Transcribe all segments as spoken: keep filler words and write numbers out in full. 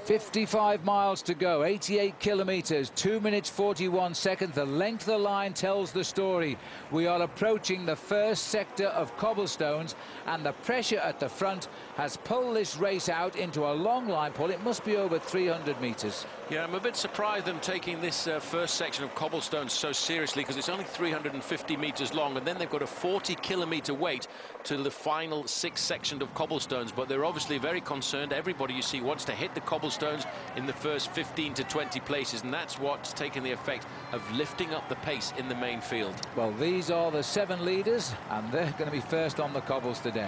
fifty-five miles to go, eighty-eight kilometres, two minutes forty-one seconds. The length of the line tells the story. We are approaching the first sector of cobblestones, and the pressure at the front has pulled this race out into a long line, Paul. It must be over three hundred metres. Yeah, I'm a bit surprised them taking this uh, first section of cobblestones so seriously, because it's only three hundred fifty metres long, and then they've got a forty kilometre wait to the final six sections of cobblestones. But they're obviously very concerned. Everybody you see wants to hit the cobblestones in the first fifteen to twenty places, and that's what's taken the effect of lifting up the pace in the main field. Well, these are the seven leaders, and they're going to be first on the cobbles today.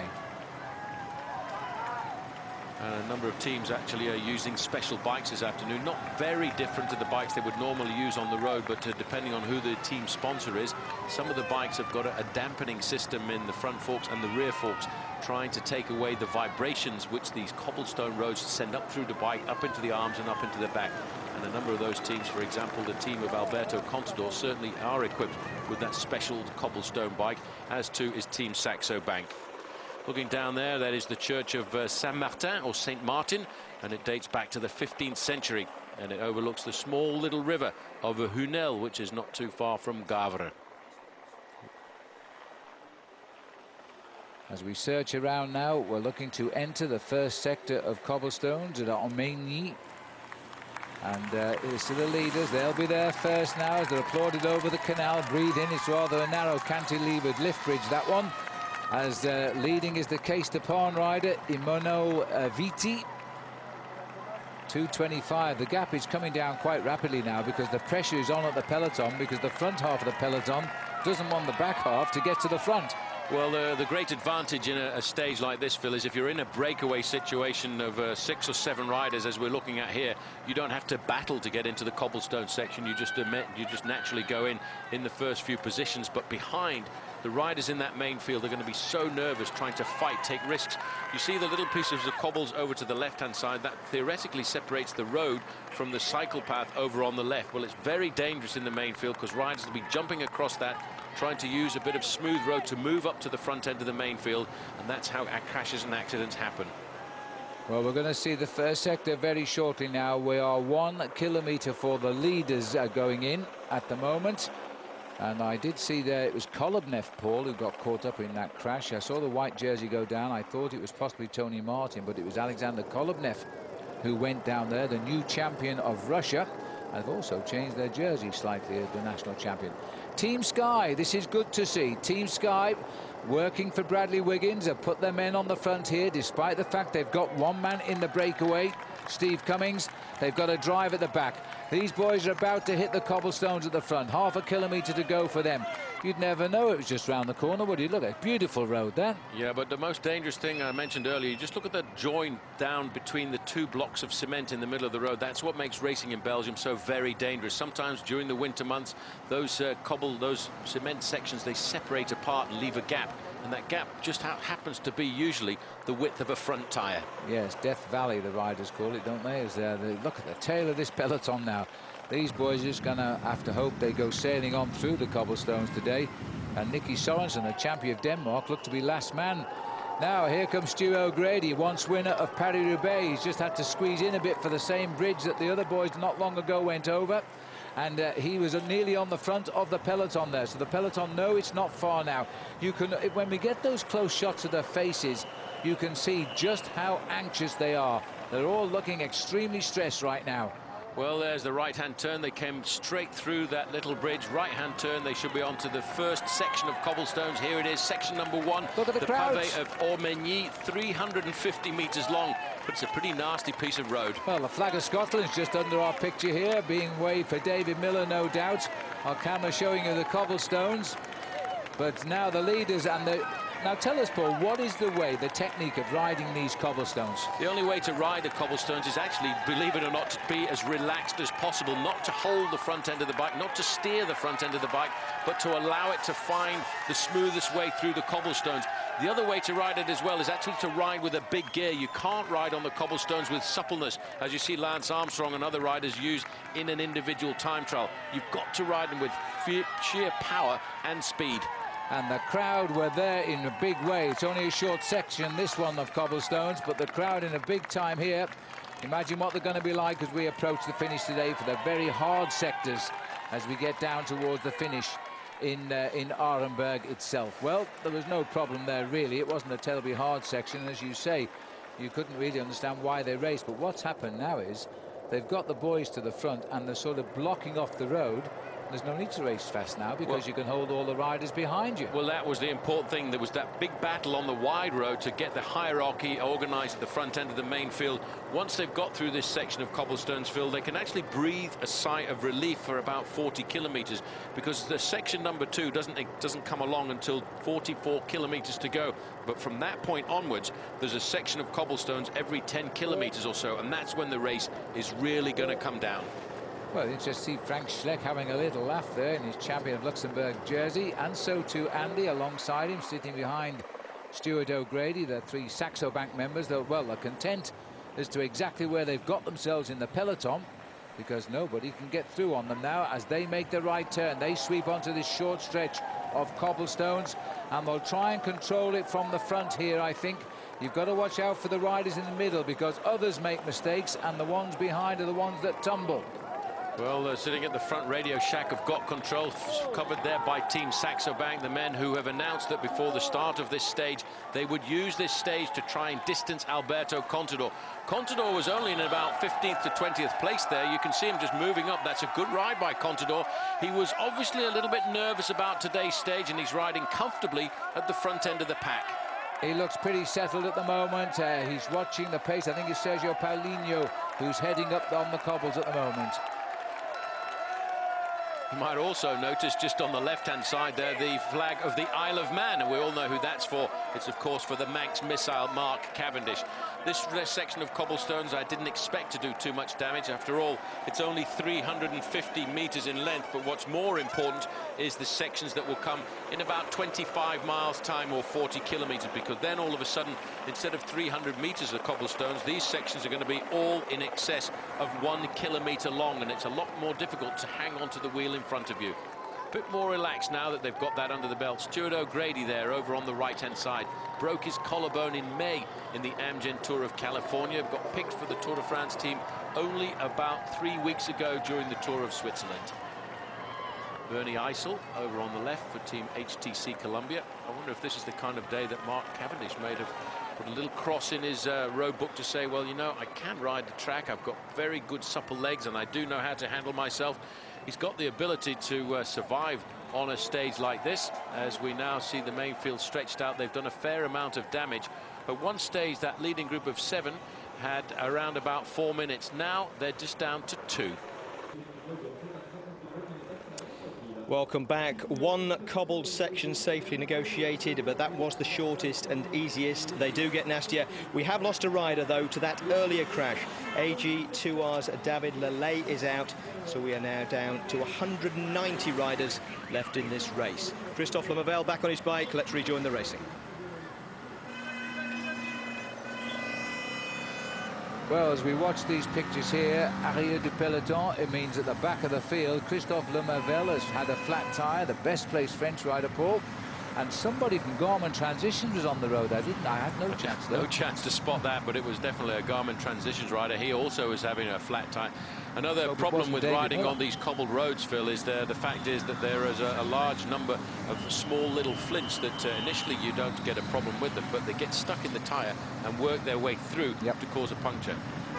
And a number of teams actually are using special bikes this afternoon, not very different to the bikes they would normally use on the road, but uh, depending on who the team sponsor is, some of the bikes have got a, a dampening system in the front forks and the rear forks, trying to take away the vibrations which these cobblestone roads send up through the bike, up into the arms and up into the back. And a number of those teams, for example, the team of Alberto Contador, certainly are equipped with that special cobblestone bike, as too is Team Saxo Bank. Looking down there, that is the church of uh, Saint-Martin, or Saint Martin, and it dates back to the fifteenth century, and it overlooks the small little river of Hunel, which is not too far from Gavre. As we search around now, we're looking to enter the first sector of cobblestones at Armagny. And uh, it's to the leaders. They'll be there first now as they're applauded over the canal. Breathe in. It's rather a narrow cantilevered lift bridge, that one. As uh, leading is the Case de Pan rider, Imono uh, Viti. two twenty-five. The gap is coming down quite rapidly now because the pressure is on at the peloton, because the front half of the peloton doesn't want the back half to get to the front. Well, uh, the great advantage in a, a stage like this, Phil, is if you're in a breakaway situation of uh, six or seven riders, as we're looking at here, you don't have to battle to get into the cobblestone section. You just admit, you just naturally go in in the first few positions. But behind, the riders in that main field are going to be so nervous, trying to fight, take risks. You see the little pieces of cobbles over to the left-hand side. That theoretically separates the road from the cycle path over on the left. Well, it's very dangerous in the main field because riders will be jumping across that, trying to use a bit of smooth road to move up to the front end of the main field, and that's how crashes and accidents happen. Well, we're going to see the first sector very shortly now. We are one kilometre for the leaders uh, going in at the moment. And I did see there it was Kolobnev, Paul, who got caught up in that crash. I saw the white jersey go down. I thought it was possibly Tony Martin, but it was Alexander Kolobnev who went down there, the new champion of Russia. Have also changed their jersey slightly as the national champion. Team Sky, this is good to see. Team Sky working for Bradley Wiggins have put their men on the front here, despite the fact they've got one man in the breakaway, Steve Cummings. They've got a drive at the back. These boys are about to hit the cobblestones at the front. Half a kilometre to go for them. You'd never know it was just round the corner, would you? Look at a beautiful road there. Yeah, but the most dangerous thing I mentioned earlier, you just look at the join down between the two blocks of cement in the middle of the road. That's what makes racing in Belgium so very dangerous. Sometimes during the winter months, those uh, cobble, those cement sections, they separate apart and leave a gap. And that gap just ha happens to be usually the width of a front tyre. Yes, Death Valley, the riders call it, don't they? As uh, they look at the tail of this peloton now. These boys are just going to have to hope they go sailing on through the cobblestones today. And Nicky Sorensen, the champion of Denmark, looked to be last man. Now, here comes Stu O'Grady, once winner of Paris-Roubaix. He's just had to squeeze in a bit for the same bridge that the other boys not long ago went over. And uh, he was nearly on the front of the peloton there. So the peloton know it's not far now. You can, when we get those close shots of their faces, you can see just how anxious they are. They're all looking extremely stressed right now. Well, there's the right-hand turn. They came straight through that little bridge. Right-hand turn. They should be on to the first section of cobblestones. Here it is, section number one. Look at the, the crowds. pavé of Ormegny, three hundred fifty metres long. But it's a pretty nasty piece of road. Well, the flag of Scotland's just under our picture here, being waved for David Miller, no doubt. Our camera showing you the cobblestones. But now the leaders and the... Now tell us, Paul, what is the way, the technique of riding these cobblestones? The only way to ride the cobblestones is actually, believe it or not, to be as relaxed as possible, not to hold the front end of the bike, not to steer the front end of the bike, but to allow it to find the smoothest way through the cobblestones. The other way to ride it as well is actually to ride with a big gear. You can't ride on the cobblestones with suppleness, as you see Lance Armstrong and other riders use in an individual time trial. You've got to ride them with sheer power and speed. And the crowd were there in a big way. It's only a short section, this one, of cobblestones, but the crowd in a big time here. Imagine what they're going to be like as we approach the finish today for the very hard sectors as we get down towards the finish in uh, in Arenberg itself. Well, there was no problem there really. It wasn't a terribly hard section, as you say. You couldn't really understand why they raced, but what's happened now is they've got the boys to the front and they're sort of blocking off the road. There's no need to race fast now because well, you can hold all the riders behind you. Well, that was the important thing. There was that big battle on the wide road to get the hierarchy organised at the front end of the main field. Once they've got through this section of cobblestones field, they can actually breathe a sigh of relief for about forty kilometres, because the section number two doesn't it doesn't come along until forty-four kilometres to go. But from that point onwards, there's a section of cobblestones every ten kilometres or so, and that's when the race is really going to come down. Well, you just see Frank Schleck having a little laugh there in his Champion of Luxembourg jersey, and so too Andy alongside him, sitting behind Stuart O'Grady, the three Saxo Bank members. They're, well, they're content as to exactly where they've got themselves in the peloton, because nobody can get through on them now as they make the right turn. They sweep onto this short stretch of cobblestones, and they'll try and control it from the front here, I think. You've got to watch out for the riders in the middle, because others make mistakes, and the ones behind are the ones that tumble. Well, uh, sitting at the front, Radio Shack have got control, covered there by Team Saxo Bank, the men who have announced that before the start of this stage, they would use this stage to try and distance Alberto Contador. Contador was only in about fifteenth to twentieth place there. You can see him just moving up. That's a good ride by Contador. He was obviously a little bit nervous about today's stage, and he's riding comfortably at the front end of the pack. He looks pretty settled at the moment. Uh, he's watching the pace. I think it's Sergio Paulinho who's heading up on the cobbles at the moment. You might also notice just on the left-hand side there the flag of the Isle of Man, and we all know who that's for. It's of course for the Manx missile Mark Cavendish. This section of cobblestones I didn't expect to do too much damage. After all, it's only three hundred fifty metres in length, but what's more important is the sections that will come in about twenty-five miles time, or forty kilometres, because then all of a sudden, instead of three hundred metres of cobblestones, these sections are going to be all in excess of one kilometre long, and it's a lot more difficult to hang onto the wheel in front of you. A bit more relaxed now that they've got that under the belt. Stuart O'Grady there over on the right-hand side. Broke his collarbone in May in the Amgen Tour of California. Got picked for the Tour de France team only about three weeks ago during the Tour of Switzerland. Bernie Eisel over on the left for Team H T C Columbia. I wonder if this is the kind of day that Mark Cavendish may have put a little cross in his uh, road book to say, well, you know, I can ride the track. I've got very good supple legs and I do know how to handle myself. He's got the ability to uh, survive on a stage like this. As we now see the main field stretched out, they've done a fair amount of damage. At one stage, that leading group of seven had around about four minutes. Now they're just down to two. Welcome back. One cobbled section safely negotiated, but that was the shortest and easiest. They do get nastier. We have lost a rider, though, to that earlier crash. A G two R's David Lelay is out, so we are now down to one hundred ninety riders left in this race. Christophe Lemavelle back on his bike. Let's rejoin the racing. Well, as we watch these pictures here, arrière du peloton, it means at the back of the field, Christophe Lemavelle has had a flat tyre, the best placed French rider, Paul, and somebody from Garmin Transitions was on the road. I didn't, I had no chance though. No chance to spot that, but it was definitely a Garmin Transitions rider. He also was having a flat tyre. Another so problem with David riding Miller. on these cobbled roads, Phil, is there, the fact is that there is a, a large number of small little flints that uh, initially you don't get a problem with them, but they get stuck in the tyre and work their way through yep. to cause a puncture.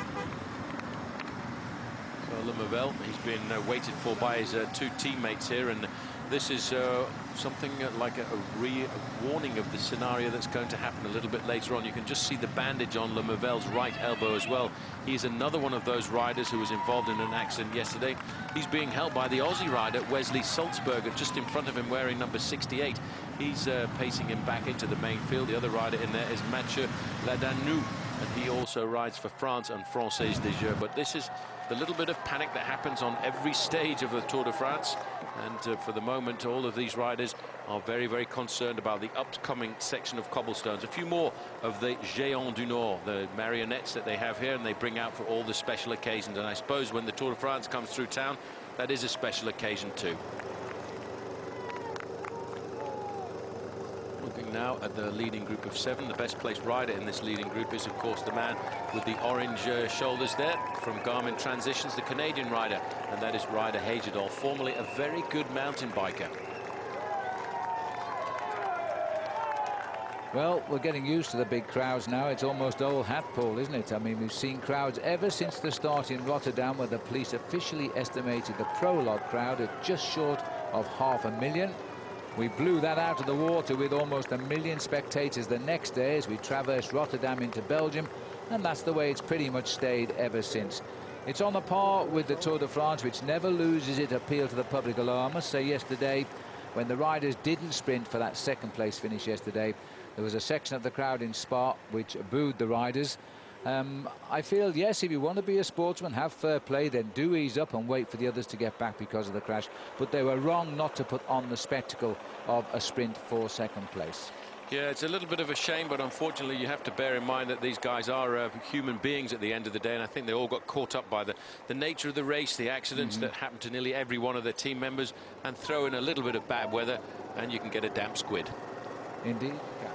So Lemavelle, he's been uh, waited for by his uh, two teammates here, and this is uh, something like a, a, re a warning of the scenario that's going to happen a little bit later on. You can just see the bandage on Lemavelle's right elbow as well. He's another one of those riders who was involved in an accident yesterday. He's being held by the Aussie rider Wesley Sulzberger just in front of him, wearing number sixty-eight. He's uh, pacing him back into the main field. The other rider in there is Mathieu Ladanu, and he also rides for France and Française des Jeux. But this is the little bit of panic that happens on every stage of the Tour de France. And uh, for the moment, all of these riders are very, very concerned about the upcoming section of cobblestones. A few more of the Géants du Nord, the marionettes that they have here, and they bring out for all the special occasions. And I suppose when the Tour de France comes through town, that is a special occasion too. Looking now at the leading group of seven, the best placed rider in this leading group is, of course, the man with the orange uh, shoulders there from Garmin Transitions, the Canadian rider, and that is Ryder Hagedal, formerly a very good mountain biker. Well, we're getting used to the big crowds now. It's almost old hat, Paul, isn't it? I mean, we've seen crowds ever since the start in Rotterdam, where the police officially estimated the prologue crowd at just short of half a million. We blew that out of the water with almost a million spectators the next day as we traversed Rotterdam into Belgium, and that's the way it's pretty much stayed ever since. It's on the par with the Tour de France, which never loses its appeal to the public. Although I must say, yesterday, when the riders didn't sprint for that second place finish yesterday, there was a section of the crowd in Spa which booed the riders. Um, I feel, yes, if you want to be a sportsman, have fair play, then do ease up and wait for the others to get back because of the crash. But they were wrong not to put on the spectacle of a sprint for second place. Yeah, it's a little bit of a shame, but unfortunately you have to bear in mind that these guys are uh, human beings at the end of the day, and I think they all got caught up by the, the nature of the race, the accidents mm-hmm. that happened to nearly every one of their team members, and throw in a little bit of bad weather and you can get a damp squid. Indeed. Yeah.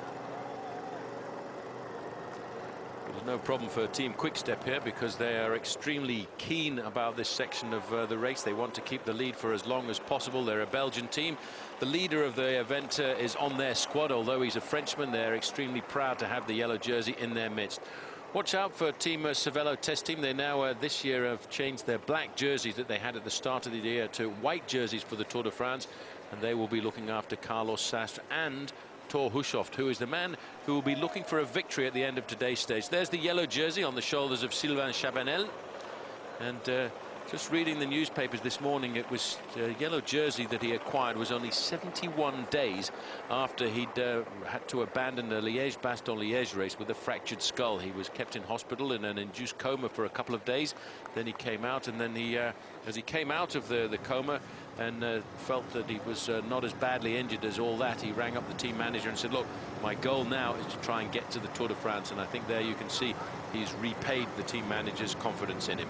There's no problem for Team Quick-Step here because they are extremely keen about this section of uh, the race. They want to keep the lead for as long as possible. They're a Belgian team. The leader of the event uh, is on their squad, although he's a Frenchman. They're extremely proud to have the yellow jersey in their midst. Watch out for Team uh, Cervelo Test Team. They now uh, this year have changed their black jerseys that they had at the start of the year to white jerseys for the Tour de France, and they will be looking after Carlos Sastre and Thor Hushovd, who is the man who will be looking for a victory at the end of today's stage. There's the yellow jersey on the shoulders of Sylvain Chabanel, and uh, just reading the newspapers this morning, it was a yellow jersey that he acquired was only seventy-one days after he'd uh, had to abandon the Liège-Bastogne-Liège race with a fractured skull. He was kept in hospital in an induced coma for a couple of days. Then he came out, and then he, uh, as he came out of the, the coma and uh, felt that he was uh, not as badly injured as all that, he rang up the team manager and said, look, my goal now is to try and get to the Tour de France. And I think there you can see he's repaid the team manager's confidence in him.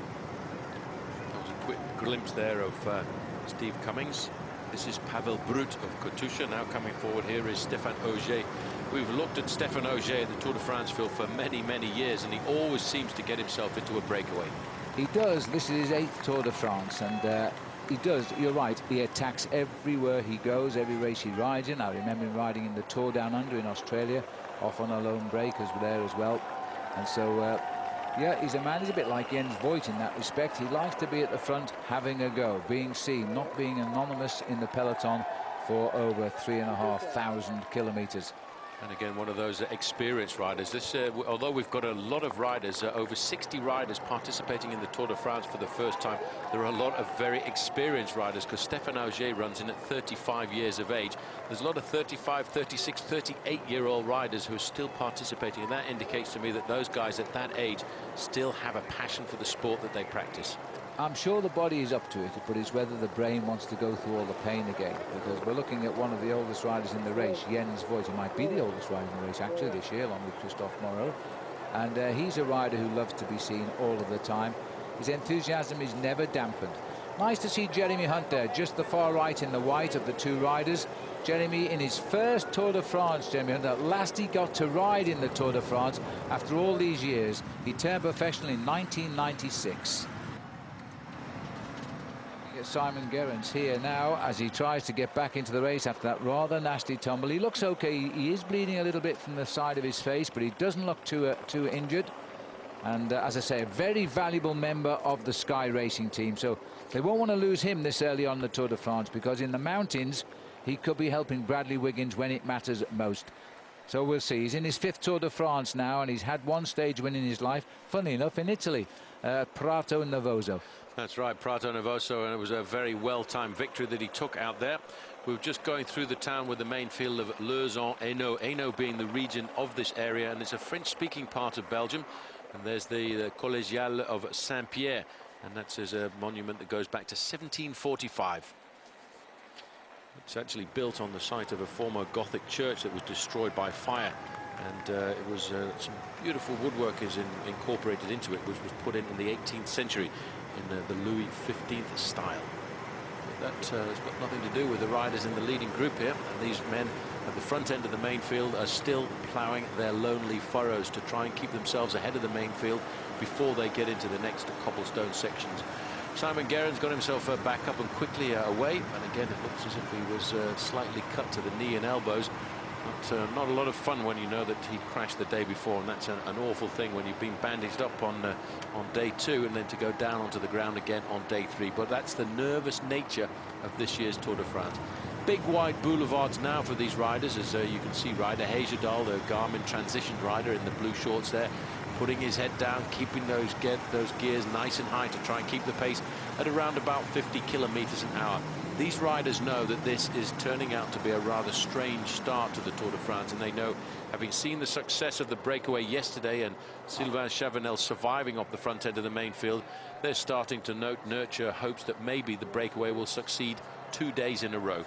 Quick glimpse there of uh, Steve Cummings. This is Pavel Brut of Katusha. Now coming forward here is Stéphane Ogier. We've looked at Stéphane Ogier at the Tour de France field for many, many years, and he always seems to get himself into a breakaway. He does. This is his eighth Tour de France, and uh, he does. You're right. He attacks everywhere he goes, every race he rides in. I remember him riding in the Tour Down Under in Australia, off on a lone break as there as well. And so, uh, yeah, he's a man. He's a bit like Jens Voigt in that respect. He likes to be at the front, having a go, being seen, not being anonymous in the peloton for over three and a half thousand kilometres. And again, one of those uh, experienced riders. This, uh, although we've got a lot of riders, uh, over sixty riders participating in the Tour de France for the first time, there are a lot of very experienced riders, because Stéphane Ogier runs in at thirty-five years of age. There's a lot of thirty-five, thirty-six, thirty-eight year old riders who are still participating, and that indicates to me that those guys at that age still have a passion for the sport that they practice. I'm sure the body is up to it, but it's whether the brain wants to go through all the pain again, because we're looking at one of the oldest riders in the race, Jens Voigt. He might be the oldest rider in the race actually this year, along with Christophe Moreau, and uh, he's a rider who loves to be seen all of the time. His enthusiasm is never dampened. Nice to see Jeremy Hunt there, just the far right in the white of the two riders. Jeremy in his first Tour de France, Jeremy Hunt. At last he got to ride in the Tour de France after all these years. He turned professional in nineteen ninety-six. Simon Gerrans here now as he tries to get back into the race after that rather nasty tumble. He looks okay. He is bleeding a little bit from the side of his face, but he doesn't look too uh, too injured. And uh, as I say, a very valuable member of the Sky Racing team. So they won't want to lose him this early on the Tour de France, because in the mountains he could be helping Bradley Wiggins when it matters most. So we'll see. He's in his fifth Tour de France now, and he's had one stage win in his life, funnily enough, in Italy, uh, Prato Novoso. That's right, Prato Novoso, and it was a very well-timed victory that he took out there. We were just going through the town with the main field of Leuzon, Hainaut, Hainaut being the region of this area, and it's a French-speaking part of Belgium. And there's the, the Collégiale of Saint-Pierre, and that's a monument that goes back to seventeen forty-five. It's actually built on the site of a former Gothic church that was destroyed by fire, and uh, it was uh, some beautiful woodwork is in, incorporated into it, which was put in in the eighteenth century in uh, the Louis fifteenth style. But that uh, has got nothing to do with the riders in the leading group here, and these men at the front end of the main field are still ploughing their lonely furrows to try and keep themselves ahead of the main field before they get into the next cobblestone sections. Simon Gerrans got himself uh, back up and quickly uh, away, and again it looks as if he was uh, slightly cut to the knee and elbows. But uh, not a lot of fun when you know that he crashed the day before, and that's an, an awful thing when you've been bandaged up on uh, on day two and then to go down onto the ground again on day three. But that's the nervous nature of this year's Tour de France. Big wide boulevards now for these riders, as uh, you can see Ryder Hagedal, the Garmin transition rider in the blue shorts there, putting his head down, keeping those get those gears nice and high to try and keep the pace at around about fifty kilometers an hour. These riders know that this is turning out to be a rather strange start to the Tour de France, and they know, having seen the success of the breakaway yesterday and Sylvain Chavanel surviving off the front end of the main field, they're starting to note, nurture hopes that maybe the breakaway will succeed two days in a row.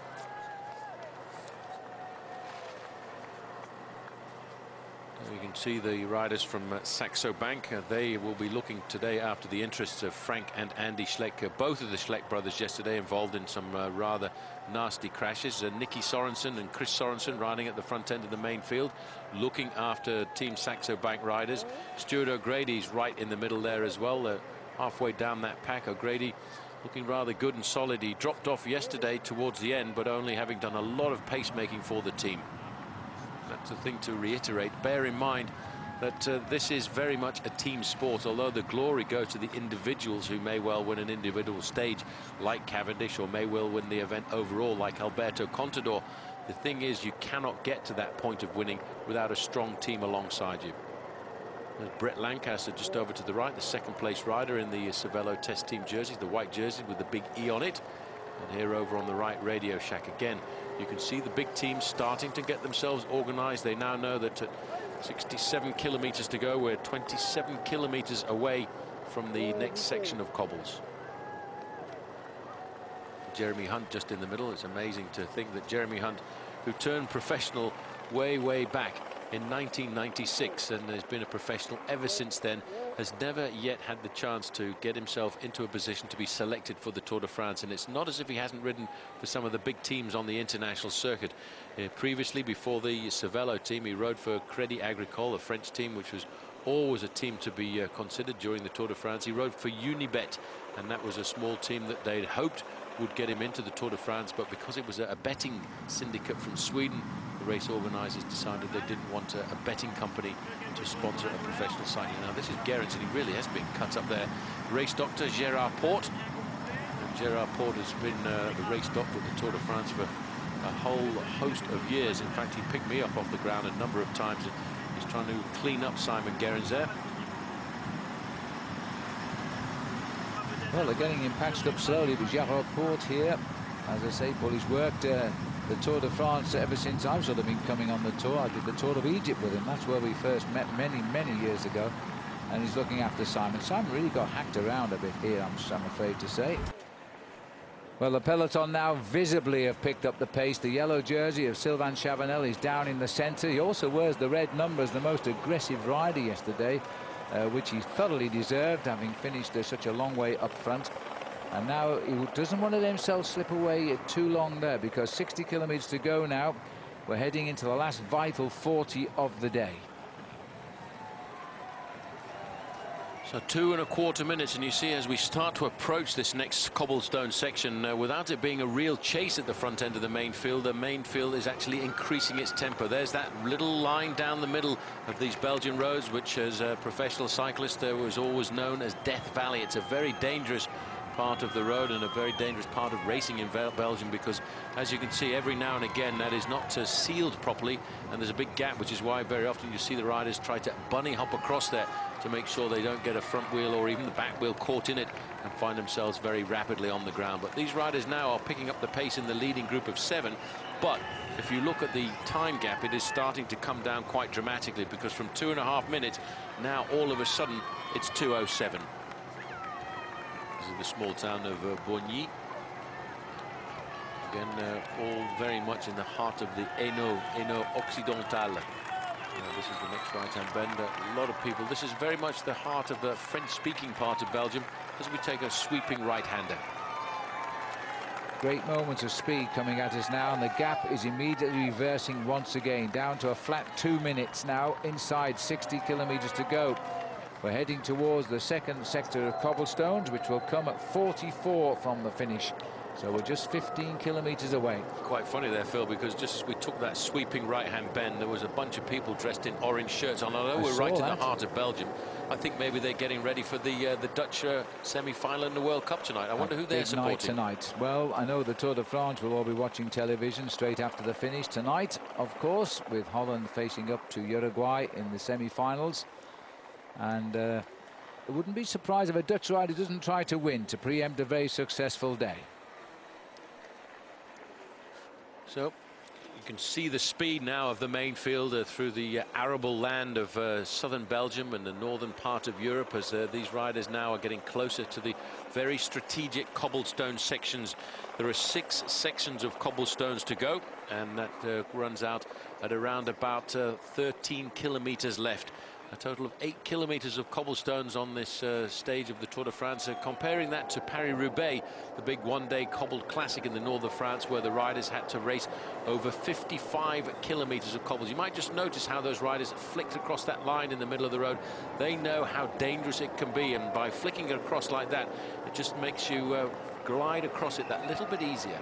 You can see the riders from uh, Saxo Bank. Uh, they will be looking today after the interests of Frank and Andy Schleck. Uh, both of the Schleck brothers yesterday involved in some uh, rather nasty crashes. Uh, Nicky Sorensen and Chris Sorensen riding at the front end of the main field, looking after Team Saxo Bank riders. Stuart O'Grady's right in the middle there as well, uh, halfway down that pack. O'Grady looking rather good and solid. He dropped off yesterday towards the end, but only having done a lot of pacemaking for the team. That's the thing to reiterate. Bear in mind that uh, this is very much a team sport, although the glory goes to the individuals who may well win an individual stage like Cavendish, or may well win the event overall like Alberto Contador. The thing is, you cannot get to that point of winning without a strong team alongside you. There's Brett Lancaster just over to the right, the second place rider in the Cervelo test team jerseys, the white jersey with the big E on it. And here over on the right, Radio Shack again. You can see the big teams starting to get themselves organized. They now know that at sixty-seven kilometers to go, we're twenty-seven kilometers away from the next section of cobbles. Jeremy Hunt just in the middle. It's amazing to think that Jeremy Hunt, who turned professional way, way back in nineteen ninety-six and has been a professional ever since then, has never yet had the chance to get himself into a position to be selected for the Tour de France. And it's not as if he hasn't ridden for some of the big teams on the international circuit. Uh, previously, before the Cervelo team, he rode for Crédit Agricole, a French team, which was always a team to be uh, considered during the Tour de France. He rode for Unibet, and that was a small team that they'd hoped would get him into the Tour de France, but because it was a, a betting syndicate from Sweden, the race organisers decided they didn't want a, a betting company to sponsor a professional cycling. Now this is Gerrans, and he really has been cut up there. Race doctor Gerard Porte, and Gerard Porte has been uh, the race doctor at the Tour de France for a whole host of years. In fact, he picked me up off the ground a number of times, and he's trying to clean up Simon Gerrans there. Well, they're getting him patched up slowly with Gerard Porte here. As I say, Paul, he's worked uh, the Tour de France ever since I've sort of been coming on the tour. I did the Tour of Egypt with him. That's where we first met many, many years ago. And he's looking after Simon. Simon really got hacked around a bit here, I'm, I'm afraid to say. Well, the peloton now visibly have picked up the pace. The yellow jersey of Sylvain Chavanel is down in the centre. He also wears the red numbers, the most aggressive rider yesterday, uh, which he thoroughly deserved, having finished uh, such a long way up front. And now he doesn't want to let himself slip away too long there, because sixty kilometres to go now. We're heading into the last vital forty of the day. So two and a quarter minutes, and you see as we start to approach this next cobblestone section, uh, without it being a real chase at the front end of the main field, the main field is actually increasing its tempo. There's that little line down the middle of these Belgian roads, which as a professional cyclist uh, was always known as Death Valley. It's a very dangerous part of the road and a very dangerous part of racing in Belgium, because as you can see, every now and again that is not uh, sealed properly, and there's a big gap, which is why very often you see the riders try to bunny hop across there to make sure they don't get a front wheel or even the back wheel caught in it and find themselves very rapidly on the ground. But these riders now are picking up the pace in the leading group of seven, but if you look at the time gap, it is starting to come down quite dramatically, because from two and a half minutes now all of a sudden it's two oh seven. This is the small town of uh, Bogny. Again, uh, all very much in the heart of the Hainaut, Hainaut Occidental. Uh, this is the next right-hand bend. Uh, a lot of people. This is very much the heart of the French-speaking part of Belgium, as we take a sweeping right-hander. Great moments of speed coming at us now, and the gap is immediately reversing once again, down to a flat two minutes now, inside sixty kilometres to go. We're heading towards the second sector of cobblestones, which will come at forty-four from the finish. So we're just fifteen kilometres away. Quite funny there, Phil, because just as we took that sweeping right-hand bend, there was a bunch of people dressed in orange shirts. And although we're right that. in the heart of Belgium, I think maybe they're getting ready for the uh, the Dutch uh, semi-final in the World Cup tonight. I wonder a who they're supporting. Night tonight. Well, I know the Tour de France will all be watching television straight after the finish tonight, of course, with Holland facing up to Uruguay in the semi-finals. And uh, it wouldn't be surprised if a Dutch rider doesn't try to win to preempt a very successful day. So you can see the speed now of the main field uh, through the uh, arable land of uh, southern Belgium and the northern part of Europe, as uh, these riders now are getting closer to the very strategic cobblestone sections. There are six sections of cobblestones to go, and that uh, runs out at around about uh, thirteen kilometers left. A total of eight kilometers of cobblestones on this uh, stage of the Tour de France. Uh, comparing that to Paris-Roubaix, the big one-day cobbled classic in the north of France, where the riders had to race over fifty-five kilometers of cobbles. You might just notice how those riders flicked across that line in the middle of the road. They know how dangerous it can be, and by flicking it across like that, it just makes you uh, glide across it that little bit easier.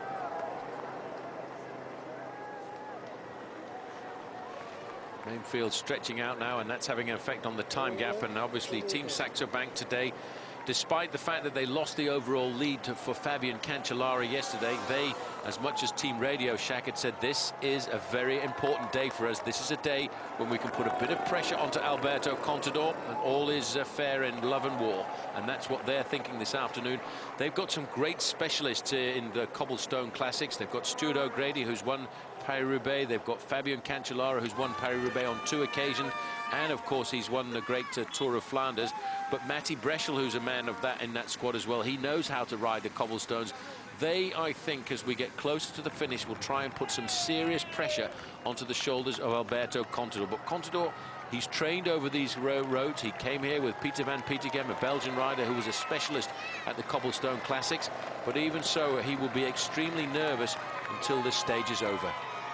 Main field stretching out now, and that's having an effect on the time gap. And obviously Team Saxo Bank today, despite the fact that they lost the overall lead to, for Fabian Cancellara yesterday, they, as much as Team Radio Shack had said, this is a very important day for us. This is a day when we can put a bit of pressure onto Alberto Contador, and all is uh, fair in love and war. And that's what they're thinking this afternoon. They've got some great specialists uh, in the cobblestone classics. They've got Stuart O'Grady, who's won Paris-Roubaix. They've got Fabian Cancellara, who's won Paris-Roubaix on two occasions, and of course he's won the great uh, Tour of Flanders. But Matty Breschel, who's a man of that in that squad as well, he knows how to ride the cobblestones. They, I think, as we get closer to the finish, will try and put some serious pressure onto the shoulders of Alberto Contador. But Contador, he's trained over these ro roads. He came here with Peter van Petegem, a Belgian rider who was a specialist at the cobblestone classics. But even so, he will be extremely nervous until this stage is over.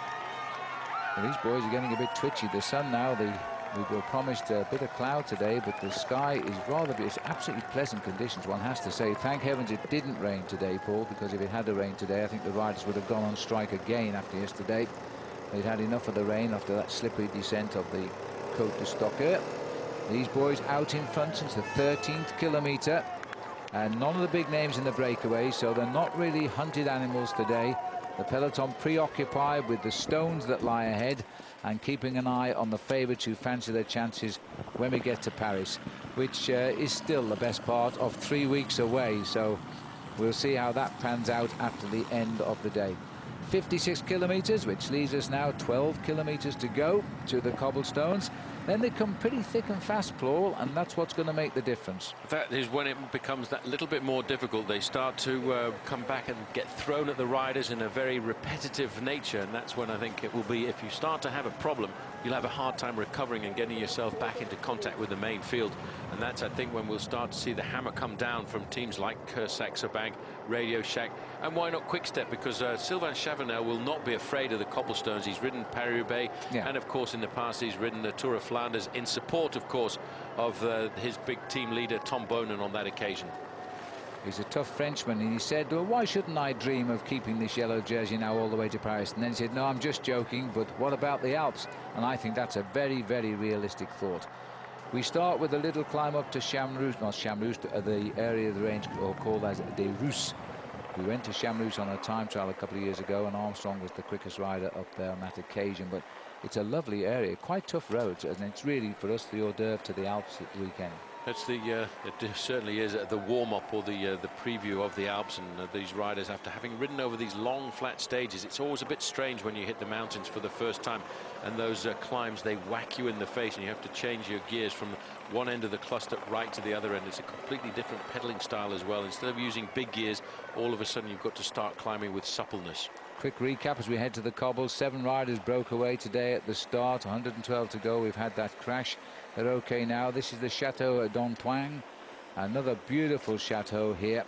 Well, these boys are getting a bit twitchy. The sun now, the, we were promised a bit of cloud today, but the sky is rather, it's absolutely pleasant conditions, one has to say. Thank heavens it didn't rain today, Paul, because if it had rained today, I think the riders would have gone on strike again after yesterday. They'd had enough of the rain after that slippery descent of the Côte de Stocker. These boys out in front since the thirteenth kilometre, and none of the big names in the breakaway, so they're not really hunted animals today. The peloton preoccupied with the stones that lie ahead and keeping an eye on the favourites who fancy their chances when we get to Paris, which uh, is still the best part of three weeks away. So we'll see how that pans out after the end of the day. fifty-six kilometres, which leaves us now twelve kilometres to go to the cobblestones. Then they come pretty thick and fast, Paul, and that's what's going to make the difference. That is when it becomes that little bit more difficult. They start to uh, come back and get thrown at the riders in a very repetitive nature, and that's when I think it will be, if you start to have a problem, you'll have a hard time recovering and getting yourself back into contact with the main field. And that's, I think, when we'll start to see the hammer come down from teams like Saxo Bank, Radio Shack, and why not Quick-Step, because uh, Sylvain Chavanel will not be afraid of the cobblestones. He's ridden Paris-Roubaix, yeah. and of course in the past he's ridden the Tour of Flanders in support, of course, of uh, his big team leader Tom Bonen on that occasion. He's a tough Frenchman, and he said, well, why shouldn't I dream of keeping this yellow jersey now all the way to Paris? And then he said, no, I'm just joking, but what about the Alps? And I think that's a very, very realistic thought. We start with a little climb up to Champs-Élysées, not Champs-Élysées, uh, the area of the range called as Des Russes. We went to Champs-Élysées on a time trial a couple of years ago, and Armstrong was the quickest rider up there on that occasion. But it's a lovely area, quite tough roads, and it's really, for us, the hors d'oeuvre to the Alps at the weekend. That's the, uh, it certainly is the warm-up or the uh, the preview of the Alps, and uh, these riders, after having ridden over these long flat stages, it's always a bit strange when you hit the mountains for the first time, and those uh, climbs, they whack you in the face, and you have to change your gears from one end of the cluster right to the other end. It's a completely different pedaling style as well. Instead of using big gears, all of a sudden you've got to start climbing with suppleness. Quick recap as we head to the cobbles. Seven riders broke away today at the start, one hundred twelve to go. We've had that crash. They're okay now. This is the Chateau d'Antoine, another beautiful chateau here.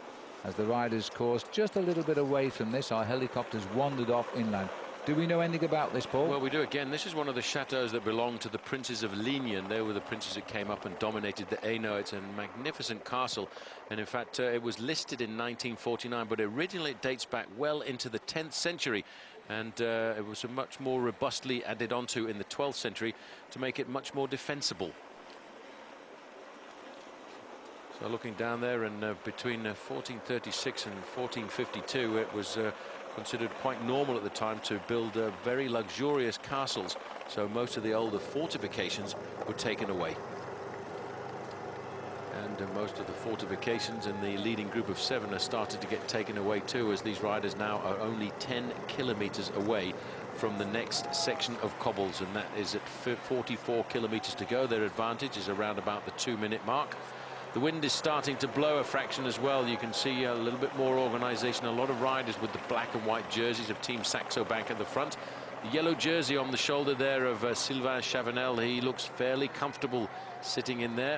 as the riders course just a little bit away from this. Our helicopters wandered off inland. Do we know anything about this, Paul? Well, we do. Again, this is one of the chateaux that belonged to the princes of Ligny. They were the princes who came up and dominated the Hainaut. It's a magnificent castle, and in fact uh, it was listed in nineteen forty-nine, but originally it dates back well into the tenth century, and uh, it was much more robustly added onto in the twelfth century to make it much more defensible. So looking down there, and uh, between uh, fourteen thirty-six and fourteen fifty-two, it was uh, considered quite normal at the time to build uh, very luxurious castles. So most of the older fortifications were taken away. And uh, most of the fortifications in the leading group of seven are started to get taken away too, as these riders now are only ten kilometers away from the next section of cobbles, and that is at forty-four kilometers to go. Their advantage is around about the two minute mark. The wind is starting to blow a fraction as well. You can see a little bit more organisation. A lot of riders with the black and white jerseys of Team Saxo Bank at the front. The yellow jersey on the shoulder there of uh, Sylvain Chavanel. He looks fairly comfortable sitting in there.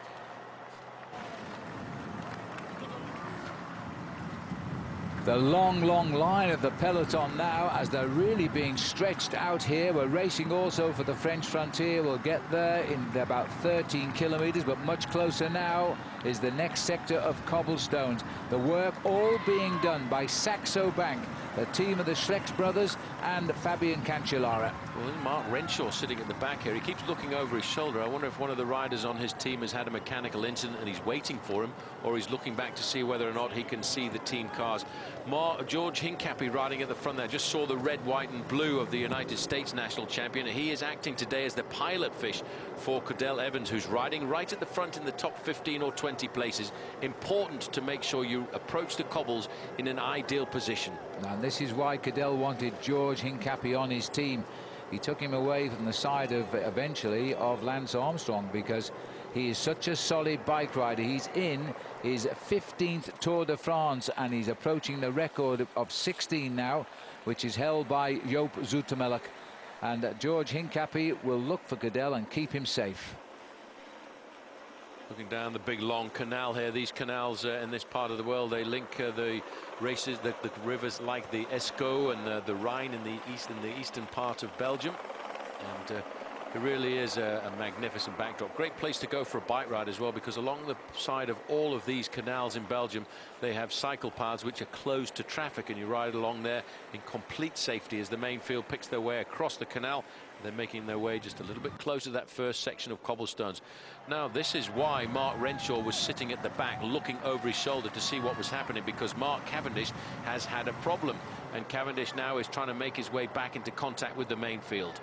The long, long line of the peloton now, as they're really being stretched out here. We're racing also for the French frontier. We'll get there in about thirteen kilometers, but much closer now is the next sector of cobblestones. The work all being done by Saxo Bank, the team of the Schlecks brothers and Fabian Cancellara. Well, Mark Renshaw sitting at the back here. He keeps looking over his shoulder. I wonder if one of the riders on his team has had a mechanical incident and he's waiting for him, or he's looking back to see whether or not he can see the team cars. Mark, George Hincapie riding at the front there. Just saw the red, white and blue of the United States national champion. He is acting today as the pilot fish for Cadel Evans, who's riding right at the front in the top fifteen or twenty places. Important to make sure you approach the cobbles in an ideal position. And this is why Cadel wanted George Hincapie on his team. He took him away from the side of, eventually, of Lance Armstrong, because he is such a solid bike rider. He's in his fifteenth Tour de France, and he's approaching the record of sixteen now, which is held by Joop Zoetemelk. And uh, George Hincapie will look for Cadel and keep him safe. Looking down the big long canal here. These canals uh, in this part of the world, they link uh, the races, the, the rivers like the Escaut and uh, the Rhine in the east, in the eastern part of Belgium. And uh, it really is a, a magnificent backdrop. Great place to go for a bike ride as well, because along the side of all of these canals in Belgium, they have cycle paths which are closed to traffic, and you ride along there in complete safety as the main field picks their way across the canal. They're making their way just a little bit closer to that first section of cobblestones. Now, this is why Mark Renshaw was sitting at the back looking over his shoulder to see what was happening, because Mark Cavendish has had a problem, and Cavendish now is trying to make his way back into contact with the main field.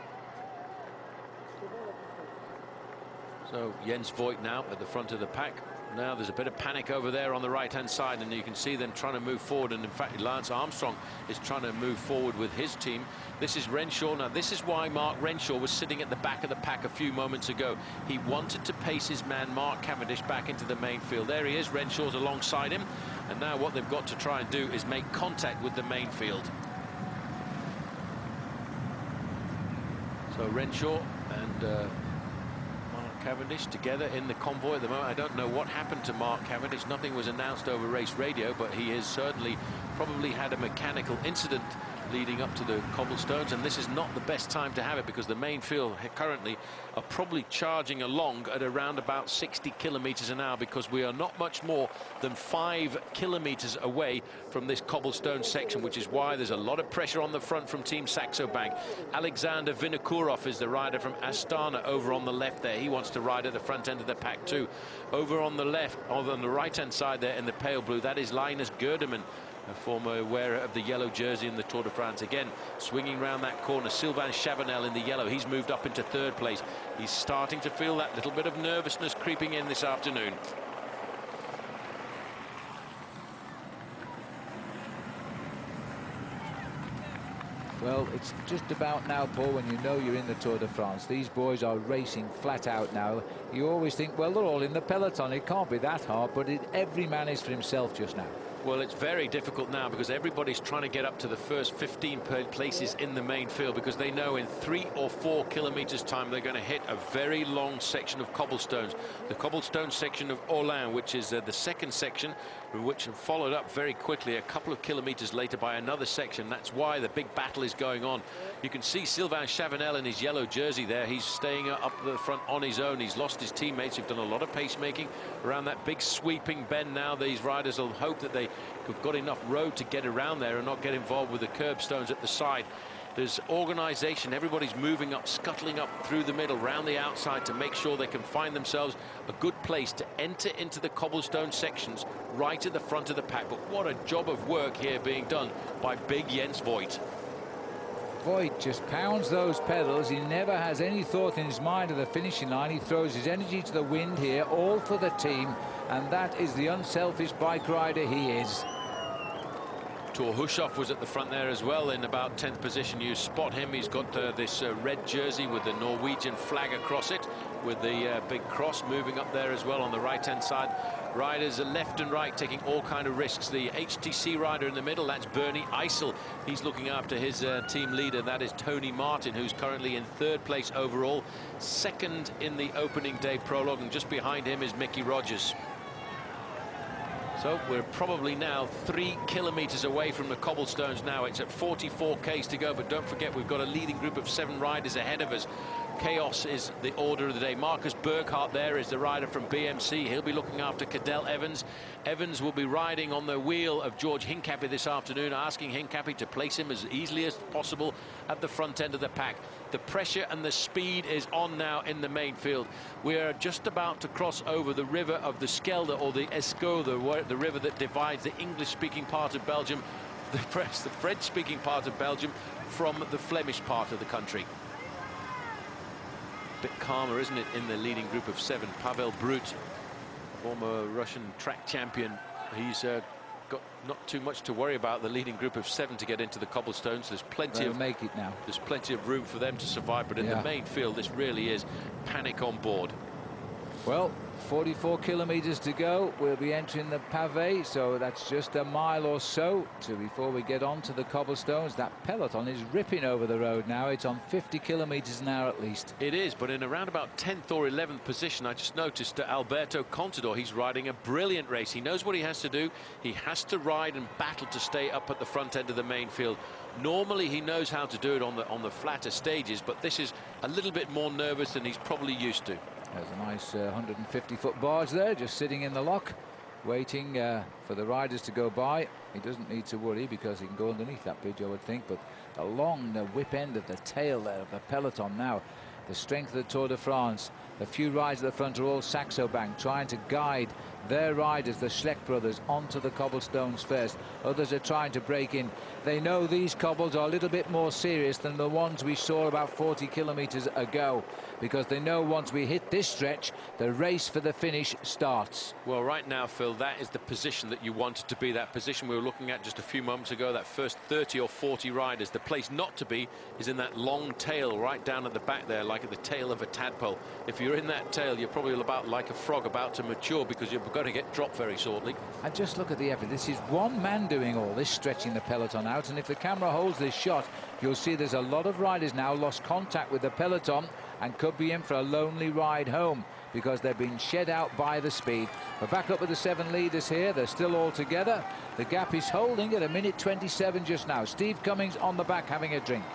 So Jens Voigt now at the front of the pack. Now there's a bit of panic over there on the right hand side, and you can see them trying to move forward, and in fact Lance Armstrong is trying to move forward with his team. This is Renshaw. Now this is why Mark Renshaw was sitting at the back of the pack a few moments ago. He wanted to pace his man Mark Cavendish back into the main field. There he is, Renshaw's alongside him, and now what they've got to try and do is make contact with the main field. So Renshaw and uh, Cavendish together in the convoy at the moment. I don't know what happened to Mark Cavendish. Nothing was announced over race radio, but he has certainly probably had a mechanical incident leading up to the cobblestones, and this is not the best time to have it, because the main field currently are probably charging along at around about sixty kilometers an hour, because we are not much more than five kilometers away from this cobblestone section, which is why there's a lot of pressure on the front from Team Saxo Bank. Alexander Vinokourov is the rider from Astana over on the left there. He wants to ride at the front end of the pack too. Over on the left, over on the right hand side there in the pale blue, that is Linus Gerdemann, a former wearer of the yellow jersey in the Tour de France. Again, swinging round that corner, Sylvain Chavanel in the yellow. He's moved up into third place. He's starting to feel that little bit of nervousness creeping in this afternoon. Well, it's just about now, Paul, when you know you're in the Tour de France. These boys are racing flat out now. You always think, well, they're all in the peloton. It can't be that hard, but it, every man is for himself just now. Well, it's very difficult now, because everybody's trying to get up to the first fifteen places in the main field, because they know in three or four kilometers time they're going to hit a very long section of cobblestones. The cobblestone section of Orléans, which is uh, the second section, which followed up very quickly a couple of kilometres later by another section. That's why the big battle is going on. You can see Sylvain Chavanel in his yellow jersey there. He's staying up the front on his own. He's lost his teammates who've done a lot of pacemaking around that big sweeping bend. Now these riders will hope that they have got enough road to get around there and not get involved with the curbstones at the side. There's organisation. Everybody's moving up, scuttling up through the middle, round the outside to make sure they can find themselves a good place to enter into the cobblestone sections right at the front of the pack. But what a job of work here being done by big Jens Voigt. Voigt just pounds those pedals. He never has any thought in his mind of the finishing line. He throws his energy to the wind here, all for the team, and that is the unselfish bike rider he is. Thor Hushoff was at the front there as well in about tenth position. You spot him. He's got uh, this uh, red jersey with the Norwegian flag across it, with the uh, big cross moving up there as well on the right hand side. Riders are left and right taking all kind of risks. The H T C rider in the middle, that's Bernie Eisel. He's looking after his uh, team leader. That is Tony Martin, who's currently in third place overall, second in the opening day prologue, and just behind him is Mickey Rogers. So we're probably now three kilometres away from the cobblestones now. It's at forty-four Ks to go, but don't forget we've got a leading group of seven riders ahead of us. Chaos is the order of the day. Marcus Burkhardt there is the rider from B M C. He'll be looking after Cadel Evans. Evans will be riding on the wheel of George Hincapie this afternoon, asking Hincapie to place him as easily as possible at the front end of the pack. The pressure and the speed is on now in the main field. We are just about to cross over the river of the Schelde, or the Escaut, the, the river that divides the English-speaking part of Belgium, the, the French-speaking part of Belgium, from the Flemish part of the country. Bit calmer, isn't it, in the leading group of seven? Pavel Brut, former Russian track champion, he's uh, got not too much to worry about. The leading group of seven to get into the cobblestones. There's plenty They'll of make it now. There's plenty of room for them to survive, but in yeah. the main field, this really is panic on board. Well, forty-four kilometres to go. We'll be entering the pavé, so that's just a mile or so to before we get on to the cobblestones. That peloton is ripping over the road now. It's on fifty kilometres an hour at least. It is, but in around about tenth or eleventh position, I just noticed that Alberto Contador, he's riding a brilliant race. He knows what he has to do. He has to ride and battle to stay up at the front end of the main field. Normally he knows how to do it on the on the flatter stages, but this is a little bit more nervous than he's probably used to. There's a nice uh, one hundred fifty foot barge there, just sitting in the lock, waiting uh, for the riders to go by. He doesn't need to worry because he can go underneath that bridge, I would think, but along the whip end of the tail there of the peloton now, the strength of the Tour de France. The few riders at the front are all Saxo Bank, trying to guide their riders, the Schleck brothers, onto the cobblestones first. Others are trying to break in. They know these cobbles are a little bit more serious than the ones we saw about forty kilometres ago, because they know once we hit this stretch, the race for the finish starts. Well, right now, Phil, that is the position that you wanted to be, that position we were looking at just a few moments ago, that first thirty or forty riders. The place not to be is in that long tail right down at the back there, like at the tail of a tadpole. If you're in that tail, you're probably about like a frog about to mature, because you're going to get dropped very shortly. And just look at the effort. This is one man doing all this, stretching the peloton out, and if the camera holds this shot, you'll see there's a lot of riders now lost contact with the peloton and could be in for a lonely ride home because they've been shed out by the speed. We're back up with the seven leaders here. They're still all together. The gap is holding at a minute twenty-seven just now. Steve Cummings on the back having a drink.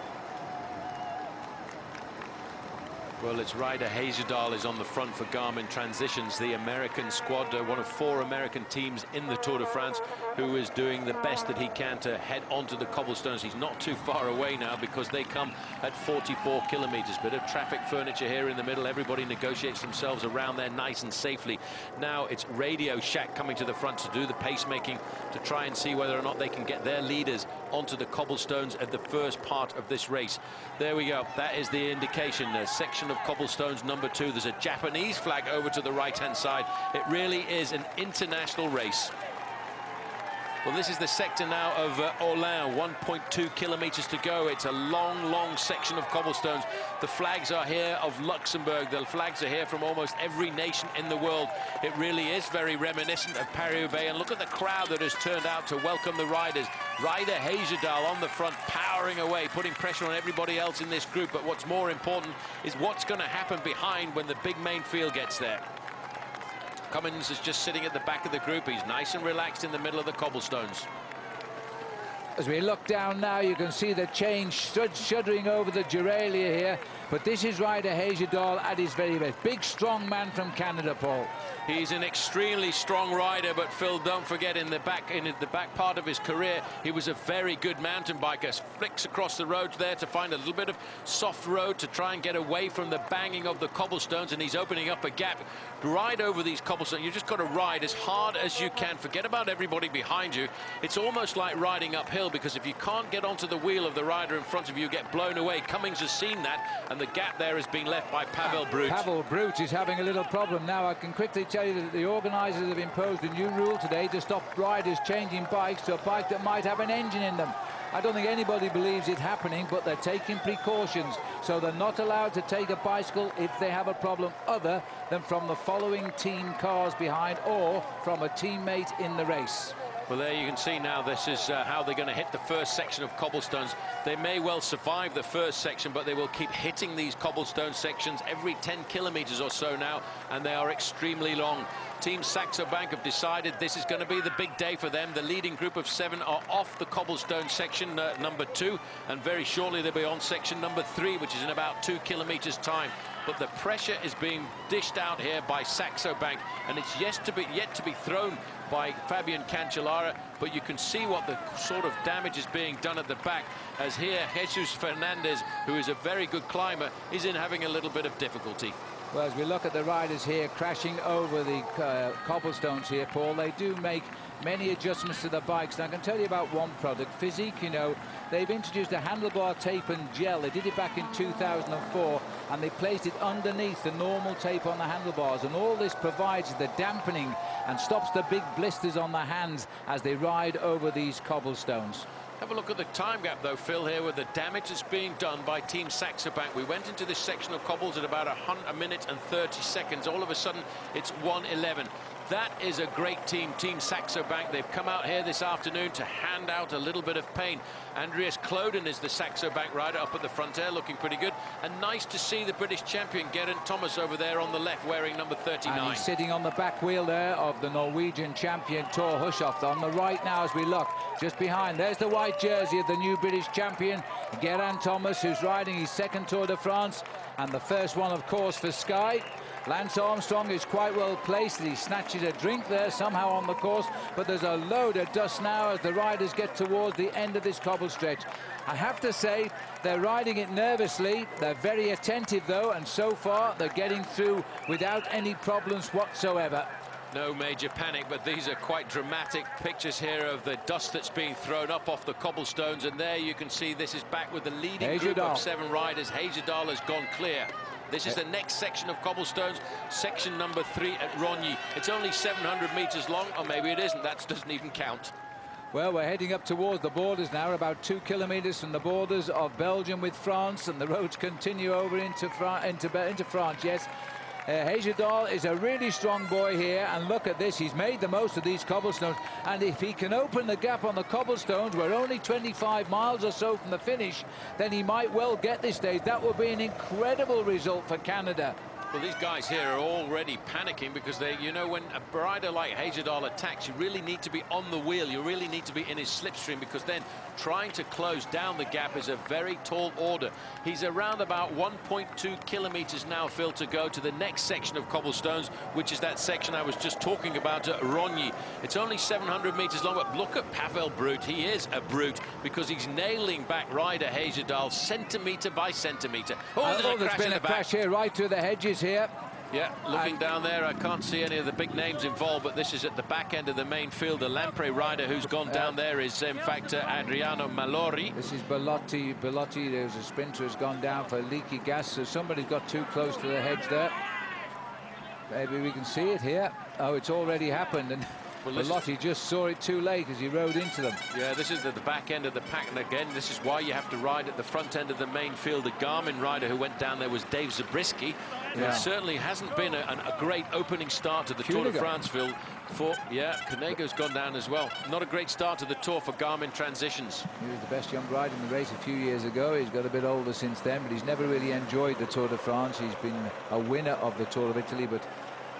Well, it's Ryder Hezerdahl is on the front for Garmin Transitions, the American squad, uh, one of four American teams in the Tour de France, who is doing the best that he can to head onto the cobblestones. He's not too far away now because they come at forty-four kilometres. Bit of traffic furniture here in the middle. Everybody negotiates themselves around there nice and safely. Now it's Radio Shack coming to the front to do the pacemaking, to try and see whether or not they can get their leaders onto the cobblestones at the first part of this race. There we go. That is the indication. A section of cobblestones number two. There's a Japanese flag over to the right hand side. It really is an international race. Well, this is the sector now of uh, Orléans, one point two kilometres to go. It's a long, long section of cobblestones. The flags are here of Luxembourg. The flags are here from almost every nation in the world. It really is very reminiscent of Paris-Roubaix. And look at the crowd that has turned out to welcome the riders. Ryder Hezerdahl on the front, powering away, putting pressure on everybody else in this group. But what's more important is what's going to happen behind when the big main field gets there. Cummins is just sitting at the back of the group. He's nice and relaxed in the middle of the cobblestones. As we look down now, you can see the change shuddering over the derailleur here. But this is rider Hejjedal at his very best. Big, strong man from Canada, Paul. He's an extremely strong rider, but Phil, don't forget, in the back in the back part of his career, he was a very good mountain biker. Flicks across the roads there to find a little bit of soft road to try and get away from the banging of the cobblestones, and he's opening up a gap. Ride over these cobblestones. You just got to ride as hard as you can. Forget about everybody behind you. It's almost like riding uphill, because if you can't get onto the wheel of the rider in front of you, you get blown away. Cummings has seen that, and the gap there is being left by Pavel Brut. Pavel Brut is having a little problem now. I can quickly tell you that the organisers have imposed a new rule today to stop riders changing bikes to a bike that might have an engine in them. I don't think anybody believes it happening, but they're taking precautions, so they're not allowed to take a bicycle if they have a problem other than from the following team cars behind or from a teammate in the race. Well, there you can see now, this is uh, how they're going to hit the first section of cobblestones. They may well survive the first section, but they will keep hitting these cobblestone sections every ten kilometres or so now, and they are extremely long. Team Saxo Bank have decided this is going to be the big day for them. The leading group of seven are off the cobblestone section uh, number two, and very shortly they'll be on section number three, which is in about two kilometres time. But the pressure is being dished out here by Saxo Bank, and it's yet to be yet to be thrown by Fabian Cancellara, but you can see what the sort of damage is being done at the back, as here Jesus Fernandez, who is a very good climber, is in having a little bit of difficulty. Well, as we look at the riders here crashing over the uh, cobblestones here, Paul, they do make many adjustments to the bikes. And I can tell you about one product, Physique, you know, they've introduced a handlebar tape and gel. They did it back in two thousand four, and they placed it underneath the normal tape on the handlebars, and all this provides the dampening and stops the big blisters on the hands as they ride over these cobblestones. Have a look at the time gap, though, Phil, here, with the damage that's being done by Team Saxo Bank. We went into this section of cobbles at about a, a minute and thirty seconds. All of a sudden, it's one eleven. That is a great team, Team Saxo Bank. They've come out here this afternoon to hand out a little bit of pain. Andreas Kloden is the Saxo Bank rider up at the front there, looking pretty good. And nice to see the British champion, Geraint Thomas, over there on the left, wearing number thirty-nine. And he's sitting on the back wheel there of the Norwegian champion, Thor Hushovd. On the right now as we look, just behind, there's the white jersey of the new British champion, Geraint Thomas, who's riding his second Tour de France, and the first one, of course, for Sky. Lance Armstrong is quite well placed. He snatches a drink there somehow on the course, but there's a load of dust now as the riders get towards the end of this cobble stretch. I have to say, they're riding it nervously. They're very attentive, though, and so far they're getting through without any problems whatsoever. No major panic, but these are quite dramatic pictures here of the dust that's being thrown up off the cobblestones, and there you can see this is back with the leading group of seven riders. Hejjedal has gone clear. This is the next section of cobblestones, section number three at Rogny. It's only seven hundred meters long, or maybe it isn't. That doesn't even count. Well, we're heading up towards the borders now, about two kilometers from the borders of Belgium with France, and the roads continue over into, Fra into, into France, yes. Uh, Hejjedal is a really strong boy here, and look at this, he's made the most of these cobblestones, and if he can open the gap on the cobblestones, we're only twenty-five miles or so from the finish, then he might well get this stage. That would be an incredible result for Canada. Well, these guys here are already panicking because they, you know, when a rider like Hejjedal attacks, you really need to be on the wheel. You really need to be in his slipstream, because then trying to close down the gap is a very tall order. He's around about one point two kilometers now, Phil, to go to the next section of cobblestones, which is that section I was just talking about at Rogny. It's only seven hundred meters long, but look at Pavel Brut. He is a brute because he's nailing back rider Hejjedal centimeter by centimeter. Oh, oh, there's, oh, a there's crash been in a the back. crash here right through the hedges here. Yeah, looking down there, I can't see any of the big names involved, but this is at the back end of the main field. The Lampre rider who's gone down there is, in fact, uh, Adriano Malori. This is Bellotti. Bellotti, there's a sprinter who's gone down for leaky gas, so somebody's got too close to the hedge there. Maybe we can see it here. Oh, it's already happened, and well, Bellotti just saw it too late as he rode into them. Yeah, this is the, the back end of the pack, and again, this is why you have to ride at the front end of the main field. The Garmin rider who went down there was Dave Zabriskie. Yeah. It certainly hasn't been a, a great opening start to the Tour de France, Phil. For, yeah, Canego's gone down as well. Not a great start to the Tour for Garmin Transitions. He was the best young rider in the race a few years ago. He's got a bit older since then, but he's never really enjoyed the Tour de France. He's been a winner of the Tour of Italy, but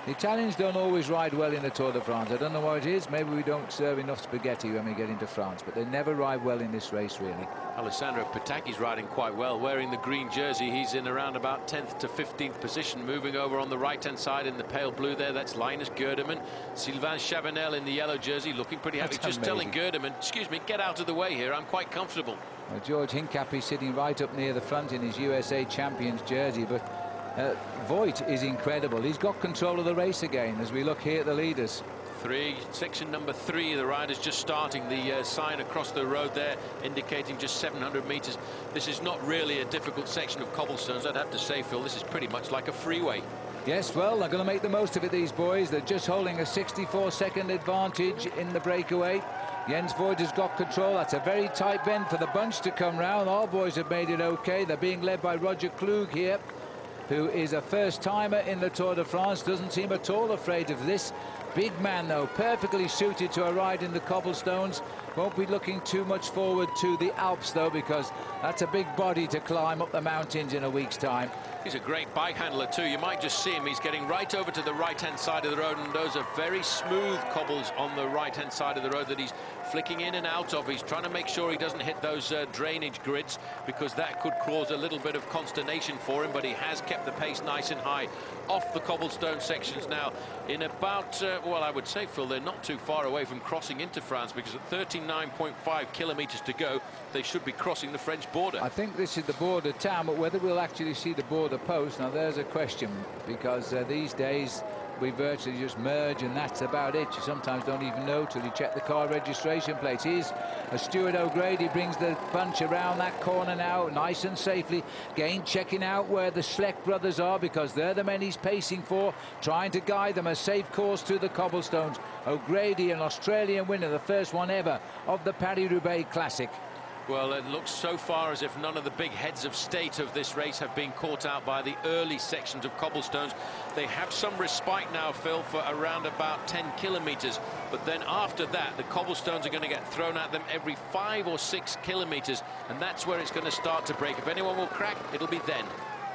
The Italians don't always ride well in the Tour de France. I don't know what it is. Maybe we don't serve enough spaghetti when we get into France, but they never ride well in this race, really. Alessandro Petacchi's riding quite well, wearing the green jersey. He's in around about tenth to fifteenth position, moving over on the right-hand side in the pale blue there. That's Linus Gerdeman. Sylvain Chavanel in the yellow jersey, looking pretty happy. Just telling Gerdeman, excuse me, get out of the way here. I'm quite comfortable. Well, George Hincapie is sitting right up near the front in his U S A Champions jersey, but uh, Voigt is incredible. He's got control of the race again as we look here at the leaders. Three, section number three, the riders just starting. The uh, sign across the road there indicating just seven hundred meters. This is not really a difficult section of cobblestones, I'd have to say, Phil. This is pretty much like a freeway. Yes, well, they're going to make the most of it, these boys. They're just holding a sixty-four second advantage in the breakaway. Jens Voigt has got control. That's a very tight bend for the bunch to come round. Our boys have made it okay. They're being led by Roger Klug here, who is a first-timer in the Tour de France. Doesn't seem at all afraid of this. Big man, though, perfectly suited to a ride in the cobblestones. Won't be looking too much forward to the Alps, though, because that's a big body to climb up the mountains in a week's time. He's a great bike handler, too. You might just see him. He's getting right over to the right-hand side of the road, and those are very smooth cobbles on the right-hand side of the road that he's flicking in and out of. He's trying to make sure he doesn't hit those uh, drainage grids, because that could cause a little bit of consternation for him, but he has kept the pace nice and high off the cobblestone sections now. In about, uh, well, I would say, Phil, they're not too far away from crossing into France, because at thirty-nine point five kilometres to go, they should be crossing the French border. I think this is the border town, but whether we'll actually see the border post, now there's a question, because uh, these days we virtually just merge and that's about it. You sometimes don't even know till you check the car registration plates. Here's a Stuart O'Grady, brings the bunch around that corner now nice and safely. Again checking out where the Schleck brothers are, because they're the men he's pacing for, trying to guide them a safe course through the cobblestones. O'Grady, an Australian winner, the first one ever of the Paris-Roubaix Classic. Well, it looks so far as if none of the big heads of state of this race have been caught out by the early sections of cobblestones. They have some respite now, Phil, for around about ten kilometres. But then after that, the cobblestones are going to get thrown at them every five or six kilometres. And that's where it's going to start to break. If anyone will crack, it'll be then.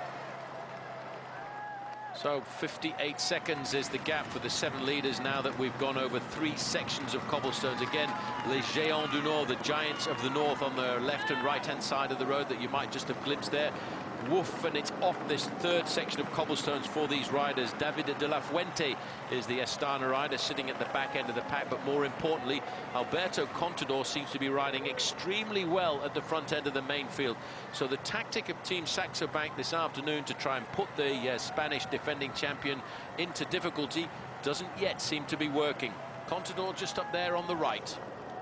So fifty-eight seconds is the gap for the seven leaders now that we've gone over three sections of cobblestones. Again, les Géants du Nord, the giants of the north, on the left and right hand side of the road that you might just have glimpsed there. Woof, and it's off this third section of cobblestones for these riders. David de la Fuente is the Astana rider, sitting at the back end of the pack, but more importantly, Alberto Contador seems to be riding extremely well at the front end of the main field. So the tactic of Team Saxo Bank this afternoon to try and put the uh, Spanish defending champion into difficulty doesn't yet seem to be working. Contador just up there on the right.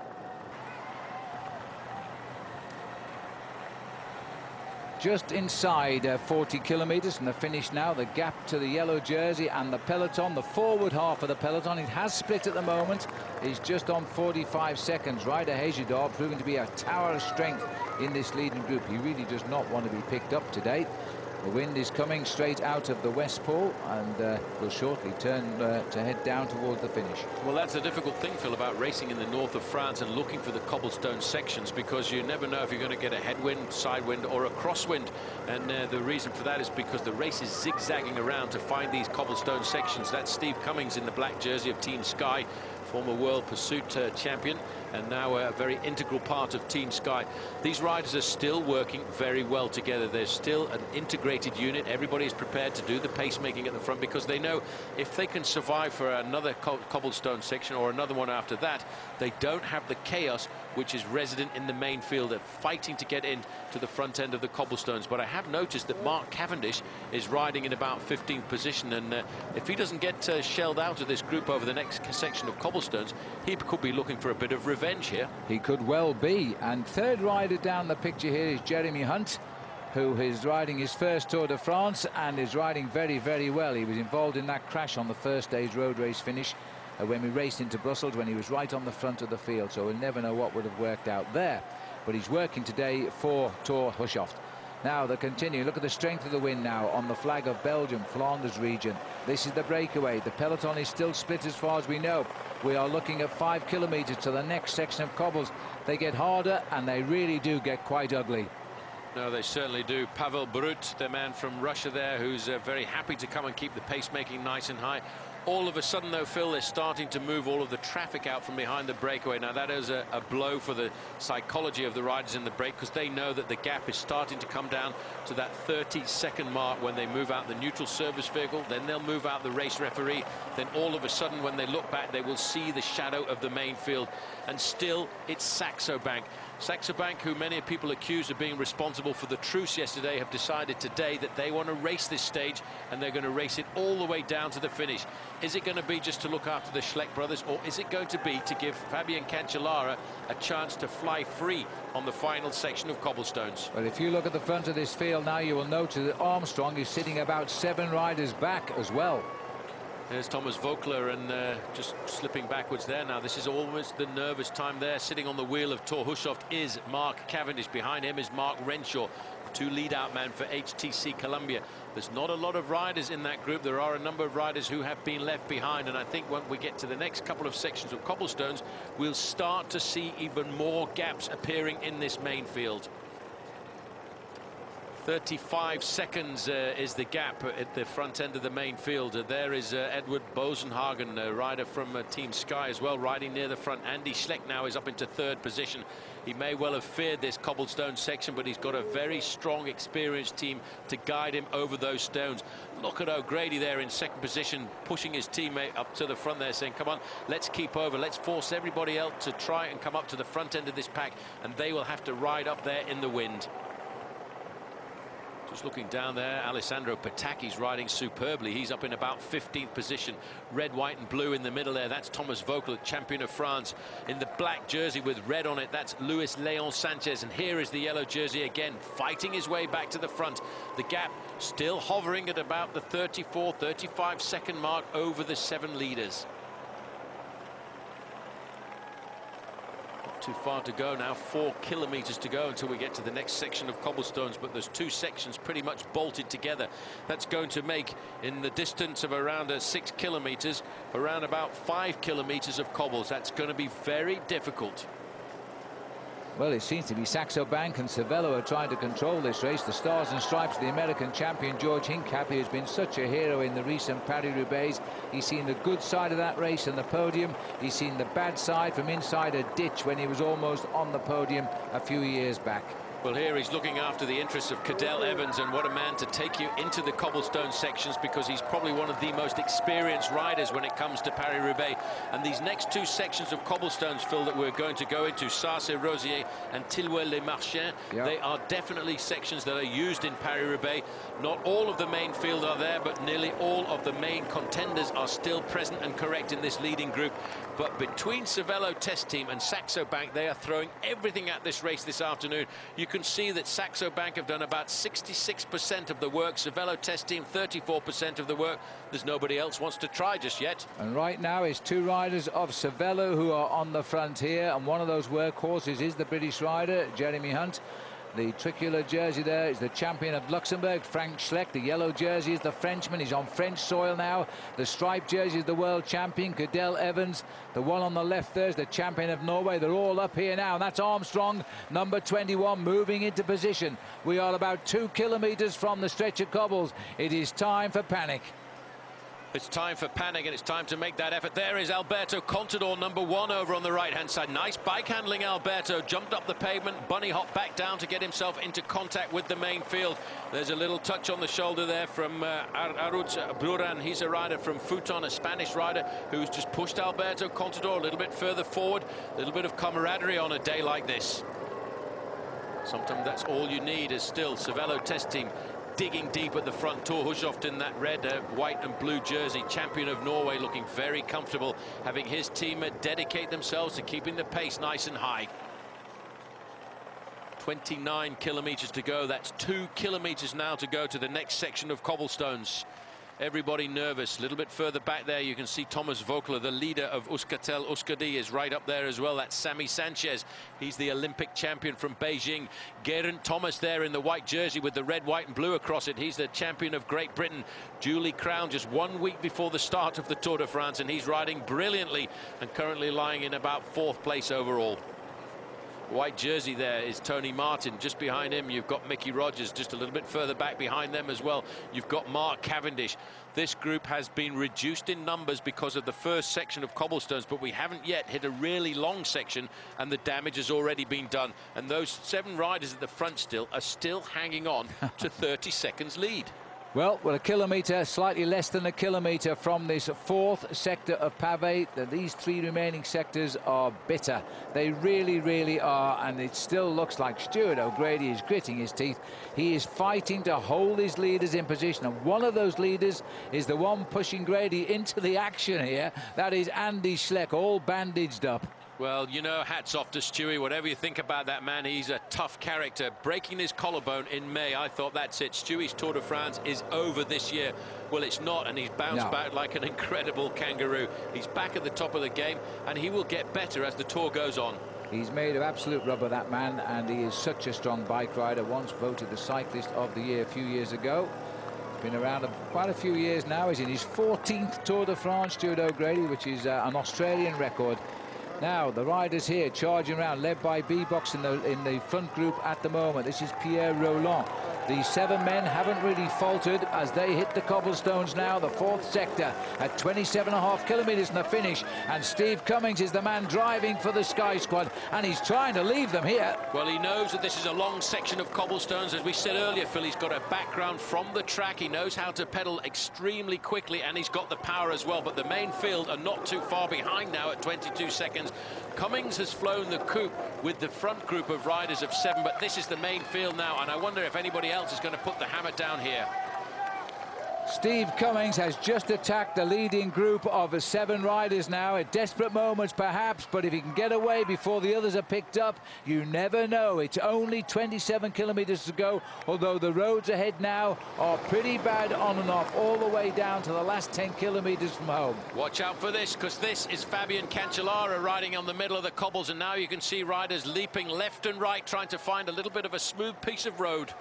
Just inside uh, forty kilometres from the finish now. The gap to the yellow jersey and the peloton, the forward half of the peloton, it has split at the moment, is just on forty-five seconds. Ryder Hejjedal proving to be a tower of strength in this leading group. He really does not want to be picked up today. The wind is coming straight out of the West Pole and uh, will shortly turn uh, to head down towards the finish. Well, that's a difficult thing, Phil, about racing in the north of France and looking for the cobblestone sections, because you never know if you're going to get a headwind, side wind or a crosswind. And uh, the reason for that is because the race is zigzagging around to find these cobblestone sections. That's Steve Cummings in the black jersey of Team Sky, former World Pursuit uh, champion, and now a very integral part of Team Sky. These riders are still working very well together. They're still an integrated unit. Everybody is prepared to do the pacemaking at the front, because they know if they can survive for another co cobblestone section or another one after that, they don't have the chaos which is resident in the main field of fighting to get in to the front end of the cobblestones. But I have noticed that Mark Cavendish is riding in about fifteenth position, and uh, if he doesn't get uh, shelled out of this group over the next section of cobblestones, he could be looking for a bit of revenge here. He could well be. And third rider down the picture here is Jeremy Hunt, who is riding his first Tour de France and is riding very, very well. He was involved in that crash on the first day's road race finish uh, when we raced into Brussels, when he was right on the front of the field. So we'll never know what would have worked out there. But he's working today for Tour Hushoft. Now they continue. Look at the strength of the wind now on the flag of Belgium, Flanders region. This is the breakaway. The peloton is still split as far as we know. We are looking at five kilometres to the next section of cobbles. They get harder and they really do get quite ugly. No, they certainly do. Pavel Brut, the man from Russia there, who's uh, very happy to come and keep the pace making nice and high. All of a sudden, though, Phil, they're starting to move all of the traffic out from behind the breakaway. Now, that is a, a blow for the psychology of the riders in the break, because they know that the gap is starting to come down to that thirty second mark when they move out the neutral service vehicle. Then they'll move out the race referee. Then all of a sudden, when they look back, they will see the shadow of the main field. And still, it's Saxo Bank. Saxo Bank, who many people accuse of being responsible for the truce yesterday, have decided today that they want to race this stage, and they're going to race it all the way down to the finish. Is it going to be just to look after the Schleck brothers, or is it going to be to give Fabian Cancellara a chance to fly free on the final section of cobblestones? Well, if you look at the front of this field now, you will notice that Armstrong is sitting about seven riders back as well. There's Thomas Vogler, and uh, just slipping backwards there now. This is almost the nervous time there. Sitting on the wheel of Thor Hushovd is Mark Cavendish. Behind him is Mark Renshaw, two lead-out men for H T C Columbia. There's not a lot of riders in that group. There are a number of riders who have been left behind, and I think when we get to the next couple of sections of cobblestones, we'll start to see even more gaps appearing in this main field. thirty-five seconds uh, is the gap at the front end of the main field. Uh, there is uh, Edward Bosenhagen, a rider from uh, Team Sky as well, riding near the front. Andy Schleck now is up into third position. He may well have feared this cobblestone section, but he's got a very strong, experienced team to guide him over those stones. Look at O'Grady there in second position, pushing his teammate up to the front there, saying, come on, let's keep over. Let's force everybody else to try and come up to the front end of this pack, and they will have to ride up there in the wind. Just looking down there, Alessandro Pataki's riding superbly. He's up in about fifteenth position. Red, white and blue in the middle there. That's Thomas Vogler, champion of France. In the black jersey with red on it, that's Luis Leon Sanchez. And here is the yellow jersey again, fighting his way back to the front. The gap still hovering at about the thirty-four, thirty-five second mark over the seven leaders. Too far to go now, four kilometres to go until we get to the next section of cobblestones, but there's two sections pretty much bolted together. That's going to make, in the distance of around uh, six kilometres, around about five kilometres of cobbles. That's going to be very difficult. Well, it seems to be Saxo Bank and Cervelo are trying to control this race. The Stars and Stripes of the American champion George Hincapie, who's been such a hero in the recent Paris-Roubaix. He's seen the good side of that race and the podium. He's seen the bad side from inside a ditch when he was almost on the podium a few years back. Well, here he's looking after the interests of Cadel Evans, and what a man to take you into the cobblestone sections, because he's probably one of the most experienced riders when it comes to Paris-Roubaix. And these next two sections of cobblestones, Phil, that we're going to go into, Sarcey-Rosier and Tillouet-les-Marchins, yep. They are definitely sections that are used in Paris-Roubaix. Not all of the main field are there, but nearly all of the main contenders are still present and correct in this leading group. But between Cervelo Test Team and Saxo Bank, they are throwing everything at this race this afternoon. You can see that Saxo Bank have done about sixty-six percent of the work. Cervelo Test Team, thirty-four percent of the work. There's nobody else wants to try just yet. And right now it's two riders of Cervelo who are on the front here, and one of those workhorses is the British rider, Jeremy Hunt. The tricolor jersey there is the champion of Luxembourg, Frank Schleck. The yellow jersey is the Frenchman. He's on French soil now. The striped jersey is the world champion, Cadel Evans. The one on the left there is the champion of Norway. They're all up here now. And that's Armstrong, number twenty-one, moving into position. We are about two kilometres from the stretch of cobbles. It is time for panic. It's time for panic, and it's time to make that effort. There is Alberto Contador, number one, over on the right-hand side. Nice bike handling, Alberto. Jumped up the pavement, bunny hop back down to get himself into contact with the main field. There's a little touch on the shoulder there from uh, Arutz Bruran. He's a rider from Futon, a Spanish rider who's just pushed Alberto Contador a little bit further forward. A little bit of camaraderie on a day like this. Sometimes that's all you need. Is still Cervelo Test Team digging deep at the front. Thor Hushovd in that red, uh, white and blue jersey, champion of Norway, looking very comfortable, having his team uh, dedicate themselves to keeping the pace nice and high. twenty-nine kilometres to go. That's two kilometres now to go to the next section of cobblestones. Everybody nervous. A little bit further back there, you can see Thomas Vogler, the leader of Euskaltel Euskadi, is right up there as well. That's Sammy Sanchez. He's the Olympic champion from Beijing. Geraint Thomas there in the white jersey with the red, white and blue across it. He's the champion of Great Britain. Duly crowned just one week before the start of the Tour de France, and he's riding brilliantly and currently lying in about fourth place overall. White jersey there is Tony Martin. Just behind him, you've got Mickey Rogers. Just a little bit further back behind them as well, you've got Mark Cavendish. This group has been reduced in numbers because of the first section of cobblestones, but we haven't yet hit a really long section, and the damage has already been done. And those seven riders at the front still are still hanging on to thirty seconds lead. Well, we're a kilometre, slightly less than a kilometre from this fourth sector of pavé. These three remaining sectors are bitter. They really, really are, and it still looks like Stuart O'Grady is gritting his teeth. He is fighting to hold his leaders in position, and one of those leaders is the one pushing Grady into the action here. That is Andy Schleck, all bandaged up. Well, you know, hats off to Stewie. Whatever you think about that man, he's a tough character. Breaking his collarbone in May, I thought that's it. Stewie's Tour de France is over this year. Well, it's not, and he's bounced no. back like an incredible kangaroo. He's back at the top of the game, and he will get better as the Tour goes on. He's made of absolute rubber, that man, and he is such a strong bike rider. Once voted the cyclist of the year a few years ago. Been around quite a few years now. He's in his fourteenth Tour de France, Stuart O'Grady, which is uh, an Australian record. Now the riders here charging around, led by B-Box in the in the front group at the moment. This is Pierre Roland. The seven men haven't really faltered as they hit the cobblestones now, the fourth sector at twenty-seven and a half kilometres in the finish. And Steve Cummings is the man driving for the Sky Squad, and he's trying to leave them here. Well, he knows that this is a long section of cobblestones. As we said earlier, Phil, he's got a background from the track. He knows how to pedal extremely quickly, and he's got the power as well. But the main field are not too far behind now at twenty-two seconds. Cummings has flown the coupe with the front group of riders of seven, but this is the main field now, and I wonder if anybody else is going to put the hammer down here. Steve Cummings has just attacked the leading group of seven riders now at desperate moments perhaps, but if he can get away before the others are picked up, you never know. It's only twenty-seven kilometres to go, although the roads ahead now are pretty bad on and off all the way down to the last ten kilometres from home. Watch out for this, because this is Fabian Cancellara riding on the middle of the cobbles, and now you can see riders leaping left and right trying to find a little bit of a smooth piece of road.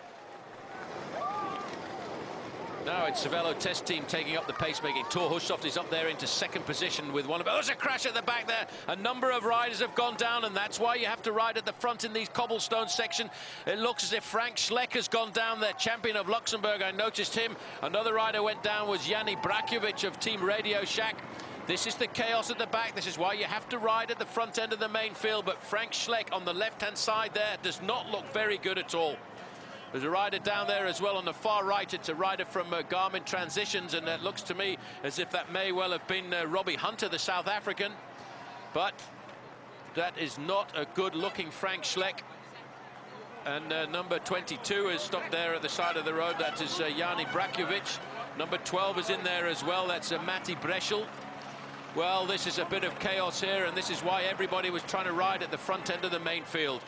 Now it's Cervelo test team taking up the pacemaking. Thor Hushovd is up there into second position with one of... Oh, there's a crash at the back there. A number of riders have gone down, and that's why you have to ride at the front in these cobblestone section. It looks as if Frank Schleck has gone down there, champion of Luxembourg. I noticed him. Another rider went down was Yanni Brakovic of Team Radio Shack. This is the chaos at the back. This is why you have to ride at the front end of the main field. But Frank Schleck on the left-hand side there does not look very good at all. There's a rider down there as well on the far right. It's a rider from uh, Garmin Transitions, and it looks to me as if that may well have been uh, Robbie Hunter, the South African. But that is not a good-looking Frank Schleck. And uh, number twenty-two is stopped there at the side of the road. That is uh, Yanni Brakovic. Number twelve is in there as well. That's uh, Matti Breschel. Well, this is a bit of chaos here, and this is why everybody was trying to ride at the front end of the main field.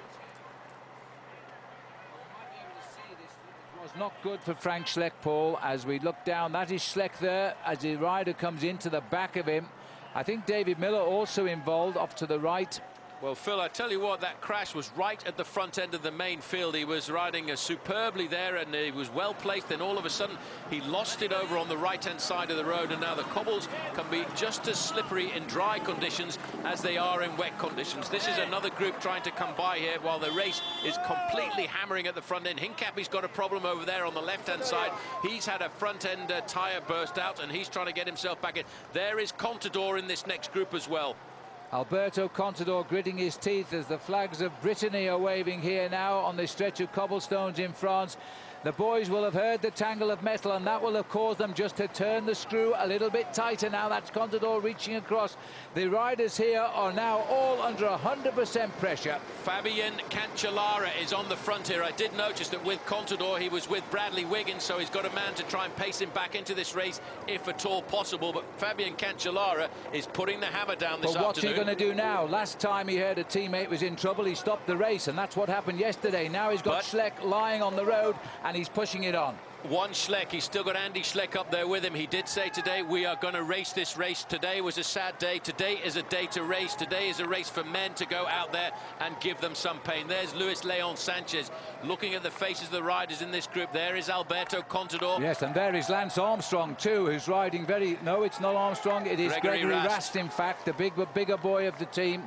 Not good for Frank Schleck, Paul, as we look down. That is Schleck there as the rider comes into the back of him. I think David Miller also involved off to the right. Well, Phil, I tell you what, that crash was right at the front end of the main field. He was riding uh, superbly there, and he was well placed. Then all of a sudden, he lost it over on the right-hand side of the road, and now the cobbles can be just as slippery in dry conditions as they are in wet conditions. This is another group trying to come by here while the race is completely hammering at the front end. Hincapie's got a problem over there on the left-hand side. He's had a front-end uh, tyre burst out, and he's trying to get himself back in. There is Contador in this next group as well. Alberto Contador gritting his teeth as the flags of Brittany are waving here now on this stretch of cobblestones in France. The boys will have heard the tangle of metal, and that will have caused them just to turn the screw a little bit tighter. Now that's Contador reaching across. The riders here are now all under one hundred percent pressure. Fabian Cancellara is on the front here. I did notice that with Contador, he was with Bradley Wiggins, so he's got a man to try and pace him back into this race, if at all possible. But Fabian Cancellara is putting the hammer down this afternoon. But what's afternoon. he going to do now? Last time he heard a teammate was in trouble, he stopped the race, and that's what happened yesterday. Now he's got but Schleck lying on the road, and he's pushing it on. One Schleck, he's still got Andy Schleck up there with him. He did say today, we are going to race this race. Today was a sad day. Today is a day to race. Today is a race for men to go out there and give them some pain. There's Luis Leon Sanchez looking at the faces of the riders in this group. There is Alberto Contador. Yes, and there is Lance Armstrong too, who's riding very... No, it's not Armstrong. It is Gregory, Gregory Rast. Rast, in fact, the big, bigger boy of the team.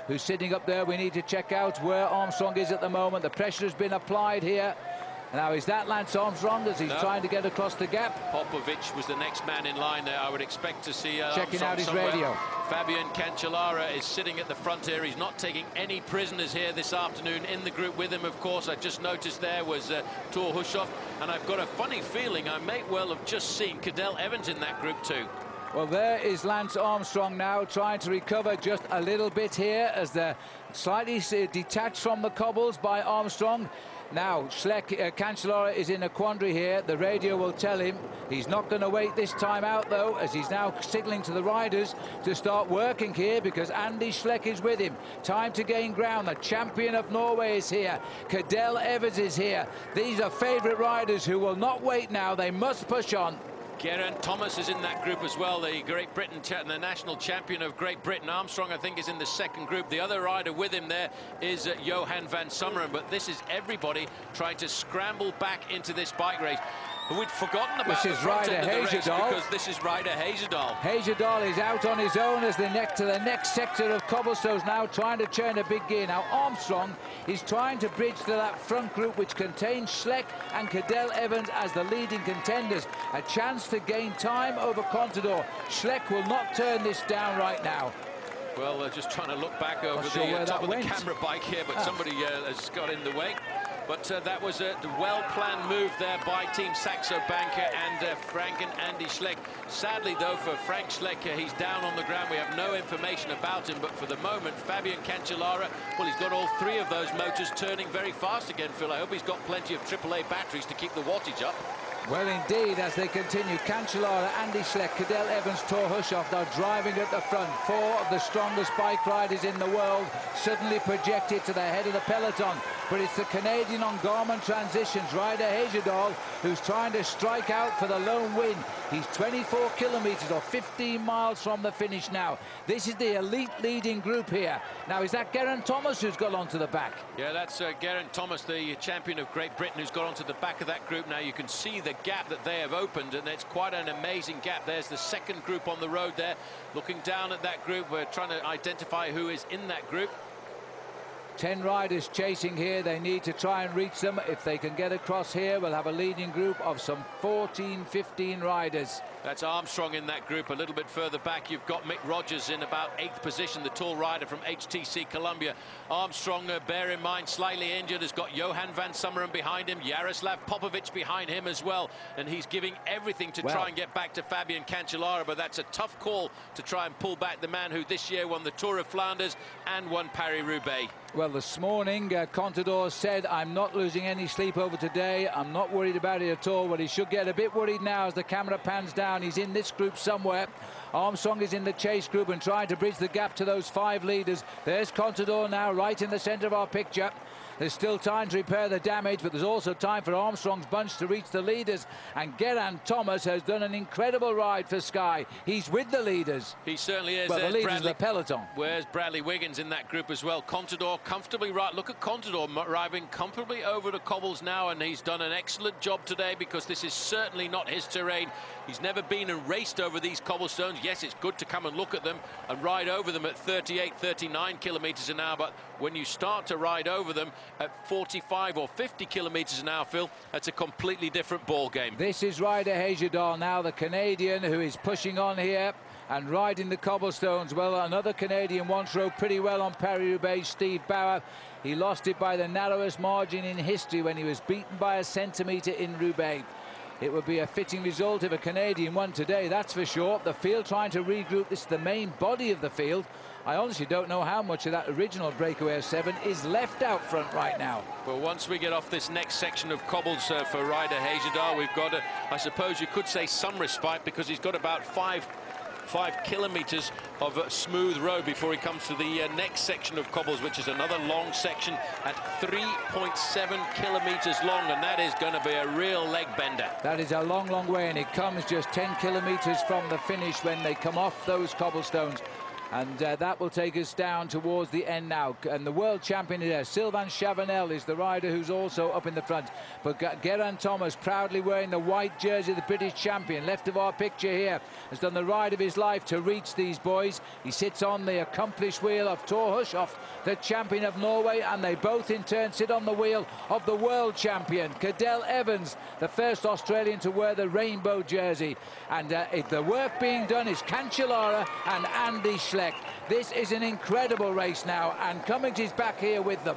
who's sitting up there. We need to check out where Armstrong is at the moment. The pressure has been applied here. Now, is that Lance Armstrong as he's no. trying to get across the gap? Popovic was the next man in line there. I would expect to see uh, checking Armstrong out his somewhere. radio. Fabian Cancellara is sitting at the front here. He's not taking any prisoners here this afternoon. In the group with him, of course, I just noticed there was uh, Thor Hushoff, and I've got a funny feeling I may well have just seen Cadel Evans in that group too. Well, there is Lance Armstrong now trying to recover just a little bit here as they're slightly detached from the cobbles by Armstrong. Now, Schleck, uh, Cancellara is in a quandary here. The radio will tell him he's not going to wait this time out, though, as he's now signalling to the riders to start working here because Andy Schleck is with him. Time to gain ground. The champion of Norway is here. Cadel Evans is here. These are favourite riders who will not wait now. They must push on. Geraint Thomas is in that group as well, the Great Britain, the national champion of Great Britain. Armstrong, I think, is in the second group. The other rider with him there is uh, Johan van Summeren, but this is everybody trying to scramble back into this bike race. We'd forgotten about this the is front Ryder end of the race Heyerdahl. because this is Ryder Heyerdahl. Heyerdahl is out on his own as the next to the next sector of cobblestones now, trying to turn a big gear. Now Armstrong is trying to bridge to that front group which contains Schleck and Cadel Evans as the leading contenders. A chance to gain time over Contador. Schleck will not turn this down right now. Well, uh, just trying to look back over sure the uh, top of went. the camera bike here, but ah. somebody uh, has got in the way. But uh, that was a well-planned move there by Team Saxo Bank and uh, Frank and Andy Schleck. Sadly, though, for Frank Schleck, uh, he's down on the ground. We have no information about him. But for the moment, Fabian Cancellara, well, he's got all three of those motors turning very fast again, Phil. I hope he's got plenty of triple A batteries to keep the wattage up. Well, indeed, as they continue, Cancellara, Andy Schleck, Cadel Evans, Thor Hushoff, they're driving at the front. Four of the strongest bike riders in the world suddenly projected to the head of the peloton. But it's the Canadian on Garmin Transitions, Ryder Heyerdahl, who's trying to strike out for the lone win. He's twenty-four kilometres or fifteen miles from the finish now. This is the elite leading group here. Now, is that Geraint Thomas who's got onto the back? Yeah, that's uh, Geraint Thomas, the champion of Great Britain, who's got onto the back of that group. Now, you can see the gap that they have opened, and it's quite an amazing gap. There's the second group on the road there. Looking down at that group, we're trying to identify who is in that group. Ten riders chasing here. They need to try and reach them. If they can get across here, we'll have a leading group of some fourteen, fifteen riders. That's Armstrong in that group. A little bit further back, you've got Mick Rogers in about eighth position, the tall rider from H T C Columbia. Armstrong, uh, bear in mind, slightly injured, has got Johan van Summeren behind him, Jaroslav Popovic behind him as well, and he's giving everything to well. try and get back to Fabian Cancellara, but that's a tough call to try and pull back the man who this year won the Tour of Flanders and won Paris-Roubaix. Well, this morning, uh, Contador said, I'm not losing any sleep over today. I'm not worried about it at all. Well, he should get a bit worried now as the camera pans down. He's in this group somewhere. Armstrong is in the chase group and trying to bridge the gap to those five leaders. There's Contador now, right in the centre of our picture. There's still time to repair the damage, but there's also time for Armstrong's bunch to reach the leaders. And Geraint Thomas has done an incredible ride for Sky. He's with the leaders. He certainly is. Well, There's the leaders Bradley, of the peloton. Where's Bradley Wiggins in that group as well? Contador comfortably right. Look at Contador arriving comfortably over the cobbles now, and he's done an excellent job today because this is certainly not his terrain. He's never been and raced over these cobblestones. Yes, it's good to come and look at them and ride over them at thirty-eight, thirty-nine kilometres an hour, but when you start to ride over them at forty-five or fifty kilometres an hour, Phil, that's a completely different ball game. This is Ryder Heyerdahl now, the Canadian who is pushing on here and riding the cobblestones. Well, another Canadian once rode pretty well on Paris-Roubaix, Steve Bauer. He lost it by the narrowest margin in history when he was beaten by a centimetre in Roubaix. It would be a fitting result if a Canadian won today, that's for sure. The field trying to regroup. This is the main body of the field. I honestly don't know how much of that original breakaway of seven is left out front right now. Well, once we get off this next section of cobbles uh, for Ryder Heyerdahl, we've got, a, I suppose you could say, some respite because he's got about five five kilometres of uh, smooth road before he comes to the uh, next section of cobbles, which is another long section at three point seven kilometres long, and that is going to be a real leg bender. That is a long, long way, and it comes just ten kilometres from the finish when they come off those cobblestones. And uh, that will take us down towards the end now. And the world champion is there. Sylvain Chavanel is the rider who's also up in the front. But Geraint Thomas, proudly wearing the white jersey of the British champion, left of our picture here, has done the ride of his life to reach these boys. He sits on the accomplished wheel of Thor Hushovd, the champion of Norway, and they both in turn sit on the wheel of the world champion, Cadel Evans, the first Australian to wear the rainbow jersey. And uh, the work being done is Cancellara and Andy Schleck. This is an incredible race now, and Cummings is back here with them.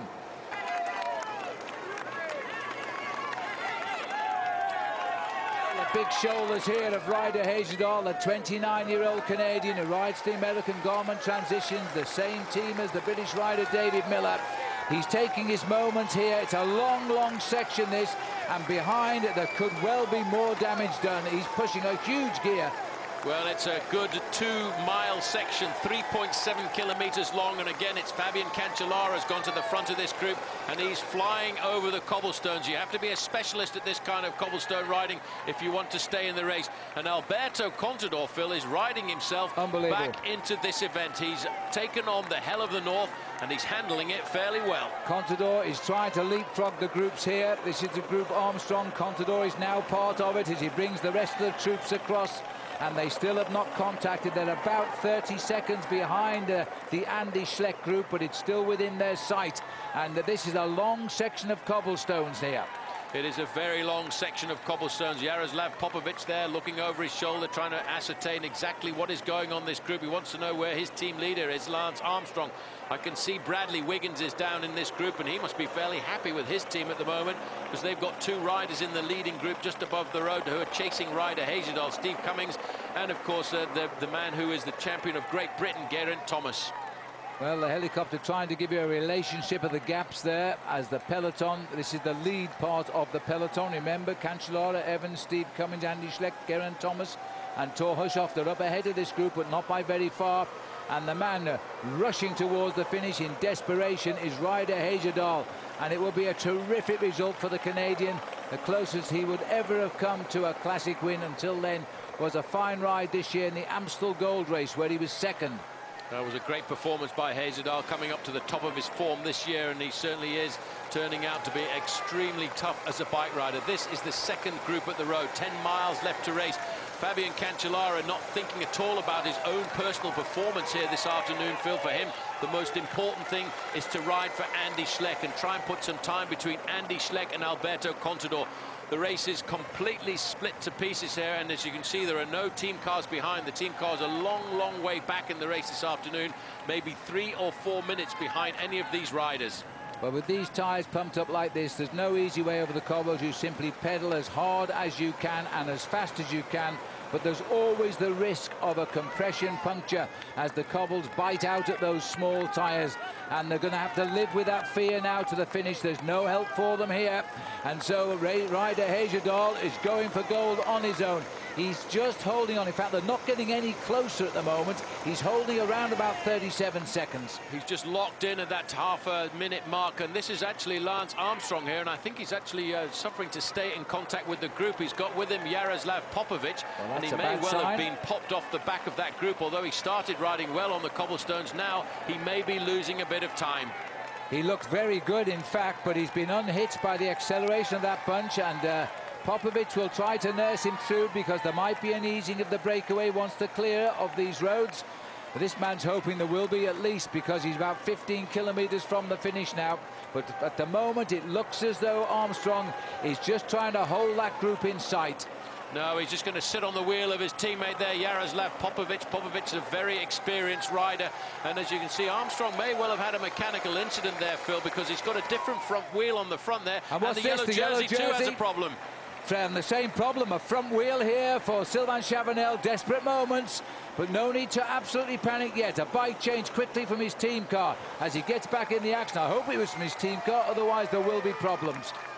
The big shoulders here of Ryder Hezerdahl, the twenty-nine-year-old Canadian who rides the American Garmin Transitions, the same team as the British rider David Miller. He's taking his moments here. It's a long, long section, this, and behind there could well be more damage done. He's pushing a huge gear. Well, it's a good two-mile section, three point seven kilometres long, and again, it's Fabian Cancellara has gone to the front of this group, and he's flying over the cobblestones. You have to be a specialist at this kind of cobblestone riding if you want to stay in the race. And Alberto Contador, Phil, is riding himself back into this event. He's taken on the hell of the north, and he's handling it fairly well. Contador is trying to leapfrog the groups here. This is the group Armstrong. Contador is now part of it as he brings the rest of the troops across. And they still have not contacted. They're about thirty seconds behind uh, the Andy Schleck group, but it's still within their sight. And uh, this is a long section of cobblestones here. It is a very long section of cobblestones. Jaroslav Popovic there looking over his shoulder, trying to ascertain exactly what is going on this group. He wants to know where his team leader is, Lance Armstrong. I can see Bradley Wiggins is down in this group, and he must be fairly happy with his team at the moment, because they've got two riders in the leading group just above the road who are chasing Ryder Hezerdahl, Steve Cummings, and of course uh, the, the man who is the champion of Great Britain, Geraint Thomas. Well, the helicopter trying to give you a relationship of the gaps there as the peloton. This is the lead part of the peloton. Remember, Cancellara, Evans, Steve Cummings, Andy Schleck, Geraint Thomas and Thor Hushovd are up ahead of this group, but not by very far. And the man uh, rushing towards the finish in desperation is Ryder Hezerdahl. And it will be a terrific result for the Canadian. The closest he would ever have come to a classic win until then was a fine ride this year in the Amstel Gold Race, where he was second. That was a great performance by Hezerdahl, coming up to the top of his form this year, and he certainly is turning out to be extremely tough as a bike rider. This is the second group at the road, ten miles left to race. Fabian Cancellara not thinking at all about his own personal performance here this afternoon, Phil. For him, the most important thing is to ride for Andy Schleck and try and put some time between Andy Schleck and Alberto Contador. The race is completely split to pieces here, and as you can see, there are no team cars behind. The team cars are a long, long way back in the race this afternoon, maybe three or four minutes behind any of these riders. But with these tyres pumped up like this, there's no easy way over the cobbles. You simply pedal as hard as you can and as fast as you can. But there's always the risk of a compression puncture as the cobbles bite out at those small tyres, and they're going to have to live with that fear now to the finish. There's no help for them here, and so Ryder Hezerdahl is going for gold on his own. He's just holding on. In fact, they're not getting any closer at the moment. He's holding around about thirty-seven seconds. He's just locked in at that half a minute mark, and this is actually Lance Armstrong here, and I think he's actually uh, suffering to stay in contact with the group. He's got with him Jaroslav Popovic, well, and he may well sign. have been popped off the back of that group. Although he started riding well on the cobblestones, now he may be losing a bit of time. He looked very good, in fact, but he's been unhit by the acceleration of that bunch, and uh, Popovic will try to nurse him through, because there might be an easing of the breakaway once they're clear of these roads. But this man's hoping there will be, at least, because he's about fifteen kilometres from the finish now. But at the moment, it looks as though Armstrong is just trying to hold that group in sight. No, he's just going to sit on the wheel of his teammate there, Jaroslav Popovic. Popovic is a very experienced rider, and as you can see, Armstrong may well have had a mechanical incident there, Phil, because he's got a different front wheel on the front there, and, and the, yellow, the jersey yellow jersey too has a problem. And the same problem, a front wheel here for Sylvain Chavanel. Desperate moments, but no need to absolutely panic yet. A bike change quickly from his team car as he gets back in the action. I hope it was from his team car, otherwise there will be problems.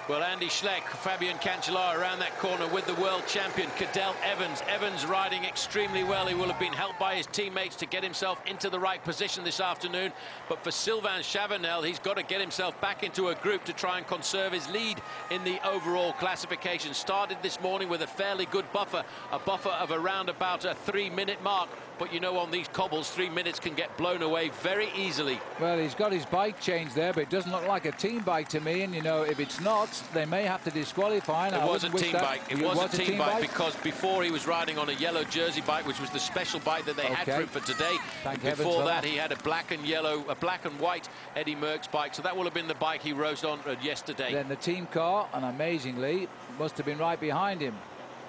Well, Andy Schleck, Fabian Cancellara around that corner with the world champion, Cadel Evans. Evans riding extremely well. He will have been helped by his teammates to get himself into the right position this afternoon. But for Sylvain Chavanel, he's got to get himself back into a group to try and conserve his lead in the overall classification. Started this morning with a fairly good buffer, a buffer of around about a three-minute mark. But you know, on these cobbles, three minutes can get blown away very easily. Well, he's got his bike changed there, but it doesn't look like a team bike to me. And, you know, if it's not, they may have to disqualify. It was a team bike. It was, was a team bike, bike because before he was riding on a yellow jersey bike, which was the special bike that they okay. had for him for today. Thank before that, that, he had a black and yellow, a black and white Eddie Merckx bike. So that will have been the bike he rode on uh, yesterday. Then the team car, and amazingly, must have been right behind him.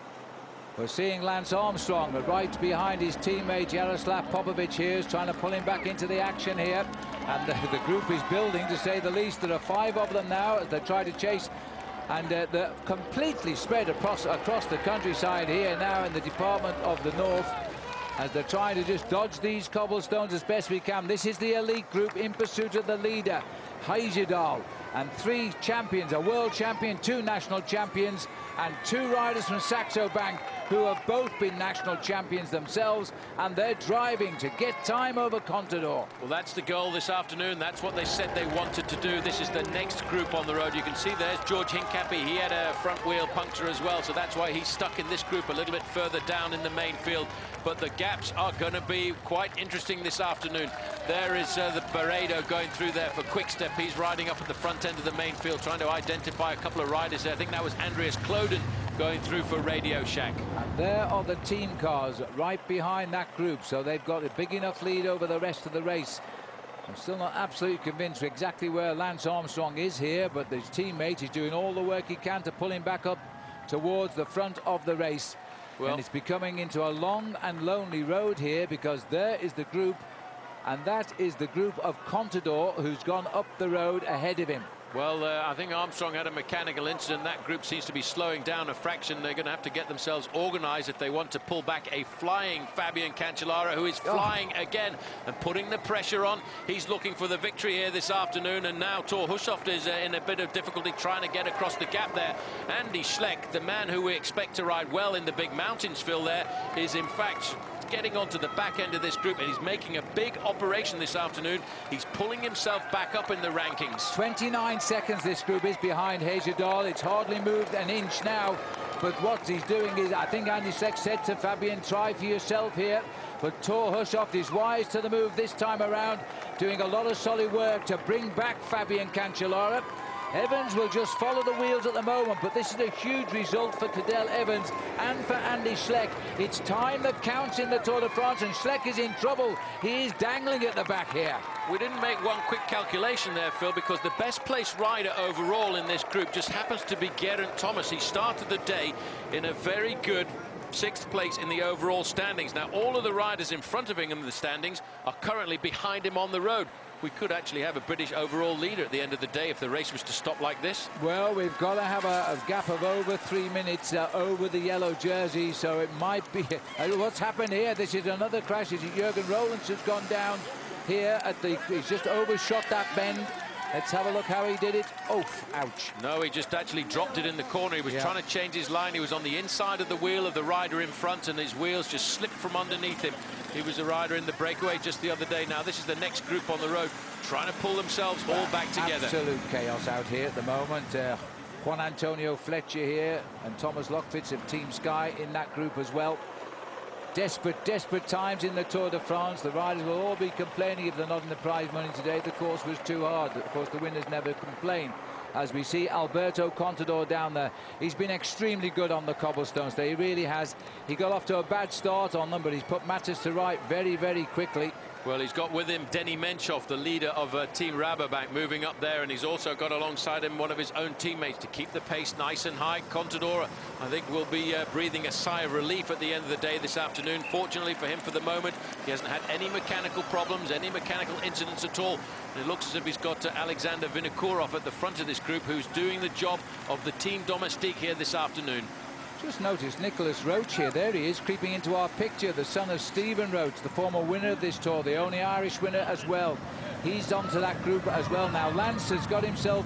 We're seeing Lance Armstrong right behind his teammate Jaroslav Popovic here, is trying to pull him back into the action here. And the, the group is building, to say the least. There are five of them now as they try to chase. And uh, they're completely spread across, across the countryside here now in the Department of the North, as they're trying to just dodge these cobblestones as best we can. This is the elite group in pursuit of the leader, Heyerdahl, and three champions, a world champion, two national champions, and two riders from Saxo Bank who have both been national champions themselves, and they're driving to get time over Contador. Well, that's the goal this afternoon. That's what they said they wanted to do. This is the next group on the road. You can see there's George Hincapie. He had a front wheel puncture as well, so that's why he's stuck in this group a little bit further down in the main field. But the gaps are going to be quite interesting this afternoon. There is uh, the Barredo going through there for Quick-Step. He's riding up at the front end of the main field, trying to identify a couple of riders there. I think that was Andreas Kloden going through for Radio Shack. And there are the team cars right behind that group, so they've got a big enough lead over the rest of the race. I'm still not absolutely convinced exactly where Lance Armstrong is here, but his teammate is doing all the work he can to pull him back up towards the front of the race. Well, and it's becoming into a long and lonely road here, because there is the group, and that is the group of Contador, who's gone up the road ahead of him. Well, uh, I think Armstrong had a mechanical incident. That group seems to be slowing down a fraction. They're going to have to get themselves organised if they want to pull back a flying Fabian Cancellara, who is flying oh. again and putting the pressure on. He's looking for the victory here this afternoon, and now Thor Hushovd is uh, in a bit of difficulty trying to get across the gap there. Andy Schleck, the man who we expect to ride well in the big mountains fill there, is in fact getting onto the back end of this group, and he's making a big operation this afternoon. He's pulling himself back up in the rankings. twenty-nine seconds this group is behind Heyerdahl. It's hardly moved an inch now, but what he's doing is, I think Andy Schleck said to Fabian, try for yourself here. But Thor Hushovd is wise to the move this time around, doing a lot of solid work to bring back Fabian Cancellara. Evans will just follow the wheels at the moment, but this is a huge result for Cadel Evans and for Andy Schleck. It's time that counts in the Tour de France, and Schleck is in trouble. He is dangling at the back here. We didn't make one quick calculation there, Phil, because the best placed rider overall in this group just happens to be Geraint Thomas. He started the day in a very good sixth place in the overall standings. Now, all of the riders in front of him in the standings are currently behind him on the road. We could actually have a British overall leader at the end of the day if the race was to stop like this. Well, we've got to have a, a gap of over three minutes uh, over the yellow jersey, so it might be... Uh, what's happened here? This is another crash. Is it Jürgen Rollins who's gone down here at the... He's just overshot that bend. Let's have a look how he did it. Oh, ouch. No, he just actually dropped it in the corner. He was yeah. trying to change his line. He was on the inside of the wheel of the rider in front, and his wheels just slipped from underneath him. He was a rider in the breakaway just the other day. Now, this is the next group on the road, trying to pull themselves all back together. Absolute chaos out here at the moment. Uh, Juan Antonio Fletcher here, and Thomas Lockfitz of Team Sky in that group as well. Desperate, desperate times in the Tour de France. The riders will all be complaining if they're not in the prize money today. The course was too hard. Of course, the winners never complain. As we see Alberto Contador down there, he's been extremely good on the cobblestones today. He really has. He got off to a bad start on them, but he's put matters to right very, very quickly. Well, he's got with him Denny Menchoff, the leader of uh, Team Rabobank, moving up there, and he's also got alongside him one of his own teammates to keep the pace nice and high. Contador, I think, will be uh, breathing a sigh of relief at the end of the day this afternoon. Fortunately for him, for the moment, he hasn't had any mechanical problems, any mechanical incidents at all. And it looks as if he's got uh, Alexander Vinokourov at the front of this group, who's doing the job of the Team Domestique here this afternoon. Just noticed Nicholas Roach here. There he is, creeping into our picture, the son of Stephen Roach, the former winner of this tour, the only Irish winner as well. He's onto that group as well now. Lance has got himself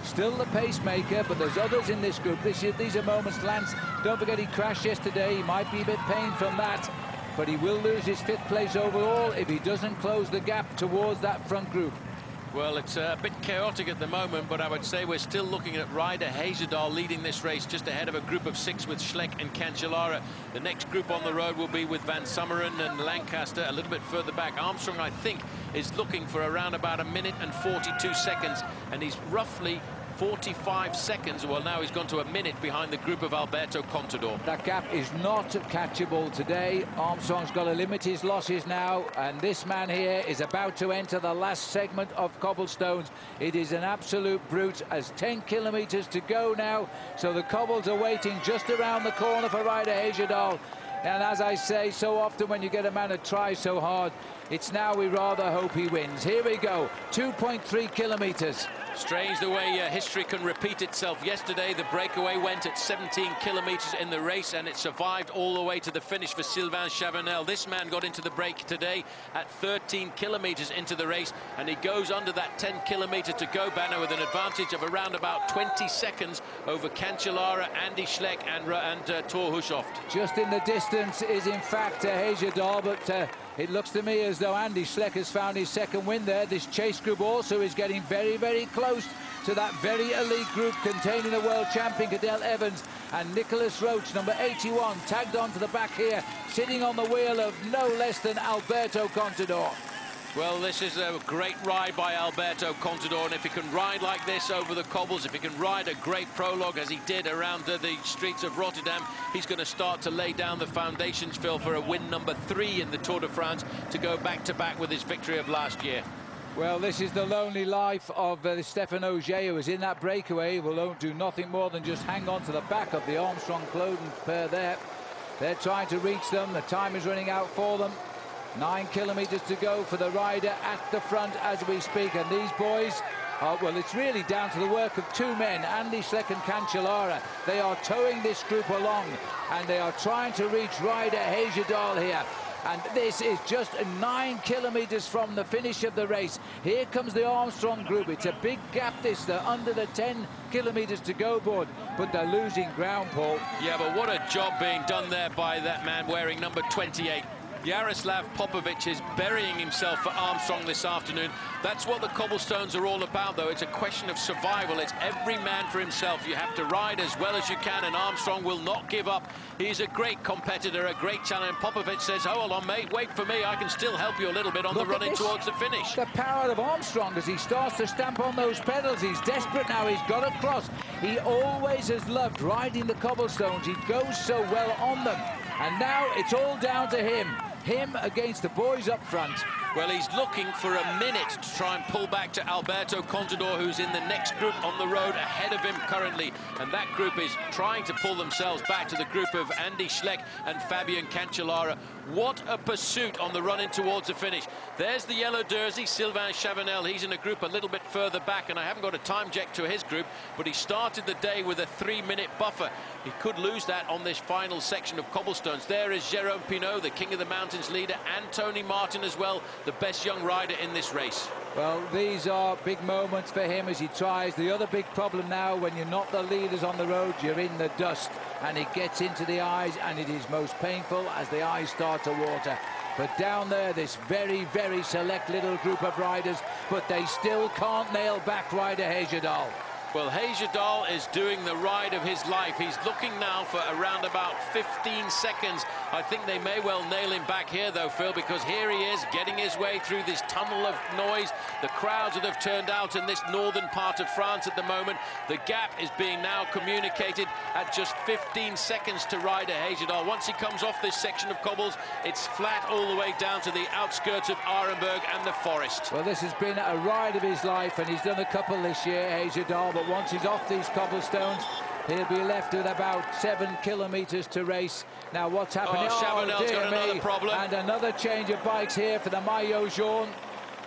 Still the pacemaker, but there's others in this group. This, these are moments, Lance. Don't forget he crashed yesterday. He might be a bit pained from that, but he will lose his fifth place overall if he doesn't close the gap towards that front group. Well, it's a bit chaotic at the moment, but I would say we're still looking at Ryder Heyerdahl leading this race just ahead of a group of six with Schleck and Cancellara. The next group on the road will be with Van Summeren and Lancaster a little bit further back. Armstrong, I think, is looking for around about a minute and forty-two seconds, and he's roughly forty-five seconds. Well, now he's gone to a minute behind the group of Alberto Contador. That gap is not catchable today. Armstrong's got to limit his losses now, and this man here is about to enter the last segment of cobblestones. It is an absolute brute, as ten kilometres to go now, so the cobbles are waiting just around the corner for Ryder Heyerdahl. And as I say so often, when you get a man that tries so hard, it's now we rather hope he wins. Here we go, two point three kilometres. Strange the way uh, history can repeat itself. Yesterday, the breakaway went at seventeen kilometres in the race, and it survived all the way to the finish for Sylvain Chavanel. This man got into the break today at thirteen kilometres into the race, and he goes under that ten kilometre to go banner with an advantage of around about twenty seconds over Cancellara, Andy Schleck and, and uh, Thor Hushovd. Just in the distance is in fact uh, Heyerdahl, but uh, it looks to me as though Andy Schleck has found his second win there. This chase group also is getting very, very close to that very elite group containing the world champion Cadel Evans and Nicholas Roach, number eighty-one, tagged onto the back here, sitting on the wheel of no less than Alberto Contador. Well, this is a great ride by Alberto Contador, and if he can ride like this over the cobbles, if he can ride a great prologue as he did around uh, the streets of Rotterdam, he's going to start to lay down the foundations, Phil, for a win number three in the Tour de France to go back-to-back with his victory of last year. Well, this is the lonely life of uh, Stefan Ogier, who is in that breakaway. Will do nothing more than just hang on to the back of the Armstrong-Cloden pair there. They're trying to reach them. The time is running out for them. Nine kilometres to go for the rider at the front as we speak. And these boys, are, well, it's really down to the work of two men, Andy Schleck and Cancellara. They are towing this group along, and they are trying to reach Ryder Heyerdahl here. And this is just nine kilometres from the finish of the race. Here comes the Armstrong group. It's a big gap, this. They're under the ten kilometres to go board, but they're losing ground, Paul. Yeah, but what a job being done there by that man wearing number twenty-eight. Jaroslav Popovic is burying himself for Armstrong this afternoon. That's what the cobblestones are all about, though. It's a question of survival. It's every man for himself. You have to ride as well as you can, and Armstrong will not give up. He's a great competitor, a great challenger. Popovic says, hold on, mate, wait for me. I can still help you a little bit on Look the run-in towards the finish. The power of Armstrong as he starts to stamp on those pedals. He's desperate now. He's got across. He always has loved riding the cobblestones. He goes so well on them. And now it's all down to him. Him against the boys up front. Well, he's looking for a minute to try and pull back to Alberto Contador, who's in the next group on the road ahead of him currently. And that group is trying to pull themselves back to the group of Andy Schleck and Fabian Cancellara. What a pursuit on the run-in towards the finish. There's the yellow jersey, Sylvain Chavanel. He's in a group a little bit further back, and I haven't got a time check to his group, but he started the day with a three-minute buffer. He could lose that on this final section of cobblestones. There is Jérôme Pinault, the King of the Mountains leader, and Tony Martin as well, the best young rider in this race. Well, these are big moments for him as he tries. The other big problem now, when you're not the leaders on the road, you're in the dust, and it gets into the eyes, and it is most painful as the eyes start to water. But down there, this very, very select little group of riders, but they still can't nail back Ryder Heyerdahl. Well, Heyerdahl is doing the ride of his life. He's looking now for around about fifteen seconds. I think they may well nail him back here, though, Phil, because here he is getting his way through this tunnel of noise. The crowds that have turned out in this northern part of France at the moment. The gap is being now communicated at just fifteen seconds to Ryder Heyerdahl. Once he comes off this section of cobbles, it's flat all the way down to the outskirts of Arenberg and the forest. Well, this has been a ride of his life, and he's done a couple this year, Heyerdahl. But once he's off these cobblestones, he'll be left with about seven kilometres to race. Now, what's happening? Oh, Chavanel's oh, got another me. problem. And another change of bikes here for the Maillot Jaune.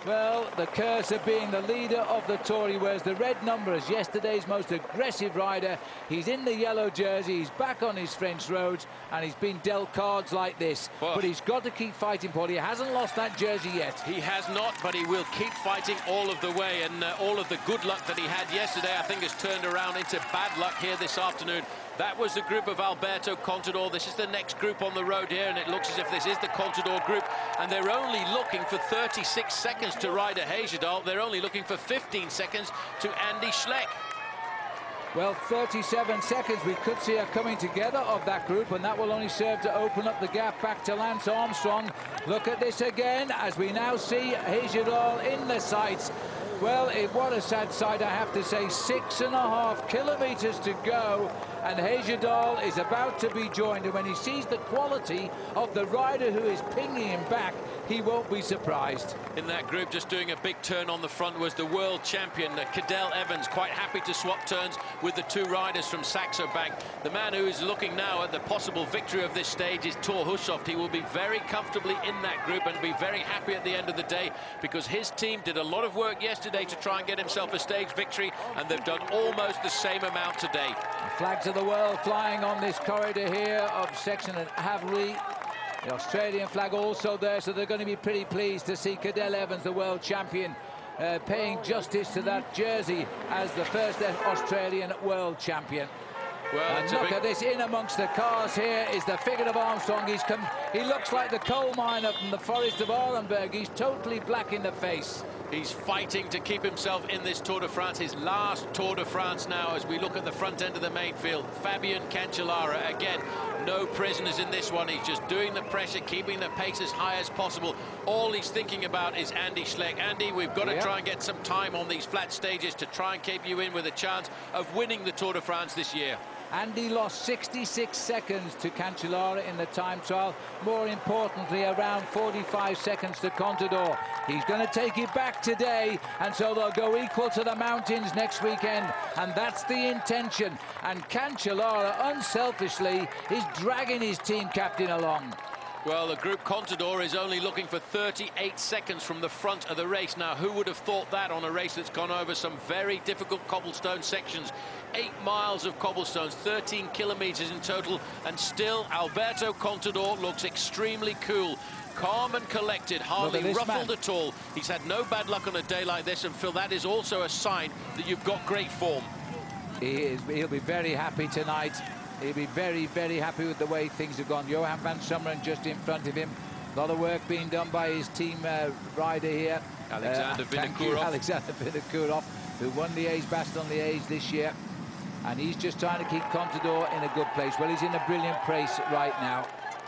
Well, the curse of being the leader of the Tour. He wears the red number as yesterday's most aggressive rider. He's in the yellow jersey. He's back on his French roads, and he's been dealt cards like this. Well, but he's got to keep fighting, Paul. He hasn't lost that jersey yet. He has not, but he will keep fighting all of the way. And uh, all of the good luck that he had yesterday, I think, has turned around into bad luck here this afternoon. That was the group of Alberto Contador. This is the next group on the road here, and it looks as if this is the Contador group. And they're only looking for thirty-six seconds to Ryder Hagedal. They're only looking for fifteen seconds to Andy Schleck. Well, thirty-seven seconds, we could see a coming together of that group, and that will only serve to open up the gap back to Lance Armstrong. Look at this again, as we now see Hagedal in the sights. Well, it, what a sad sight, I have to say. Six and a half kilometres to go, and Hagedal is about to be joined. And when he sees the quality of the rider who is pinging him back, he won't be surprised. In that group, just doing a big turn on the front, was the world champion, uh, Cadel Evans, quite happy to swap turns with the two riders from Saxo Bank. The man who is looking now at the possible victory of this stage is Thor Hushovd. He will be very comfortably in that group and be very happy at the end of the day, because his team did a lot of work yesterday to try and get himself a stage victory, and they've done almost the same amount today. The flags of the world flying on this corridor here of section at Havre. The Australian flag also there, so they're going to be pretty pleased to see Cadel Evans, the world champion, uh, paying justice to that jersey as the first Australian world champion. Well, and look at this, in amongst the cars here is the figure of Armstrong. He's come, he looks like the coal miner from the forest of Arenberg. He's totally black in the face. He's fighting to keep himself in this Tour de France, his last Tour de France now, as we look at the front end of the main field. Fabian Cancellara, again, no prisoners in this one. He's just doing the pressure, keeping the pace as high as possible. All he's thinking about is Andy Schleck. Andy, we've got to yep. try and get some time on these flat stages to try and keep you in with a chance of winning the Tour de France this year. Andy lost sixty-six seconds to Cancellara in the time trial. More importantly, around forty-five seconds to Contador. He's going to take it back today, and so they'll go equal to the mountains next weekend, and that's the intention. And Cancellara, unselfishly, is dragging his team captain along. Well, the group Contador is only looking for thirty-eight seconds from the front of the race. Now, who would have thought that on a race that's gone over some very difficult cobblestone sections? Eight miles of cobblestones, thirteen kilometres in total, and still Alberto Contador looks extremely cool. Calm and collected, hardly ruffled man. at all. He's had no bad luck on a day like this, and Phil, that is also a sign that you've got great form. He is, he'll be very happy tonight. He'll be very, very happy with the way things have gone. Johan van Summeren just in front of him. A lot of work being done by his team uh, rider here. Alexander uh, Vinokourov. Alexander Vinokourov, who won the Age Baston Liège this year. And he's just trying to keep Contador in a good place. Well, he's in a brilliant place right now.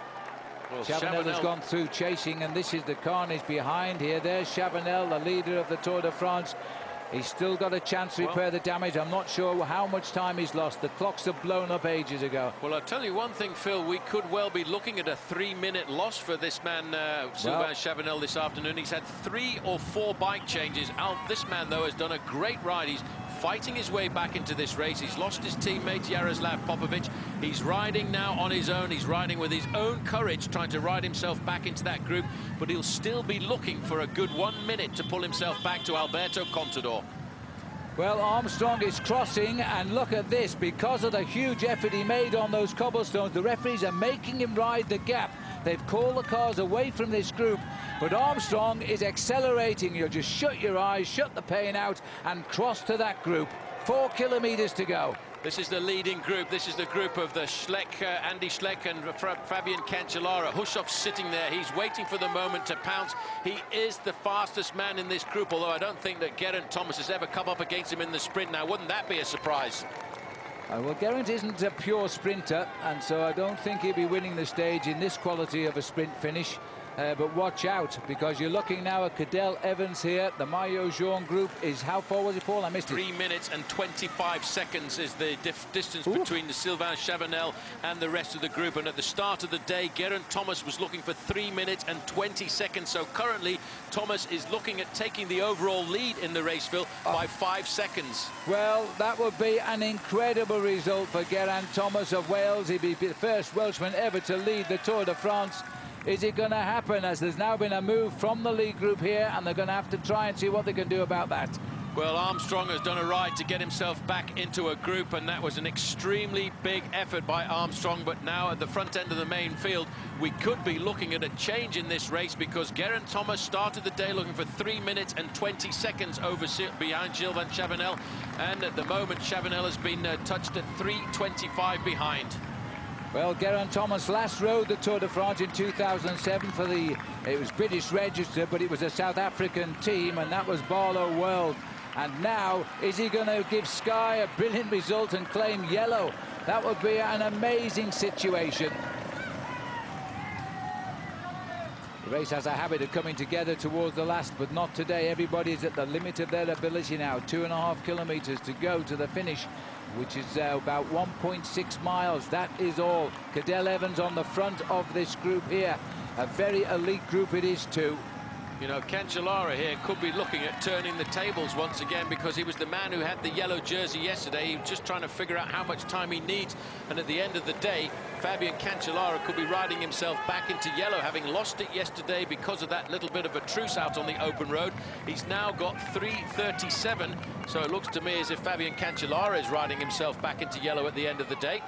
Well, Chavanel, Chavanel has gone through chasing, and this is the carnage behind here. There's Chavanel, the leader of the Tour de France. He's still got a chance to repair well, the damage. I'm not sure how much time he's lost. The clocks have blown up ages ago. Well, I'll tell you one thing, Phil. We could well be looking at a three-minute loss for this man, uh, Sylvain well, Chavanel, this afternoon. He's had three or four bike changes. Al this man, though, has done a great ride. He's fighting his way back into this race. He's lost his teammate, Jaroslav Popovic. He's riding now on his own. He's riding with his own courage, trying to ride himself back into that group. But he'll still be looking for a good one minute to pull himself back to Alberto Contador. Well, Armstrong is crossing, and look at this. Because of the huge effort he made on those cobblestones, the referees are making him ride the gap. They've called the cars away from this group, but Armstrong is accelerating. You'll just shut your eyes, shut the pain out, and cross to that group. Four kilometres to go. This is the leading group. This is the group of the Schleck, uh, Andy Schleck and Fabian Cancellara. Hushovd's sitting there. He's waiting for the moment to pounce. He is the fastest man in this group, although I don't think that Geraint Thomas has ever come up against him in the sprint. Now, wouldn't that be a surprise? Uh, well, Geraint isn't a pure sprinter, and so I don't think he'll be winning the stage in this quality of a sprint finish. Uh, but watch out, because you're looking now at Cadel Evans here. The Maillot Jaune group is, how far was it, Paul? I missed it. Three minutes and twenty-five seconds is the dif distance Ooh. between the Sylvain Chavanel and the rest of the group. And at the start of the day, Geraint Thomas was looking for three minutes and twenty seconds. So currently, Thomas is looking at taking the overall lead in the race, Phil, oh. by five seconds. Well, that would be an incredible result for Geraint Thomas of Wales. He'd be the first Welshman ever to lead the Tour de France. Is it going to happen, as there's now been a move from the lead group here, and they're going to have to try and see what they can do about that? Well, Armstrong has done a ride to get himself back into a group, and that was an extremely big effort by Armstrong. But now at the front end of the main field, we could be looking at a change in this race, because Geraint Thomas started the day looking for three minutes and twenty seconds over behind Sylvain Chavanel, and at the moment Chavanel has been uh, touched at three twenty-five behind. Well, Geraint Thomas last rode the Tour de France in two thousand seven for the, it was British registered, but it was a South African team, and that was Barlow World. And now, is he going to give Sky a brilliant result and claim yellow? That would be an amazing situation. The race has a habit of coming together towards the last, but not today. Everybody's at the limit of their ability now. Two and a half kilometres to go to the finish, which is uh, about one point six miles. That is all. Cadel Evans on the front of this group here. A very elite group it is too. You know, Cancellara here could be looking at turning the tables once again, because he was the man who had the yellow jersey yesterday. He was just trying to figure out how much time he needs, and at the end of the day, Fabian Cancellara could be riding himself back into yellow, having lost it yesterday because of that little bit of a truce out on the open road. He's now got three thirty-seven, so it looks to me as if Fabian Cancellara is riding himself back into yellow at the end of the day.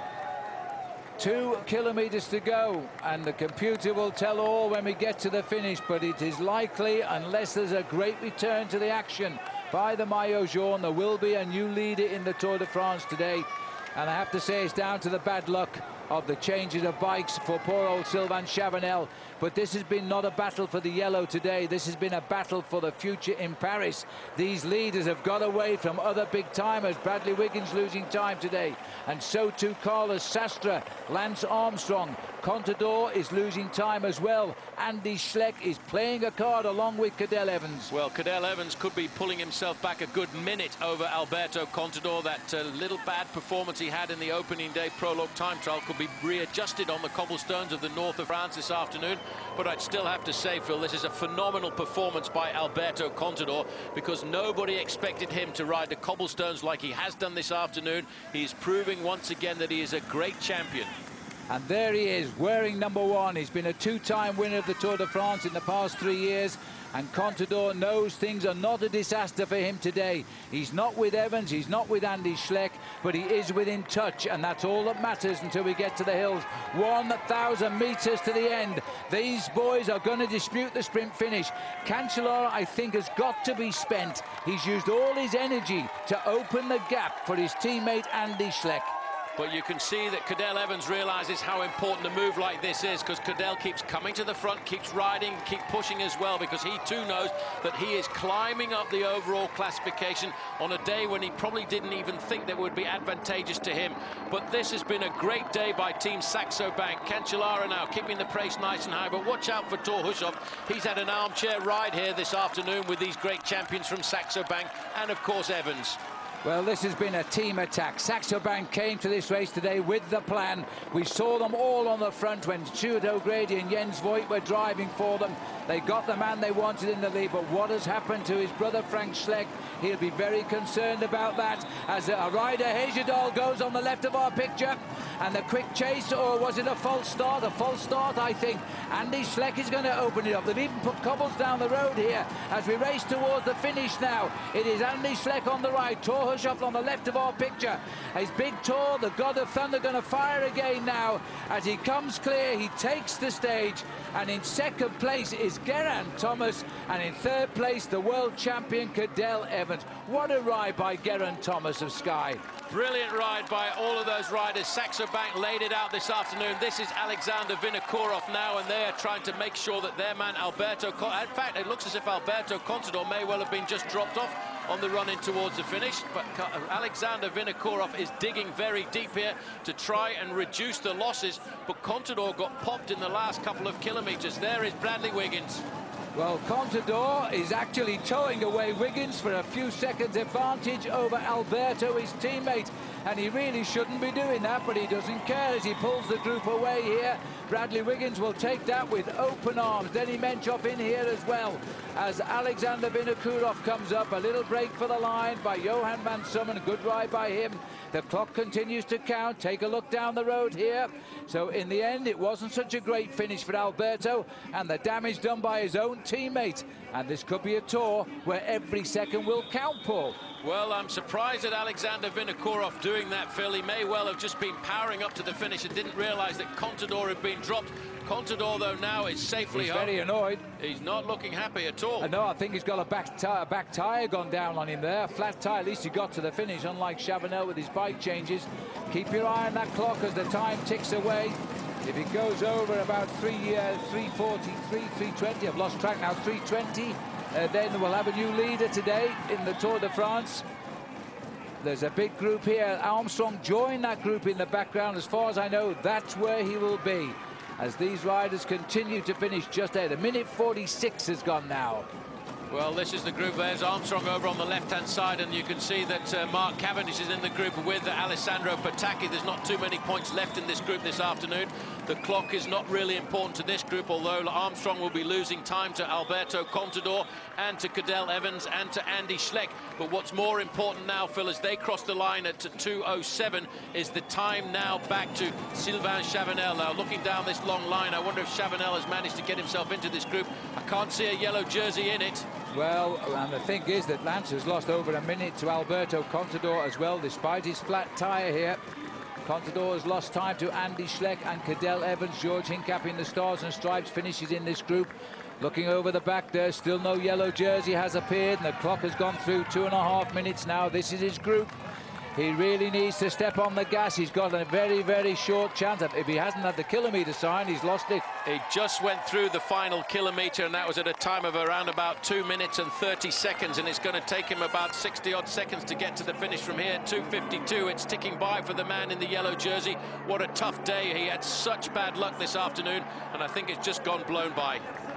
Two kilometres to go, and the computer will tell all when we get to the finish, but it is likely, unless there's a great return to the action by the Maillot Jaune, there will be a new leader in the Tour de France today. And I have to say, it's down to the bad luck of the changes of bikes for poor old Sylvain Chavanel. But this has been not a battle for the yellow today. This has been a battle for the future in Paris. These leaders have got away from other big timers. Bradley Wiggins losing time today, and so too Carlos Sastre, Lance Armstrong. Contador is losing time as well. Andy Schleck is playing a card along with Cadel Evans. Well, Cadel Evans could be pulling himself back a good minute over Alberto Contador. That uh, little bad performance he had in the opening day prologue time trial could be readjusted on the cobblestones of the north of France this afternoon. But I'd still have to say, Phil, this is a phenomenal performance by Alberto Contador, because nobody expected him to ride the cobblestones like he has done this afternoon. He's proving once again that he is a great champion. And there he is, wearing number one. He's been a two-time winner of the Tour de France in the past three years. And Contador knows things are not a disaster for him today. He's not with Evans, he's not with Andy Schleck, but he is within touch, and that's all that matters until we get to the hills. one thousand metres to the end. These boys are going to dispute the sprint finish. Cancellara, I think, has got to be spent. He's used all his energy to open the gap for his teammate Andy Schleck. But you can see that Cadel Evans realises how important a move like this is, because Cadel keeps coming to the front, keeps riding, keeps pushing as well, because he too knows that he is climbing up the overall classification on a day when he probably didn't even think that would be advantageous to him. But this has been a great day by Team Saxo Bank. Cancellara now keeping the pace nice and high, but watch out for Torhusov. He's had an armchair ride here this afternoon with these great champions from Saxo Bank, and of course Evans. Well, this has been a team attack. Saxo Bank came to this race today with the plan. We saw them all on the front when Stuart O'Grady and Jens Voigt were driving for them. They got the man they wanted in the lead, but what has happened to his brother Frank Schleck? He'll be very concerned about that, as a rider, Hejjedal, goes on the left of our picture. And the quick chase, or was it a false start? A false start, I think. Andy Schleck is going to open it up. They've even put cobbles down the road here as we race towards the finish now. It is Andy Schleck on the right, Torhusov on the left of our picture. His big Tor, the God of Thunder, going to fire again now. As he comes clear, he takes the stage. And in second place is Geraint Thomas. And in third place, the world champion Cadel Evans. What a ride by Geraint Thomas of Sky. Brilliant ride by all of those riders. Saxo Bank laid it out this afternoon. This is Alexander Vinokourov now, and they are trying to make sure that their man Alberto Contador, in fact, it looks as if Alberto Contador may well have been just dropped off on the run in towards the finish, but Alexander Vinokourov is digging very deep here to try and reduce the losses, but Contador got popped in the last couple of kilometres. There is Bradley Wiggins. Well, Contador is actually towing away Wiggins for a few seconds advantage over Alberto, his teammate. and he really shouldn't be doing that, but he doesn't care as he pulls the group away here. Bradley Wiggins will take that with open arms. Denny Menchov in here as well as Alexander Vinokourov comes up. A little break for the line by Johan van Summen. Good ride by him. The clock continues to count. Take a look down the road here. So in the end, it wasn't such a great finish for Alberto, and the damage done by his own teammate. And this could be a tour where every second will count, Paul. Well, I'm surprised at Alexander Vinokourov doing that, Phil. He may well have just been powering up to the finish and didn't realise that Contador had been dropped. Contador, though, now is safely He's home. very annoyed. He's not looking happy at all. I know, I think he's got a back, a back tyre gone down on him there. A flat tyre, at least he got to the finish, unlike Chavanel with his bike changes. Keep your eye on that clock as the time ticks away. If it goes over about three, uh, three forty-three, three twenty, I've lost track now, three twenty, uh, then we'll have a new leader today in the Tour de France. There's a big group here. Armstrong joined that group in the background. As far as I know, that's where he will be, as these riders continue to finish just there. The minute forty-six has gone now. Well, this is the group. There's Armstrong over on the left-hand side, and you can see that uh, Mark Cavendish is in the group with uh, Alessandro Patacchi. There's not too many points left in this group this afternoon. The clock is not really important to this group, although Armstrong will be losing time to Alberto Contador and to Cadel Evans and to Andy Schleck. But what's more important now, Phil, as they cross the line at two oh seven, is the time now back to Sylvain Chavanel. Now, looking down this long line, I wonder if Chavanel has managed to get himself into this group. I can't see a yellow jersey in it. Well, and the thing is that Lance has lost over a minute to Alberto Contador as well, despite his flat tyre here. Contador has lost time to Andy Schleck and Cadel Evans. George Hincap in the Stars and Stripes finishes in this group. Looking over the back there, still no yellow jersey has appeared, and the clock has gone through two and a half minutes now. This is his group. He really needs to step on the gas. He's got a very, very short chance. If he hasn't had the kilometre sign, he's lost it. He just went through the final kilometre, and that was at a time of around about two minutes and thirty seconds, and it's going to take him about sixty odd seconds to get to the finish from here. two fifty-two, it's ticking by for the man in the yellow jersey. What a tough day. He had such bad luck this afternoon, and I think it's just gone blown by.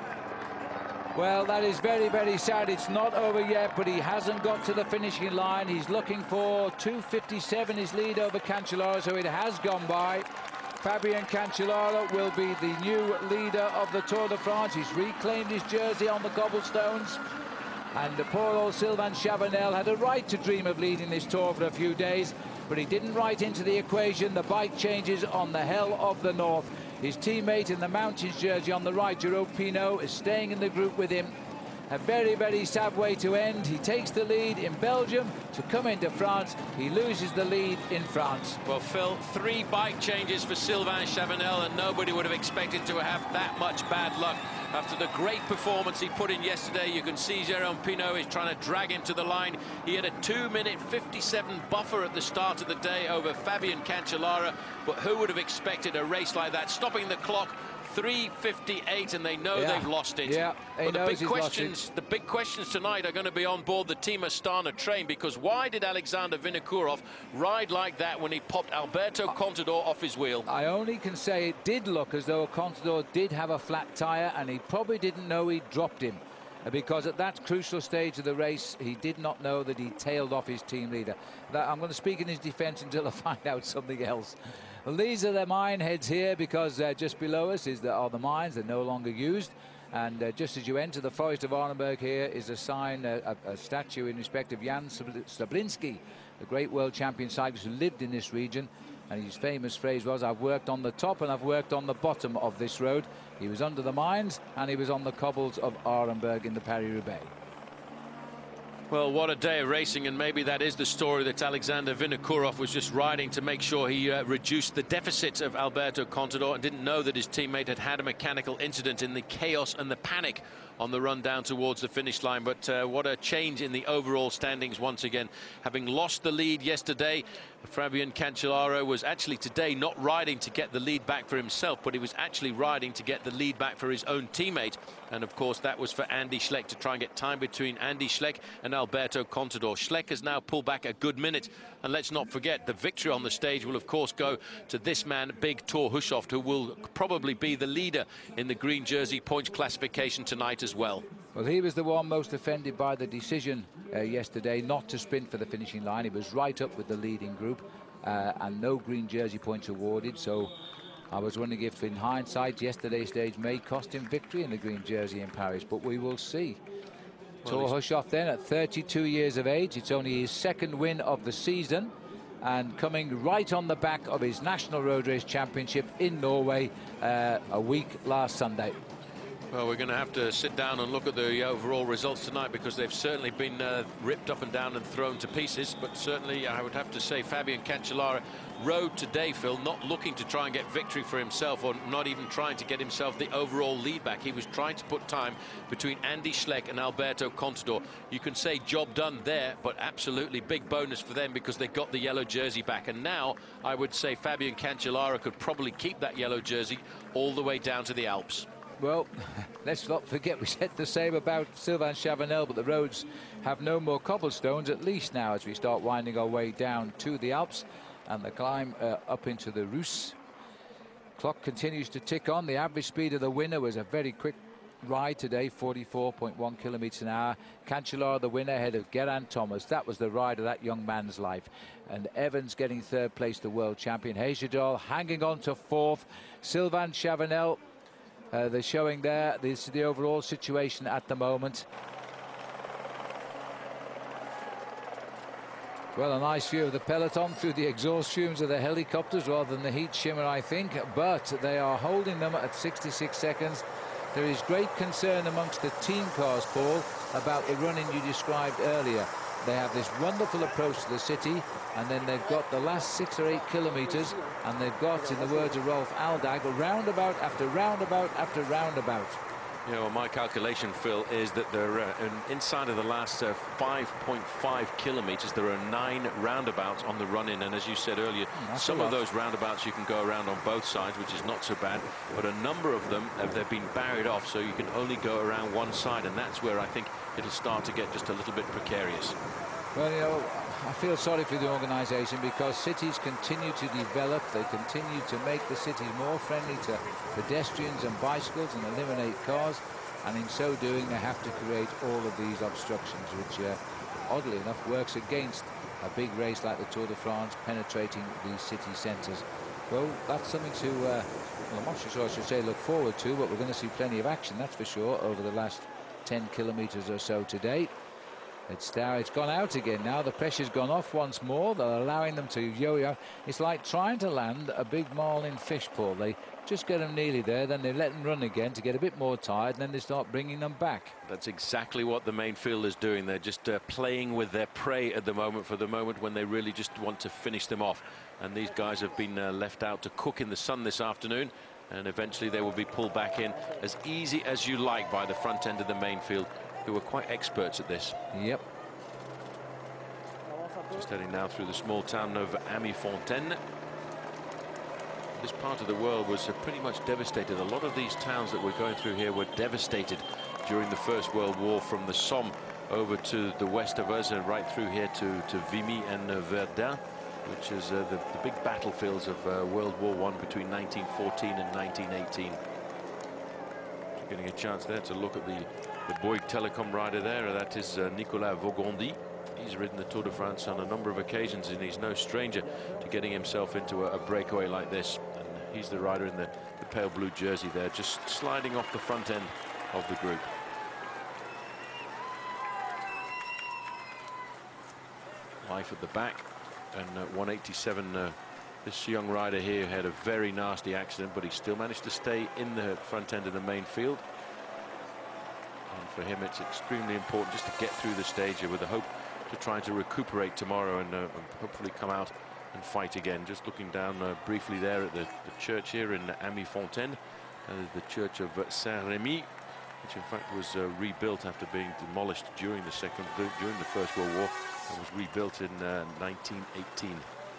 Well, that is very, very sad. It's not over yet, but he hasn't got to the finishing line. He's looking for two fifty-seven, his lead over Cancellara, so it has gone by. Fabien Cancellara will be the new leader of the Tour de France. He's reclaimed his jersey on the cobblestones. And the poor old Sylvain Chavanel had a right to dream of leading this Tour for a few days, but he didn't write into the equation the bike changes on the Hell of the North. His teammate in the Mountains jersey on the right, Jerome Pinot, is staying in the group with him. A very, very sad way to end. He takes the lead in Belgium to come into France. He loses the lead in France. Well, Phil, three bike changes for Sylvain Chavanel, and nobody would have expected to have that much bad luck. After the great performance he put in yesterday, you can see Jérôme Pinot is trying to drag him to the line. He had a two minute fifty-seven buffer at the start of the day over Fabien Cancellara, but who would have expected a race like that? Stopping the clock, three fifty-eight, and they know yeah. they've lost it. Yeah, he but the knows big questions, the big questions tonight are going to be on board the Team Astana train, because why did Alexander Vinokourov ride like that when he popped Alberto Contador off his wheel? I only can say it did look as though Contador did have a flat tyre, and he probably didn't know he dropped him, because at that crucial stage of the race he did not know that he tailed off his team leader. That, I'm going to speak in his defence until I find out something else. Well, these are the mine heads here, because uh, just below us is the, are the mines. They're no longer used, and uh, just as you enter the forest of Arenberg here is a sign, uh, a, a statue in respect of Jan Sablinski, the great world champion cyclist who lived in this region, and his famous phrase was, "I've worked on the top and I've worked on the bottom of this road." He was under the mines and he was on the cobbles of Arenberg in the Paris-Roubaix. Well, what a day of racing, and maybe that is the story that Alexander Vinokourov was just riding to make sure he uh, reduced the deficit of Alberto Contador, and didn't know that his teammate had had a mechanical incident in the chaos and the panic on the run down towards the finish line. But uh, what a change in the overall standings once again. Having lost the lead yesterday, Fabien Cancellara was actually today not riding to get the lead back for himself, but he was actually riding to get the lead back for his own teammate. And of course that was for Andy Schleck, to try and get time between Andy Schleck and Alberto Contador. Schleck has now pulled back a good minute, and let's not forget the victory on the stage will of course go to this man, Big Thor Hushovd, who will probably be the leader in the green jersey points classification tonight as well. Well, he was the one most offended by the decision uh, yesterday not to sprint for the finishing line. He was right up with the leading group, uh, and no green jersey points awarded. So I was wondering if, in hindsight, yesterday's stage may cost him victory in the green jersey in Paris, but we will see. Well, Thor Hushoff then at thirty-two years of age. It's only his second win of the season, and coming right on the back of his National Road Race Championship in Norway uh, a week last Sunday. Well, we're going to have to sit down and look at the overall results tonight, because they've certainly been uh, ripped up and down and thrown to pieces. But certainly I would have to say Fabian Cancellara rode today, Phil, not looking to try and get victory for himself, or not even trying to get himself the overall lead back. He was trying to put time between Andy Schleck and Alberto Contador. You can say job done there, but absolutely big bonus for them, because they got the yellow jersey back. And now I would say Fabian Cancellara could probably keep that yellow jersey all the way down to the Alps. Well, let's not forget we said the same about Sylvain Chavanel, but the roads have no more cobblestones, at least now, as we start winding our way down to the Alps and the climb uh, up into the Rus. Clock continues to tick on. The average speed of the winner was a very quick ride today, forty-four point one kilometres an hour. Cancellara the winner ahead of Geraint Thomas. That was the ride of that young man's life. And Evans getting third place, the world champion. Hejjedal hanging on to fourth. Sylvain Chavanel, Uh, they're showing there. This is the overall situation at the moment. Well, a nice view of the peloton through the exhaust fumes of the helicopters rather than the heat shimmer, I think. But they are holding them at sixty-six seconds. There is great concern amongst the team cars, Paul, about the running you described earlier. They have this wonderful approach to the city, and then they've got the last six or eight kilometres, and they've got, in the words of Rolf Aldag, roundabout after roundabout after roundabout. Yeah, well, my calculation, Phil, is that they're uh, inside of the last uh, five point five kilometres. There are nine roundabouts on the run-in, and as you said earlier, mm, some of those roundabouts you can go around on both sides, which is not so bad. But a number of them have they've been barried off, so you can only go around one side, and that's where I think it'll start to get just a little bit precarious. Well, you know, I feel sorry for the organisation, because cities continue to develop. They continue to make the cities more friendly to pedestrians and bicycles and eliminate cars. And in so doing, they have to create all of these obstructions, which, uh, oddly enough, works against a big race like the Tour de France penetrating these city centres. Well, that's something to, uh, well, I'm not sure I should say look forward to, but we're going to see plenty of action, that's for sure, over the last ten kilometres or so today. It's now, it's gone out again now. The pressure's gone off once more. They're allowing them to yo-yo. It's like trying to land a big marlin fish, Paul. They just get them nearly there, then they let them run again to get a bit more tired, and then they start bringing them back. That's exactly what the main field is doing. They're just uh, playing with their prey at the moment, for the moment when they really just want to finish them off. And these guys have been uh, left out to cook in the sun this afternoon, and eventually they will be pulled back in as easy as you like by the front end of the main field, who are quite experts at this. Yep. Just heading now through the small town of Amis-Fontaine. This part of the world was uh, pretty much devastated. A lot of these towns that we're going through here were devastated during the First World War, from the Somme over to the west of us and right through here to, to Vimy and uh, Verdun, which is uh, the, the big battlefields of uh, World War One between nineteen fourteen and nineteen eighteen. Just getting a chance there to look at the The Bouygues Telecom rider there, that is uh, Nicolas Vaugondy. He's ridden the Tour de France on a number of occasions, and he's no stranger to getting himself into a, a breakaway like this. And he's the rider in the, the pale blue jersey there, just sliding off the front end of the group. Life at the back, and uh, one eighty-seven. Uh, this young rider here had a very nasty accident, but he still managed to stay in the front end of the main field. And for him, it's extremely important just to get through the stage here with the hope to try to recuperate tomorrow and, uh, and hopefully come out and fight again. Just looking down uh, briefly there at the, the church here in Amis-Fontaine, uh, the church of uh, Saint-Rémy, which in fact was uh, rebuilt after being demolished during the second, during the First World War, and was rebuilt in uh, nineteen eighteen.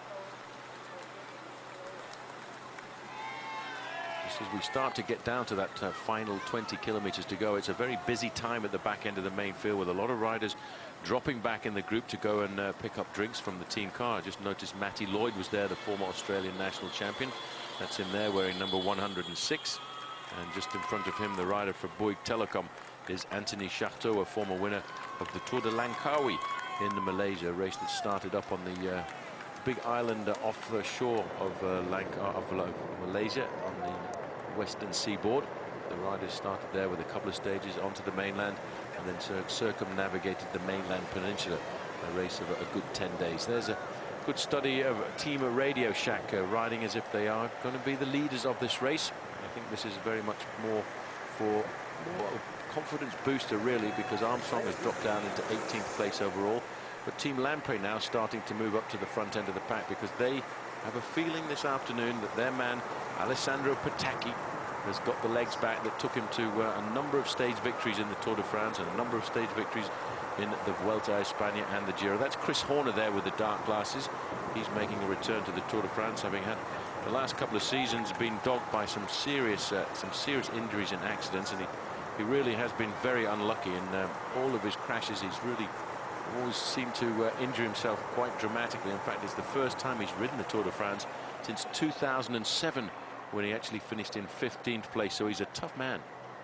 As we start to get down to that uh, final twenty kilometers to go, it's a very busy time at the back end of the main field, with a lot of riders dropping back in the group to go and uh, pick up drinks from the team car. I just noticed Matty Lloyd was there, the former Australian national champion. That's him there, wearing number one hundred and six. And just in front of him, the rider for Bouygues Telecom is Anthony Charteau, a former winner of the Tour de Langkawi in Malaysia, a race that started up on the uh, big island uh, off the shore of, uh, Lank uh, of uh, Malaysia on the western seaboard. The riders started there with a couple of stages onto the mainland and then cir circumnavigated the mainland peninsula. A race of a, a good ten days. There's a good study of Team Radio Shack uh, riding as if they are going to be the leaders of this race. I think this is very much more for more confidence booster, really, because Armstrong has dropped down into eighteenth place overall. But Team Lamprey now starting to move up to the front end of the pack, because they have a feeling this afternoon that their man Alessandro Patacchi has got the legs back that took him to uh, a number of stage victories in the Tour de France and a number of stage victories in the Vuelta a España and the Giro. That's Chris Horner there with the dark glasses. He's making a return to the Tour de France, having had the last couple of seasons been dogged by some serious uh, some serious injuries and accidents, and he he really has been very unlucky in um, all of his crashes. He's really always seemed to uh, injure himself quite dramatically. In fact, it's the first time he's ridden the Tour de France since two thousand seven, when he actually finished in fifteenth place. So he's a tough man.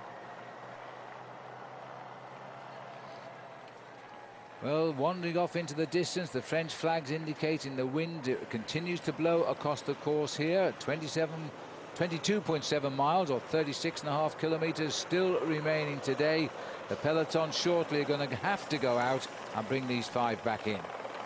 Well, wandering off into the distance, the French flags indicating the wind it continues to blow across the course here at twenty-two point seven miles, or thirty-six and a half kilometers still remaining today. The peloton shortly are going to have to go out and bring these five back in.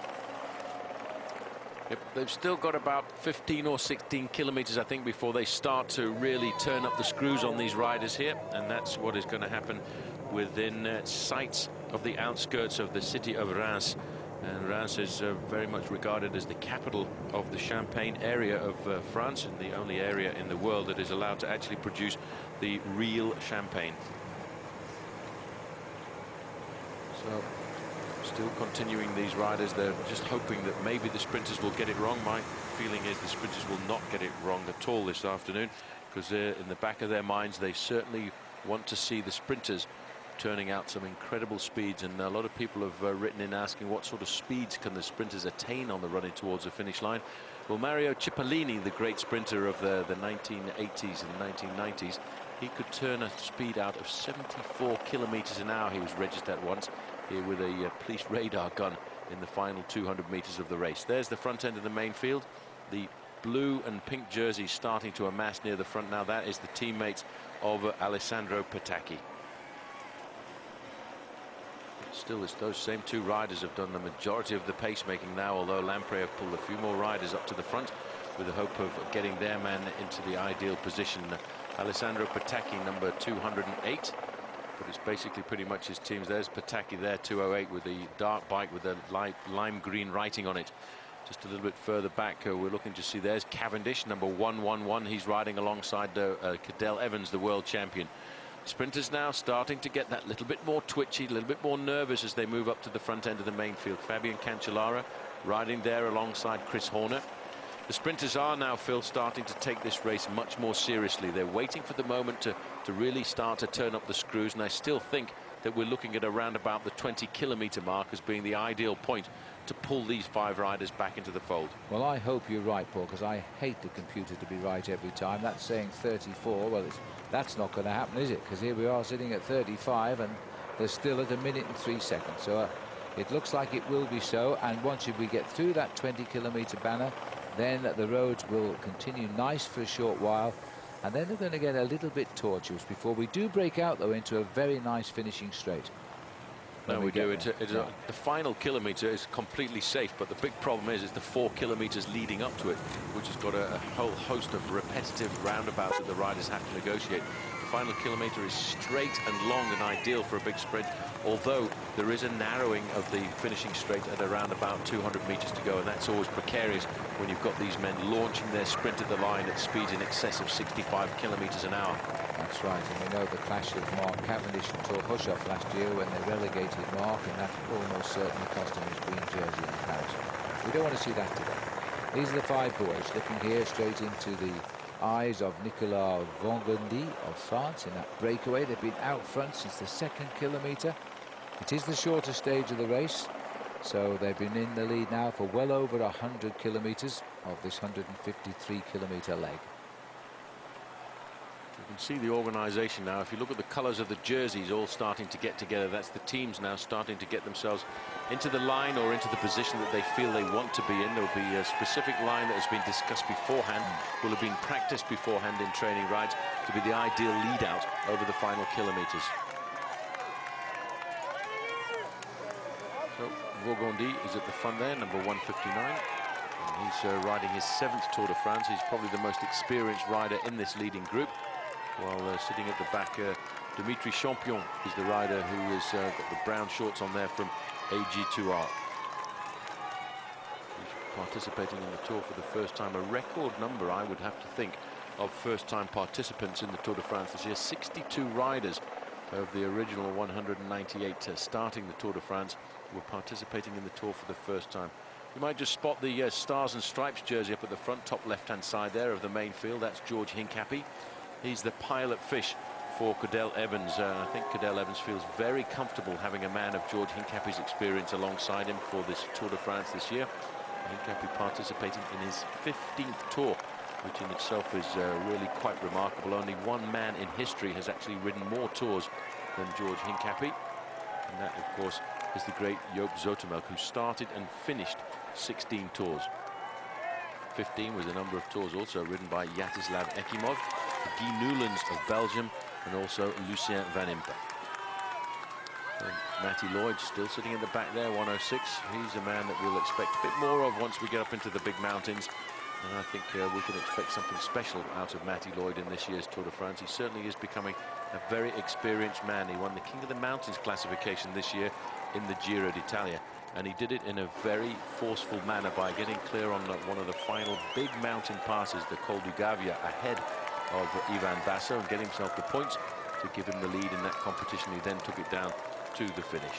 Yep, they've still got about fifteen or sixteen kilometers, I think, before they start to really turn up the screws on these riders here, and that's what is going to happen within uh, sight of the outskirts of the city of Reims. And Reims is uh, very much regarded as the capital of the Champagne area of uh, France, and the only area in the world that is allowed to actually produce the real champagne. So still continuing these riders. They're just hoping that maybe the sprinters will get it wrong. My feeling is the sprinters will not get it wrong at all this afternoon, because uh, in the back of their minds they certainly want to see the sprinters turning out some incredible speeds, and a lot of people have uh, written in asking what sort of speeds can the sprinters attain on the running towards the finish line. Well, Mario Cipollini, the great sprinter of the, the nineteen eighties and nineteen nineties, he could turn a speed out of seventy-four kilometers an hour. He was registered once here with a uh, police radar gun in the final two hundred meters of the race. There's the front end of the main field. The blue and pink jerseys starting to amass near the front now. That is the teammates of uh, Alessandro Patacchi. Still, it's those same two riders have done the majority of the pacemaking now, although Lamprey have pulled a few more riders up to the front with the hope of getting their man into the ideal position. Alessandro Patacchi, number two hundred eight, but it's basically pretty much his teams. There's Patacchi there, two oh eight, with the dark bike with the light lime green writing on it. Just a little bit further back, uh, we're looking to see there's Cavendish, number one one one. He's riding alongside uh, uh, Cadel Evans, the world champion. Sprinters now starting to get that little bit more twitchy, a little bit more nervous as they move up to the front end of the main field. Fabian Cancellara riding there alongside Chris Horner. The sprinters are now, Phil, starting to take this race much more seriously. They're waiting for the moment to, to really start to turn up the screws, and I still think that we're looking at around about the twenty kilometer mark as being the ideal point to pull these five riders back into the fold. Well, I hope you're right, Paul, because I hate the computer to be right every time. That's saying thirty-four. Well, it's, that's not going to happen, is it? Because here we are sitting at thirty-five, and they're still at a minute and three seconds. So uh, it looks like it will be so. And once we get through that twenty kilometer banner, then the roads will continue nice for a short while, and then they're going to get a little bit tortuous before we do break out, though, into a very nice finishing straight. No, we, we do. It's a, it's yeah. a, the final kilometre is completely safe, but the big problem is, is the four kilometres leading up to it, which has got a, a whole host of repetitive roundabouts that the riders have to negotiate. The final kilometre is straight and long and ideal for a big sprint, although there is a narrowing of the finishing straight at around about two hundred metres to go, and that's always precarious when you've got these men launching their sprint at the line at speeds in excess of sixty-five kilometres an hour. That's right, and we know the clash of Mark Cavendish and Tor Hushoff last year when they relegated Mark, and that almost certainly cost him his green jersey in Paris. We don't want to see that today. These are the five boys looking here straight into the eyes of Nicolas Vangondy of France in that breakaway. They've been out front since the second kilometre. It is the shortest stage of the race, so they've been in the lead now for well over one hundred kilometres of this one hundred fifty-three kilometre leg. You can see the organisation now. If you look at the colours of the jerseys all starting to get together, that's the teams now starting to get themselves into the line or into the position that they feel they want to be in. There will be a specific line that has been discussed beforehand, will have been practiced beforehand in training rides to be the ideal lead out over the final kilometres. So Vaugondi is at the front there, number one fifty-nine. And he's uh, riding his seventh Tour de France. He's probably the most experienced rider in this leading group. While uh, sitting at the back, uh, Dimitri Champion is the rider who has uh, got the brown shorts on there from A G two R. He's participating in the Tour for the first time. A record number, I would have to think, of first-time participants in the Tour de France this year. sixty-two riders of the original one hundred ninety-eight uh, starting the Tour de France were participating in the Tour for the first time. You might just spot the uh, Stars and Stripes jersey up at the front, top left-hand side there of the main field. That's George Hincapie. He's the pilot fish for Cadel Evans. Uh, I think Cadel Evans feels very comfortable having a man of George Hincapie's experience alongside him for this Tour de France this year. Hincapie participating in his fifteenth Tour, which in itself is uh, really quite remarkable. Only one man in history has actually ridden more tours than George Hincapie, and that, of course, is the great Joop Zoetemelk, who started and finished sixteen tours. fifteen was the number of tours also ridden by Jaroslav Ekimov, Guy Newlands of Belgium, and also Lucien Van Impe. And Matty Lloyd still sitting in the back there, one oh six. He's a man that we'll expect a bit more of once we get up into the big mountains. And I think uh, we can expect something special out of Matty Lloyd in this year's Tour de France. He certainly is becoming a very experienced man. He won the King of the Mountains classification this year in the Giro d'Italia. And he did it in a very forceful manner by getting clear on the, one of the final big mountain passes, the Col du Gavia, ahead of Ivan Basso, and get himself the points to give him the lead in that competition. He then took it down to the finish.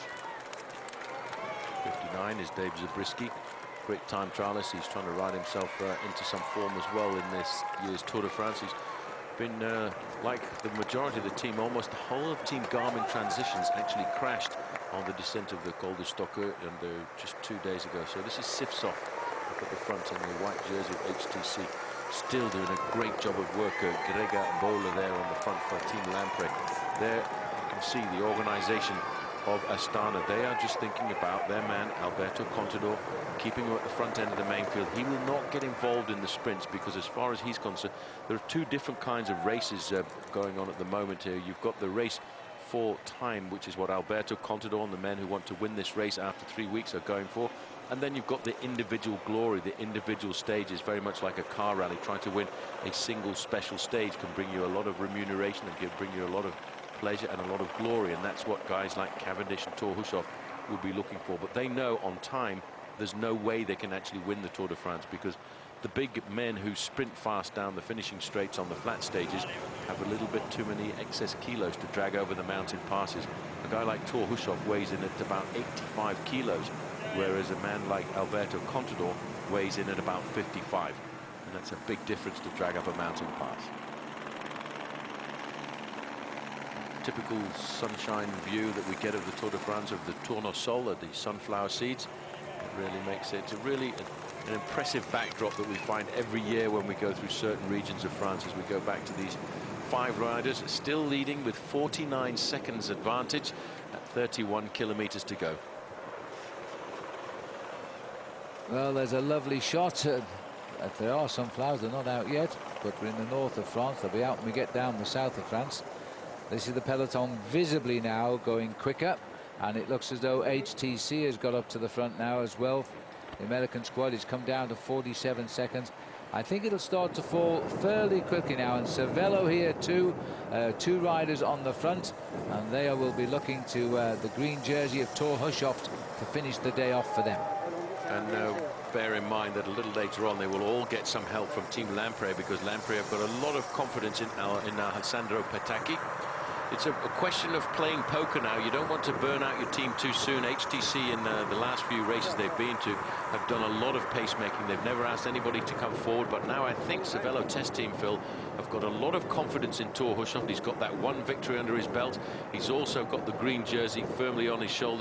fifty-nine is Dave Zabriskie, great time trialist. He's trying to ride himself uh, into some form as well in this year's Tour de France. He's been, uh, like the majority of the team, almost the whole of Team Garmin Transitions actually crashed on the descent of the Col de Stokke and uh, just two days ago. So this is Sifsov up at the front in the white jersey of H T C, still doing a great job of work. uh, Gregor Bowler there on the front for Team Lampre. There you can see the organisation of Astana. They are just thinking about their man Alberto Contador, keeping him at the front end of the main field. He will not get involved in the sprints because, as far as he's concerned, there are two different kinds of races uh, going on at the moment here. You've got the race for time, which is what Alberto Contador and the men who want to win this race after three weeks are going for. And then you've got the individual glory, the individual stages, very much like a car rally. Trying to win a single special stage can bring you a lot of remuneration and can bring you a lot of pleasure and a lot of glory, and that's what guys like Cavendish and Thor Hushovd will be looking for. But they know on time there's no way they can actually win the Tour de France, because the big men who sprint fast down the finishing straights on the flat stages have a little bit too many excess kilos to drag over the mountain passes. A guy like Thor Hushovd weighs in at about eighty-five kilos, whereas a man like Alberto Contador weighs in at about fifty-five, and that's a big difference to drag up a mountain pass. Typical sunshine view that we get of the Tour de France, of the tournesol, the sunflower seeds. It really makes it a really an impressive backdrop that we find every year when we go through certain regions of France, as we go back to these five riders still leading with forty-nine seconds advantage at thirty-one kilometers to go. Well, there's a lovely shot. Uh, if there are sunflowers, they're not out yet, but we're in the north of France. They'll be out when we get down the south of France. This is the peloton visibly now going quicker, and it looks as though H T C has got up to the front now as well. The American squad has come down to forty-seven seconds. I think it'll start to fall fairly quickly now, and Cervelo here too, uh, two riders on the front, and they will be looking to uh, the green jersey of Thor Hushovd to finish the day off for them. And uh, bear in mind that a little later on they will all get some help from Team Lampre, because Lampre have got a lot of confidence in, uh, in Alessandro Petacchi. It's a, a question of playing poker now. You don't want to burn out your team too soon. H T C in uh, the last few races they've been to have done a lot of pacemaking. They've never asked anybody to come forward, but now I think Cervelo test team, Phil, have got a lot of confidence in Thor Hushovd. He's got that one victory under his belt. He's also got the green jersey firmly on his shoulders,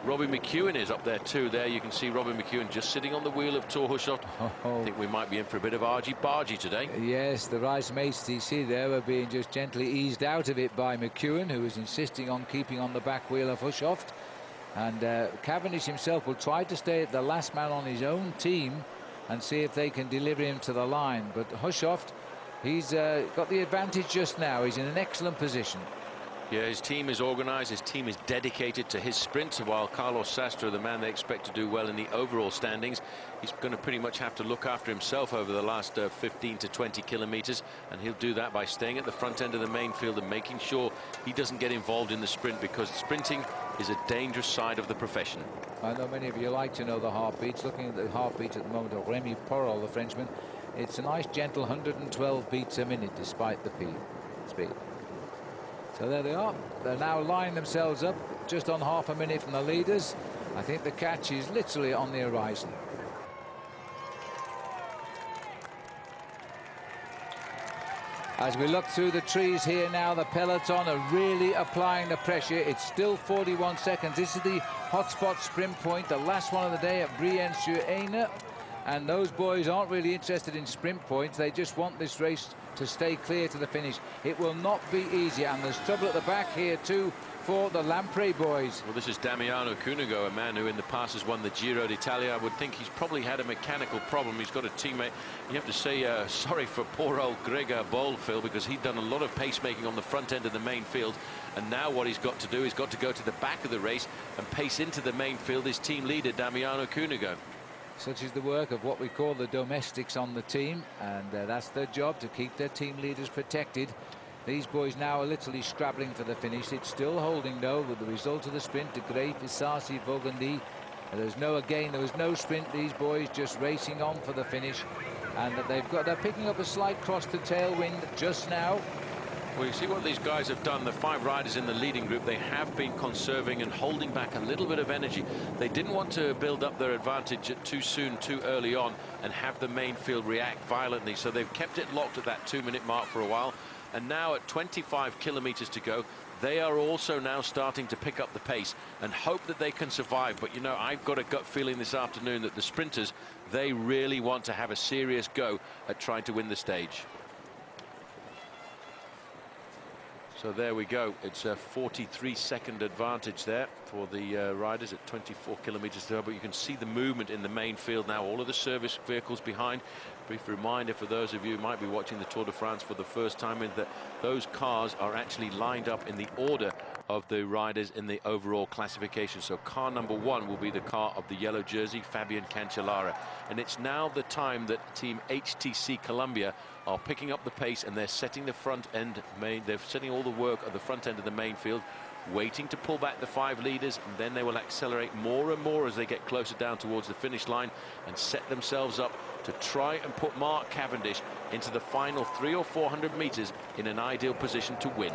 Robbie McEwen is up there too. There you can see Robbie McEwen just sitting on the wheel of Thor Hushovd. Oh. I think we might be in for a bit of argy-bargy today. Yes, the Rice mates, you see there, were being just gently eased out of it by McEwen, who was insisting on keeping on the back wheel of Hushovd. And uh, Cavendish himself will try to stay at the last man on his own team and see if they can deliver him to the line. But Hushovd, he's uh, got the advantage just now. He's in an excellent position. Yeah, his team is organised, his team is dedicated to his sprint, while Carlos Sastre, the man they expect to do well in the overall standings, he's going to pretty much have to look after himself over the last uh, fifteen to twenty kilometres, and he'll do that by staying at the front end of the main field and making sure he doesn't get involved in the sprint, because sprinting is a dangerous side of the profession. I know many of you like to know the heartbeats. Looking at the heartbeat at the moment of Remy Porol, the Frenchman, it's a nice gentle one hundred twelve beats a minute despite the speed. So there they are. They're now lining themselves up just on half a minute from the leaders. I think the catch is literally on the horizon. As we look through the trees here now, the peloton are really applying the pressure. It's still forty-one seconds. This is the hotspot sprint point, the last one of the day at Brienne-sur-Aisne. And those boys aren't really interested in sprint points. They just want this race to stay clear to the finish. It will not be easy, and there's trouble at the back here too for the Lampre boys. Well, this is Damiano Cunego, a man who in the past has won the Giro d'Italia. I would think he's probably had a mechanical problem. He's got a teammate. You have to say uh, sorry for poor old Gregor Bol, Phil, because he'd done a lot of pacemaking on the front end of the main field, and now what he's got to do is got to go to the back of the race and pace into the main field his team leader Damiano Cunego. Such is the work of what we call the domestics on the team, and uh, that's their job, to keep their team leaders protected. These boys now are literally scrabbling for the finish. It's still holding though with the result of the sprint. De Graef, Isasi, Vogandy. There's no again. There was no sprint. These boys just racing on for the finish, and that they've got. They're picking up a slight cross to tailwind just now. Well, you see what these guys have done. The five riders in the leading group, they have been conserving and holding back a little bit of energy. They didn't want to build up their advantage too soon, too early on, and have the main field react violently. So they've kept it locked at that two-minute mark for a while. And now at twenty-five kilometres to go, they are also now starting to pick up the pace and hope that they can survive. But, you know, I've got a gut feeling this afternoon that the sprinters, they really want to have a serious go at trying to win the stage. So there we go. It's a forty-three second advantage there for the uh, riders at twenty-four kilometres to go. But you can see the movement in the main field now. All of the service vehicles behind. Brief reminder for those of you who might be watching the Tour de France for the first time is that those cars are actually lined up in the order of the riders in the overall classification. So car number one will be the car of the yellow jersey, Fabian Cancellara. And it's now the time that team H T C Columbia are picking up the pace, and they're setting the front end main, they're setting all the work at the front end of the main field, waiting to pull back the five leaders, and then they will accelerate more and more as they get closer down towards the finish line and set themselves up to try and put Mark Cavendish into the final three or four hundred meters in an ideal position to win.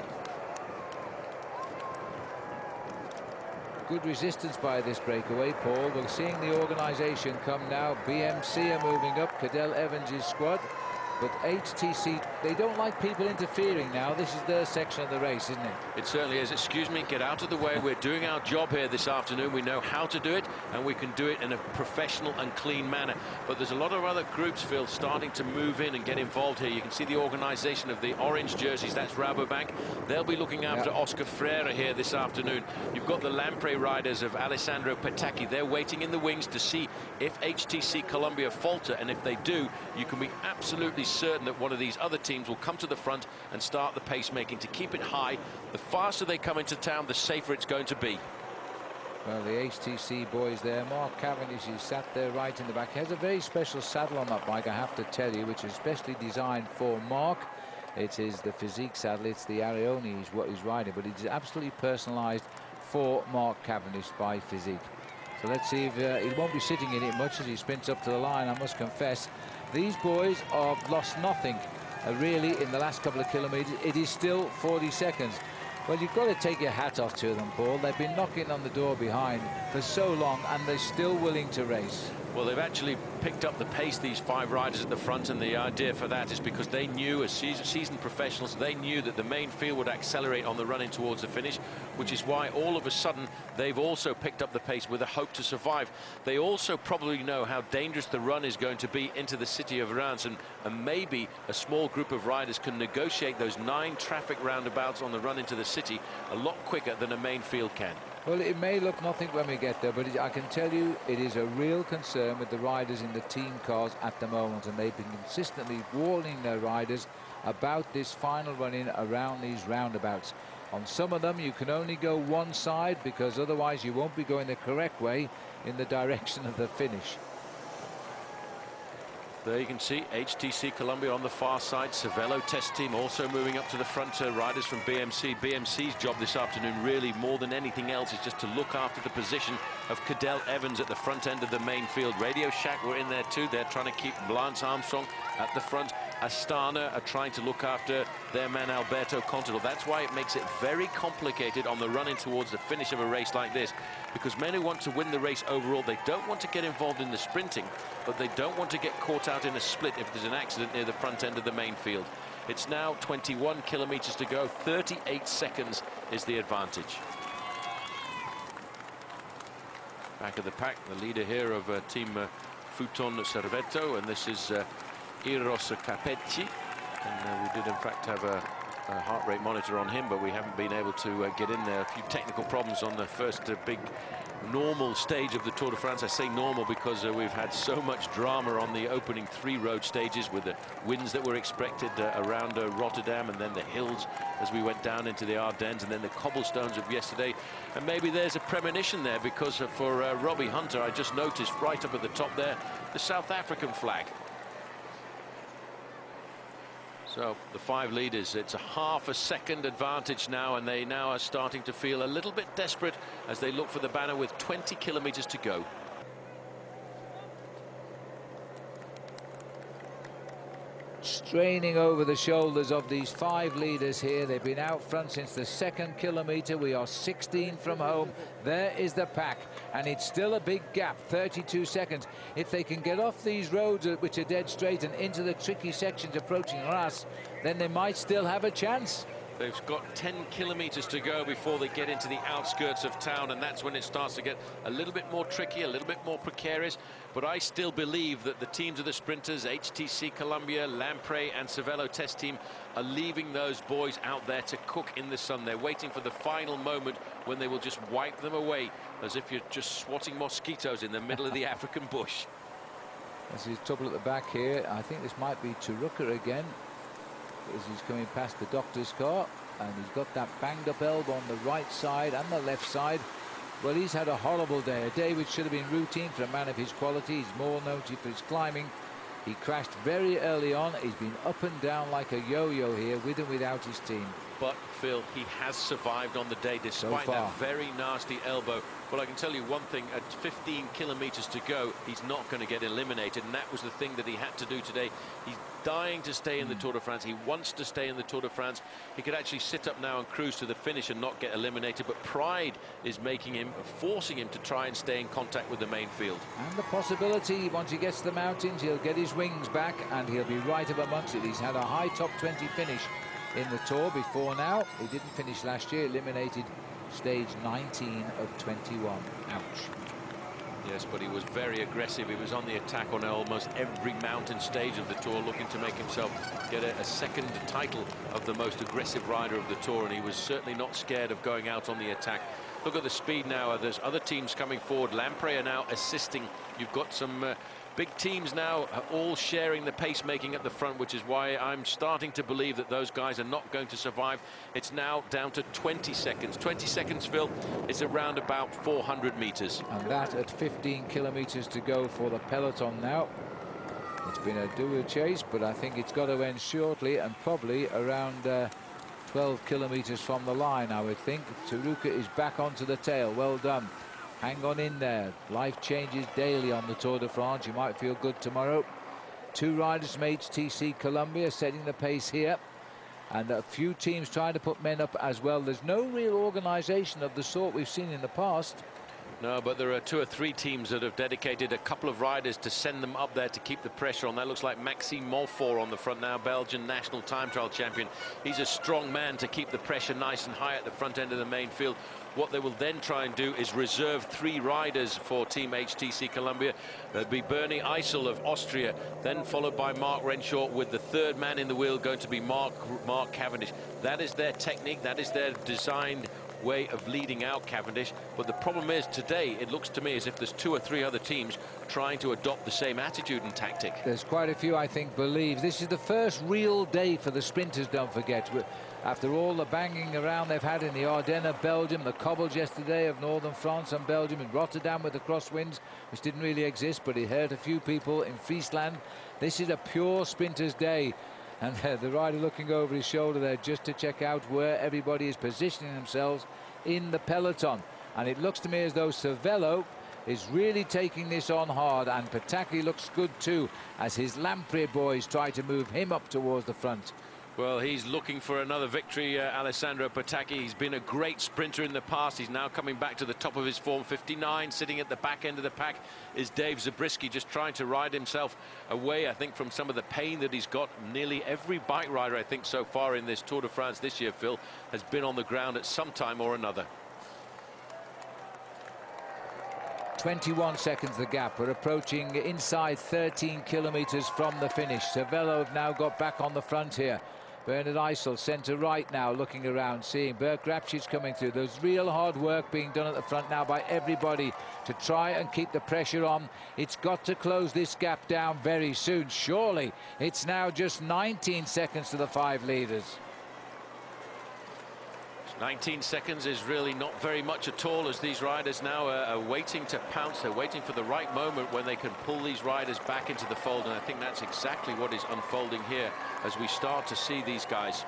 Good resistance by this breakaway, Paul. We're seeing the organisation come now. B M C are moving up, Cadel Evans' squad. But H T C, they don't like people interfering now. This is their section of the race, isn't it? It certainly is. Excuse me, get out of the way. We're doing our job here this afternoon. We know how to do it, and we can do it in a professional and clean manner. But there's a lot of other groups, Phil, starting to move in and get involved here. You can see the organisation of the orange jerseys. That's Rabobank. They'll be looking after yep. Oscar Freire here this afternoon. You've got the Lampre riders of Alessandro Petacchi. They're waiting in the wings to see if H T C Columbia falter, and if they do, you can be absolutely certain that one of these other teams will come to the front and start the pacemaking to keep it high. The faster they come into town, the safer it's going to be. Well, the H T C boys there. Mark Cavendish is sat there right in the back. He has a very special saddle on that bike, I have to tell you, which is specially designed for Mark. It is the Physique saddle. It's the Arione is what he's riding, but it is absolutely personalised for Mark Cavendish by Physique. So let's see if uh, he won't be sitting in it much as he sprints up to the line, I must confess. These boys have lost nothing, uh, really, in the last couple of kilometres. It is still forty seconds. Well, you've got to take your hat off to them, Paul. They've been knocking on the door behind for so long, and they're still willing to race. Well, they've actually picked up the pace, these five riders at the front, and the idea for that is because they knew, as seasoned professionals, they knew that the main field would accelerate on the run in towards the finish, which is why all of a sudden they've also picked up the pace with a hope to survive. They also probably know how dangerous the run is going to be into the city of Reims, and, and maybe a small group of riders can negotiate those nine traffic roundabouts on the run into the city a lot quicker than a main field can. Well, it may look nothing when we get there, but it, I can tell you it is a real concern with the riders in the team cars at the moment, and they've been consistently warning their riders about this final run-in around these roundabouts. On some of them, you can only go one side because otherwise you won't be going the correct way in the direction of the finish. There you can see H T C Columbia on the far side. Cervelo test team also moving up to the front. Uh, riders from B M C. B M C's job this afternoon, really more than anything else, is just to look after the position of Cadel Evans at the front end of the main field. Radio Shack were in there too. They're trying to keep Lance Armstrong at the front. Astana are trying to look after their man Alberto Contador. That's why it makes it very complicated on the run in towards the finish of a race like this, because men who want to win the race overall, they don't want to get involved in the sprinting, but they don't want to get caught out in a split if there's an accident near the front end of the main field. It's now twenty-one kilometers to go. thirty-eight seconds is the advantage. Back of the pack, the leader here of uh, team uh, Futon Servetto, and this is uh, Eros Capecci, and uh, we did in fact have a, a heart rate monitor on him, but we haven't been able to uh, get in there. A few technical problems on the first uh, big normal stage of the Tour de France. I say normal because uh, we've had so much drama on the opening three road stages, with the winds that were expected uh, around uh, Rotterdam, and then the hills as we went down into the Ardennes, and then the cobblestones of yesterday. And maybe there's a premonition there, because uh, for uh, Robbie Hunter, I just noticed right up at the top there the South African flag. So the five leaders, it's a half a second advantage now, and they now are starting to feel a little bit desperate as they look for the banner with twenty kilometers to go. Straining over the shoulders of these five leaders here. They've been out front since the second kilometre. We are sixteen from home. There is the pack, and it's still a big gap, thirty-two seconds. If they can get off these roads which are dead straight and into the tricky sections approaching Reims, then they might still have a chance. They've got ten kilometers to go before they get into the outskirts of town, and that's when it starts to get a little bit more tricky, a little bit more precarious. But I still believe that the teams of the sprinters, H T C Columbia, Lampre and Cervelo test team, are leaving those boys out there to cook in the sun. They're waiting for the final moment when they will just wipe them away, as if you're just swatting mosquitoes in the middle of the African bush. There's trouble at the back here. I think this might be Taruka again, as he's coming past the doctor's car, and he's got that banged up elbow on the right side and the left side. Well, he's had a horrible day, a day which should have been routine for a man of his quality. He's more noted for his climbing. He crashed very early on. He's been up and down like a yo-yo here, with and without his team. But Phil, he has survived on the day despite so that very nasty elbow. Well, I can tell you one thing, at fifteen kilometers to go, he's not going to get eliminated, and that was the thing that he had to do today. He's dying to stay in the Tour de France. He wants to stay in the Tour de France. He could actually sit up now and cruise to the finish and not get eliminated, but pride is making him, forcing him to try and stay in contact with the main field. And the possibility, once he gets to the mountains, he'll get his wings back and he'll be right up amongst it. He's had a high top twenty finish in the Tour before now. He didn't finish last year, eliminated stage nineteen of twenty-one. Ouch. Yes, but he was very aggressive. He was on the attack on almost every mountain stage of the Tour, looking to make himself get a, a second title of the most aggressive rider of the Tour, and he was certainly not scared of going out on the attack. Look at the speed now. There's other teams coming forward. Lampre are now assisting. You've got some uh, big teams now all sharing the pacemaking at the front, which is why I'm starting to believe that those guys are not going to survive. It's now down to twenty seconds. twenty seconds, Phil, is around about four hundred meters. And that at fifteen kilometers to go for the peloton now. It's been a do-or chase, but I think it's got to end shortly, and probably around uh, twelve kilometers from the line, I would think. Taruka is back onto the tail. Well done. Hang on in there. Life changes daily on the Tour de France. You might feel good tomorrow. Two riders from H T C Columbia setting the pace here, and a few teams trying to put men up as well. There's no real organisation of the sort we've seen in the past. No, but there are two or three teams that have dedicated a couple of riders to send them up there to keep the pressure on. That looks like Maxime Montfort on the front now, Belgian national time trial champion. He's a strong man to keep the pressure nice and high at the front end of the main field. What they will then try and do is reserve three riders for Team H T C Columbia. There'll be Bernie Eisel of Austria, then followed by Mark Renshaw, with the third man in the wheel going to be Mark, Mark Cavendish. That is their technique, that is their designed way of leading out Cavendish. But the problem is today it looks to me as if there's two or three other teams trying to adopt the same attitude and tactic. There's quite a few, I think, believe this is the first real day for the sprinters, don't forget. After all the banging around they've had in the Ardennes of Belgium, the cobbles yesterday of northern France and Belgium, in Rotterdam with the crosswinds, which didn't really exist, but it hurt a few people in Friesland. This is a pure sprinters day. And uh, the rider looking over his shoulder there just to check out where everybody is positioning themselves in the peloton. And it looks to me as though Cervelo is really taking this on hard, and Pataki looks good too as his Lamprey boys try to move him up towards the front. Well, he's looking for another victory, uh, Alessandro Pataki. He's been a great sprinter in the past. He's now coming back to the top of his form. fifty-nine, sitting at the back end of the pack is Dave Zabriskie, just trying to ride himself away, I think, from some of the pain that he's got. Nearly every bike rider, I think, so far in this Tour de France this year, Phil, has been on the ground at some time or another. twenty-one seconds the gap. We're approaching inside thirteen kilometers from the finish. Cervelo have now got back on the front here. Bernard Eisel centre right now, looking around, seeing Berk Rapchich coming through. There's real hard work being done at the front now by everybody to try and keep the pressure on. It's got to close this gap down very soon, surely. It's now just nineteen seconds to the five leaders. nineteen seconds is really not very much at all, as these riders now are, are waiting to pounce. They're waiting for the right moment when they can pull these riders back into the fold, and I think that's exactly what is unfolding here as we start to see these guys.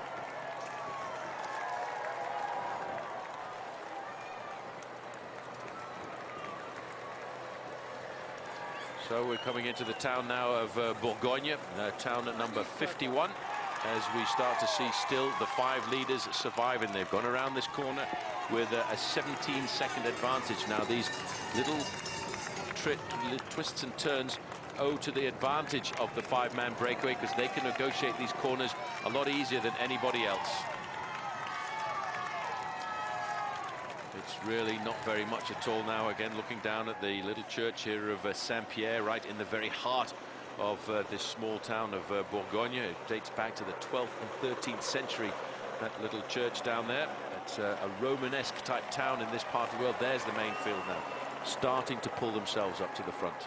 So we're coming into the town now of uh, Bourgogne, uh, town at number fifty-one. As we start to see still the five leaders surviving. They've gone around this corner with a seventeen second advantage. Now these little twists and turns owe to the advantage of the five-man breakaway, because they can negotiate these corners a lot easier than anybody else. It's really not very much at all now. Again, looking down at the little church here of uh, Saint-Pierre, right in the very heart of uh, this small town of uh, Bourgogne. It dates back to the twelfth and thirteenth century, that little church down there. It's uh, a Romanesque type town in this part of the world. There's the main field now, starting to pull themselves up to the front.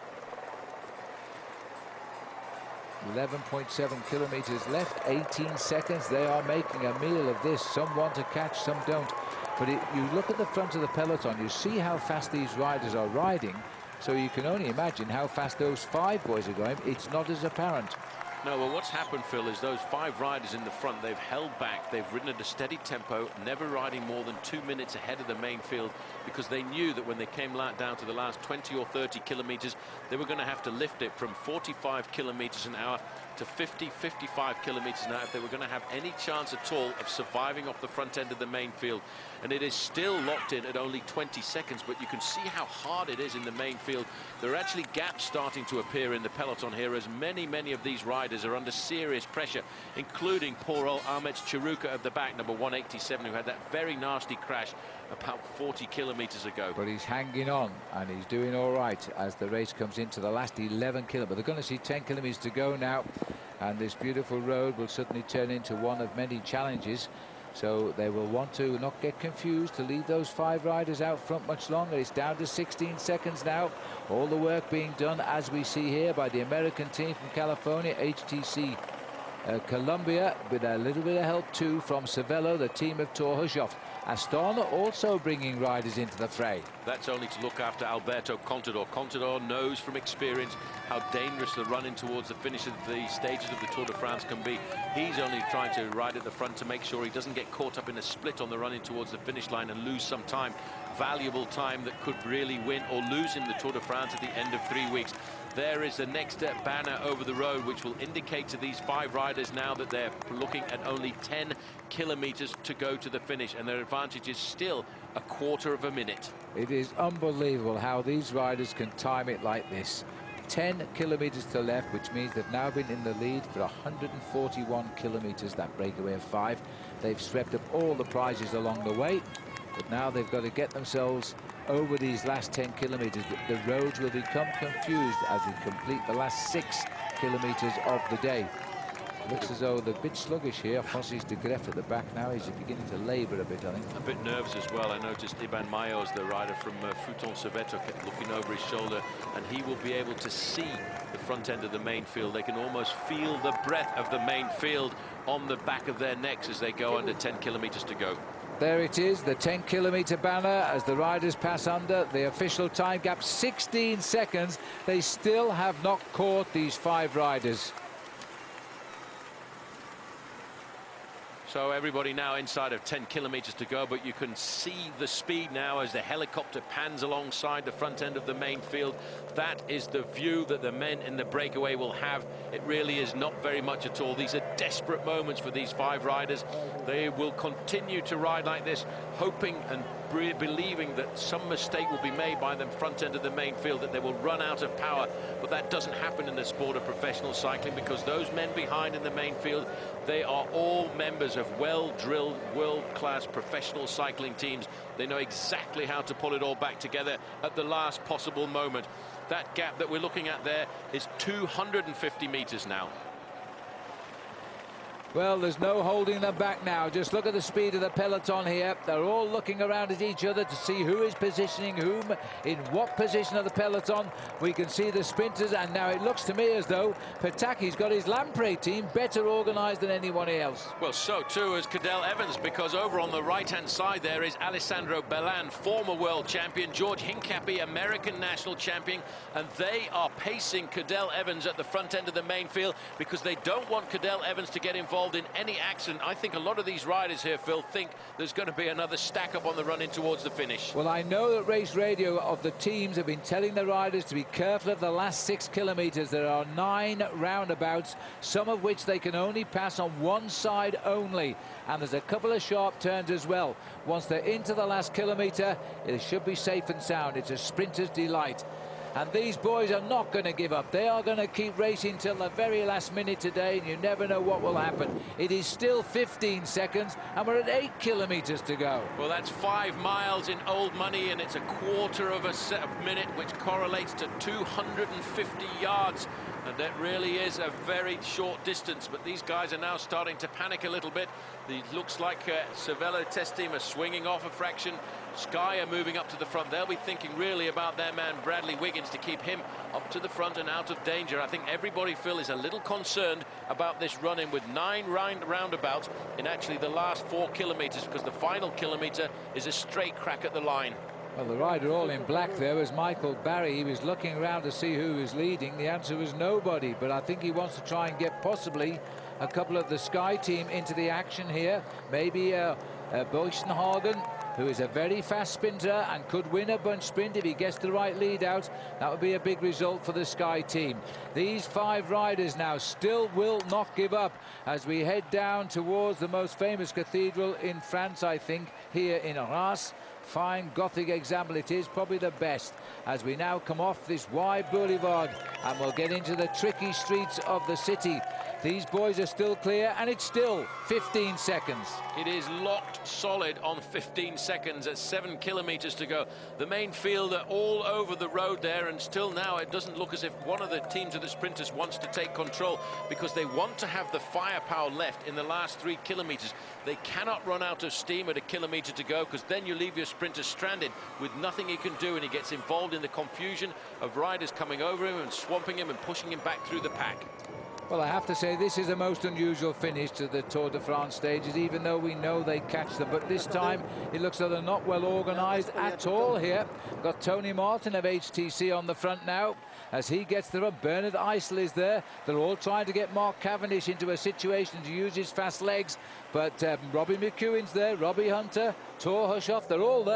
eleven point seven kilometers left, eighteen seconds. They are making a meal of this. Some want to catch, some don't. But it, you look at the front of the peloton, you see how fast these riders are riding. So you can only imagine how fast those five boys are going. It's not as apparent. No, well, what's happened, Phil, is those five riders in the front, they've held back, they've ridden at a steady tempo, never riding more than two minutes ahead of the main field, because they knew that when they came down to the last twenty or thirty kilometers, they were going to have to lift it from forty-five kilometers an hour to fifty, fifty-five kilometers an hour if they were going to have any chance at all of surviving off the front end of the main field. And it is still locked in at only twenty seconds, but you can see how hard it is in the main field. There are actually gaps starting to appear in the peloton here, as many, many of these riders are under serious pressure, including poor old Ahmet Chiruka at the back, number one eighty-seven, who had that very nasty crash about forty kilometers ago. But he's hanging on, and he's doing all right as the race comes into the last eleven kilometers. But they're going to see ten kilometers to go now, and this beautiful road will certainly turn into one of many challenges. So they will want to not get confused, to leave those five riders out front much longer. It's down to sixteen seconds now. All the work being done, as we see here, by the American team from California, H T C uh, Columbia, with a little bit of help too from Cervelo, the team of Thor Hushoff. Aston also bringing riders into the fray. That's only to look after Alberto Contador. Contador knows from experience how dangerous the run-in towards the finish of the stages of the Tour de France can be. He's only trying to ride at the front to make sure he doesn't get caught up in a split on the run-in towards the finish line and lose some time. valuable time that could really win or lose him the Tour de France at the end of three weeks. There is the next uh, banner over the road, which will indicate to these five riders now that they're looking at only ten kilometers to go to the finish, and their advantage is still a quarter of a minute. It is unbelievable how these riders can time it like this. ten kilometers to left, which means they've now been in the lead for one hundred forty-one kilometers, that breakaway of five. They've swept up all the prizes along the way, but now they've got to get themselves over these last ten kilometers. The roads will become confused as we complete the last six kilometers of the day. It looks as though they're a bit sluggish here. Francis de Greff at the back now. He's beginning to labour a bit, I think. A bit nervous as well. I noticed Iban Mayos, the rider from uh, Futon-Serveto, kept looking over his shoulder, and he will be able to see the front end of the main field. They can almost feel the breath of the main field on the back of their necks as they go under ten kilometers to go. There it is, the ten kilometer banner as the riders pass under. The official time gap, sixteen seconds. They still have not caught these five riders. So everybody now inside of ten kilometers to go, but you can see the speed now as the helicopter pans alongside the front end of the main field. That is the view that the men in the breakaway will have. It really is not very much at all. These are desperate moments for these five riders. They will continue to ride like this, hoping and believing that some mistake will be made by the front end of the main field, that they will run out of power. But that doesn't happen in the sport of professional cycling, because those men behind in the main field, they are all members of well-drilled, world-class professional cycling teams. They know exactly how to pull it all back together at the last possible moment. That gap that we're looking at there is two hundred fifty meters now. Well, there's no holding them back now. Just look at the speed of the peloton here. They're all looking around at each other to see who is positioning whom in what position of the peloton. We can see the sprinters, and now it looks to me as though Pataki's got his Lamprey team better organised than anyone else. Well, so too is Cadel Evans, because over on the right-hand side there is Alessandro Bellan, former world champion, George Hincapie, American national champion, and they are pacing Cadel Evans at the front end of the main field because they don't want Cadel Evans to get involved in any accident. I think a lot of these riders here, Phil, think there's going to be another stack up on the run in towards the finish. Well, I know that race radio of the teams have been telling the riders to be careful of the last six kilometers. There are nine roundabouts, some of which they can only pass on one side only, and there's a couple of sharp turns as well. Once they're into the last kilometer, it should be safe and sound. It's a sprinter's delight. And these boys are not going to give up. They are going to keep racing till the very last minute today, and you never know what will happen. It is still fifteen seconds, and we're at eight kilometers to go. Well, that's five miles in old money, and it's a quarter of a minute, which correlates to two hundred fifty yards. And that really is a very short distance, but these guys are now starting to panic a little bit. It looks like uh, Cervelo Test Team are swinging off a fraction. Sky are moving up to the front. They'll be thinking really about their man Bradley Wiggins to keep him up to the front and out of danger. I think everybody, Phil, is a little concerned about this run-in with nine round roundabouts in actually the last four kilometers, because the final kilometer is a straight crack at the line. Well, the rider all in black there was Michael Barry. He was looking around to see who was leading. The answer was nobody, but I think he wants to try and get possibly a couple of the Sky team into the action here. Maybe uh, uh, Boysenhagen, who is a very fast sprinter and could win a bunch sprint if he gets the right lead out. That would be a big result for the Sky team. These five riders now still will not give up as we head down towards the most famous cathedral in France, I think, here in Reims. Fine Gothic example it is, probably the best, as we now come off this wide boulevard and we'll get into the tricky streets of the city. These boys are still clear, and it's still fifteen seconds. It is locked solid on fifteen seconds at seven kilometers to go. The main field are all over the road there, and still now it doesn't look as if one of the teams of the sprinters wants to take control, because they want to have the firepower left in the last three kilometers. They cannot run out of steam at a kilometer to go, because then you leave your sprinter stranded with nothing he can do, and he gets involved in the confusion of riders coming over him and swamping him and pushing him back through the pack. Well, I have to say this is a most unusual finish to the Tour de France stages, even though we know they catch them. But this time it looks like they're not well organised at all here. Got Tony Martin of H T C on the front now as he gets the run. Bernard Eisel is there. They're all trying to get Mark Cavendish into a situation to use his fast legs. But um, Robbie McEwen's there, Robbie Hunter, Thor Hushoff, they're all there.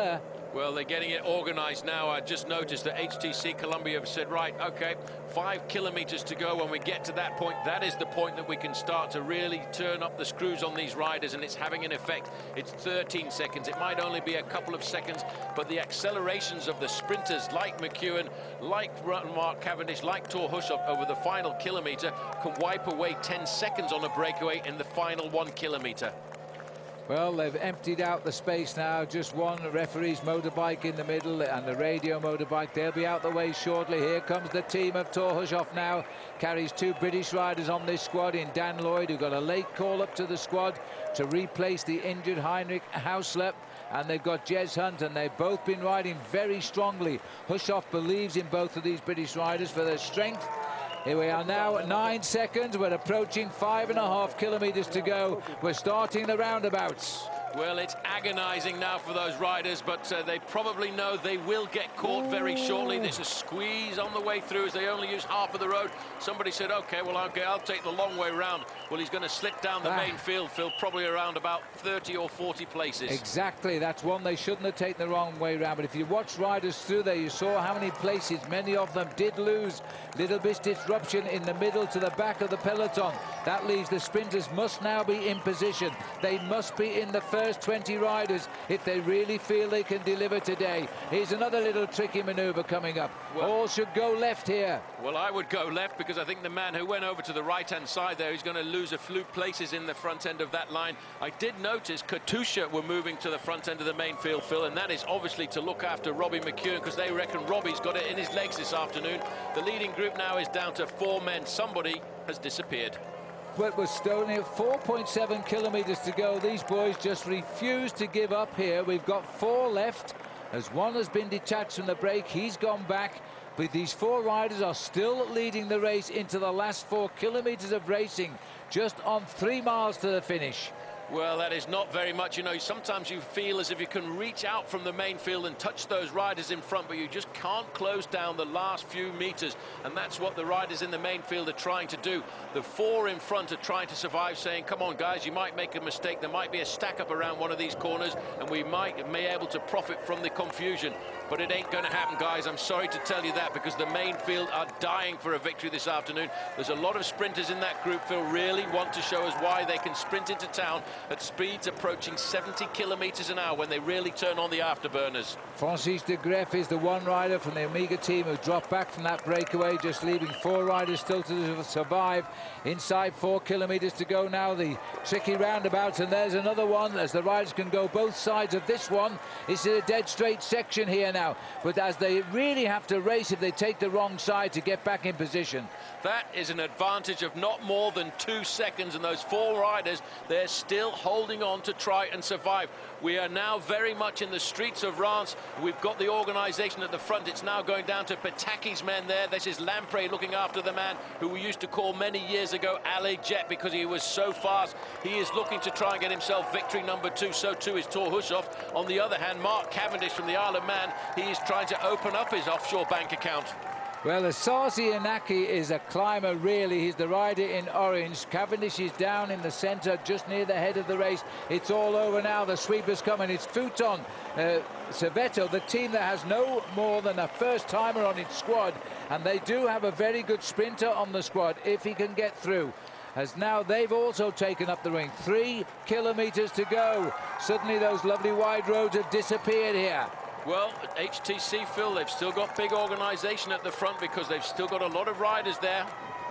Well, they're getting it organised now. I just noticed that H T C Columbia have said, right, OK, five kilometres to go. When we get to that point, that is the point that we can start to really turn up the screws on these riders, and it's having an effect. It's thirteen seconds. It might only be a couple of seconds, but the accelerations of the sprinters like McEwen, like Mark Cavendish, like Thor Hushovd over the final kilometre can wipe away ten seconds on a breakaway in the final one kilometre. Well, they've emptied out the space now. Just one referee's motorbike in the middle and the radio motorbike. They'll be out the way shortly. Here comes the team of Thor Hushovd now. Carries two British riders on this squad in Dan Lloyd, who got a late call up to the squad to replace the injured Heinrich Hausler. And they've got Jez Hunt, and they've both been riding very strongly. Hushovd believes in both of these British riders for their strength. Here we are now at nine seconds. We're approaching five and a half kilometres to go. We're starting the roundabouts. Well, it's agonising now for those riders, but uh, they probably know they will get caught very shortly. There's a squeeze on the way through as they only use half of the road. Somebody said, OK, well, okay, I'll take the long way round. Well, he's going to slip down the ah. main field, Phil, probably around about thirty or forty places. Exactly. That's one they shouldn't have taken the wrong way round. But if you watch riders through there, you saw how many places many of them did lose. Little bit disruption in the middle to the back of the peloton. That leaves the sprinters must now be in position. They must be in the first first twenty riders if they really feel they can deliver today. Here's another little tricky manoeuvre coming up. Well, all should go left here. Well, I would go left because I think the man who went over to the right-hand side there is going to lose a few places in the front end of that line. I did notice Katusha were moving to the front end of the main field, Phil, and that is obviously to look after Robbie McEwen because they reckon Robbie's got it in his legs this afternoon. The leading group now is down to four men. Somebody has disappeared. But we're only at four point seven kilometres to go. These boys just refuse to give up here. We've got four left. As one has been detached from the break, he's gone back. But these four riders are still leading the race into the last four kilometres of racing, just on three miles to the finish. Well, that is not very much. You know, sometimes you feel as if you can reach out from the main field and touch those riders in front, but you just can't close down the last few meters, and that's what the riders in the main field are trying to do. The four in front are trying to survive, saying, come on, guys, you might make a mistake. There might be a stack up around one of these corners, and we might be able to profit from the confusion. But it ain't going to happen, guys. I'm sorry to tell you that, because the main field are dying for a victory this afternoon. There's a lot of sprinters in that group who really want to show us why they can sprint into town at speeds approaching seventy kilometres an hour when they really turn on the afterburners. Francis de Greff is the one rider from the Omega team who dropped back from that breakaway, just leaving four riders still to survive. Inside four kilometres to go now, the tricky roundabouts, and there's another one as the riders can go both sides of this one. This is a dead straight section here now, but as they really have to race if they take the wrong side to get back in position. That is an advantage of not more than two seconds, and those four riders, they're still holding on to try and survive. We are now very much in the streets of Reims. We've got the organisation at the front. It's now going down to Pataki's men there. This is Lamprey looking after the man who we used to call many years ago Ale Jet, because he was so fast. He is looking to try and get himself victory number two. So too is Thor Hushovd. On the other hand, Mark Cavendish from the Isle of Man, he is trying to open up his offshore bank account. Well, Asasi Inaki is a climber, really. He's the rider in orange. Cavendish is down in the centre, just near the head of the race. It's all over now. The sweeper's coming. It's Futon uh, Cerveto, the team that has no more than a first-timer on its squad. And they do have a very good sprinter on the squad, if he can get through. As now they've also taken up the ring. Three kilometres to go. Suddenly those lovely wide roads have disappeared here. Well, H T C, Phil, they've still got big organisation at the front because they've still got a lot of riders there.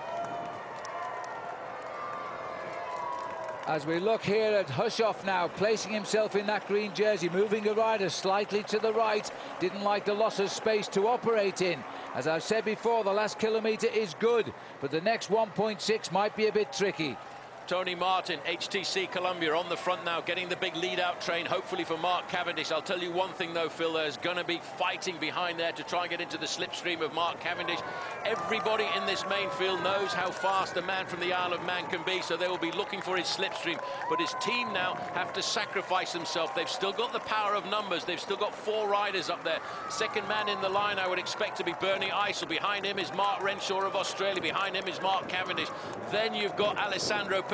As we look here at Hushovd now, placing himself in that green jersey, moving a rider slightly to the right. Didn't like the loss of space to operate in. As I've said before, the last kilometre is good, but the next one point six might be a bit tricky. Tony Martin, H T C Columbia on the front now, getting the big lead-out train, hopefully for Mark Cavendish. I'll tell you one thing, though, Phil, there's going to be fighting behind there to try and get into the slipstream of Mark Cavendish. Everybody in this main field knows how fast the man from the Isle of Man can be, so they will be looking for his slipstream. But his team now have to sacrifice themselves. They've still got the power of numbers. They've still got four riders up there. Second man in the line, I would expect to be Bernie Eisel. Behind him is Mark Renshaw of Australia. Behind him is Mark Cavendish. Then you've got Alessandro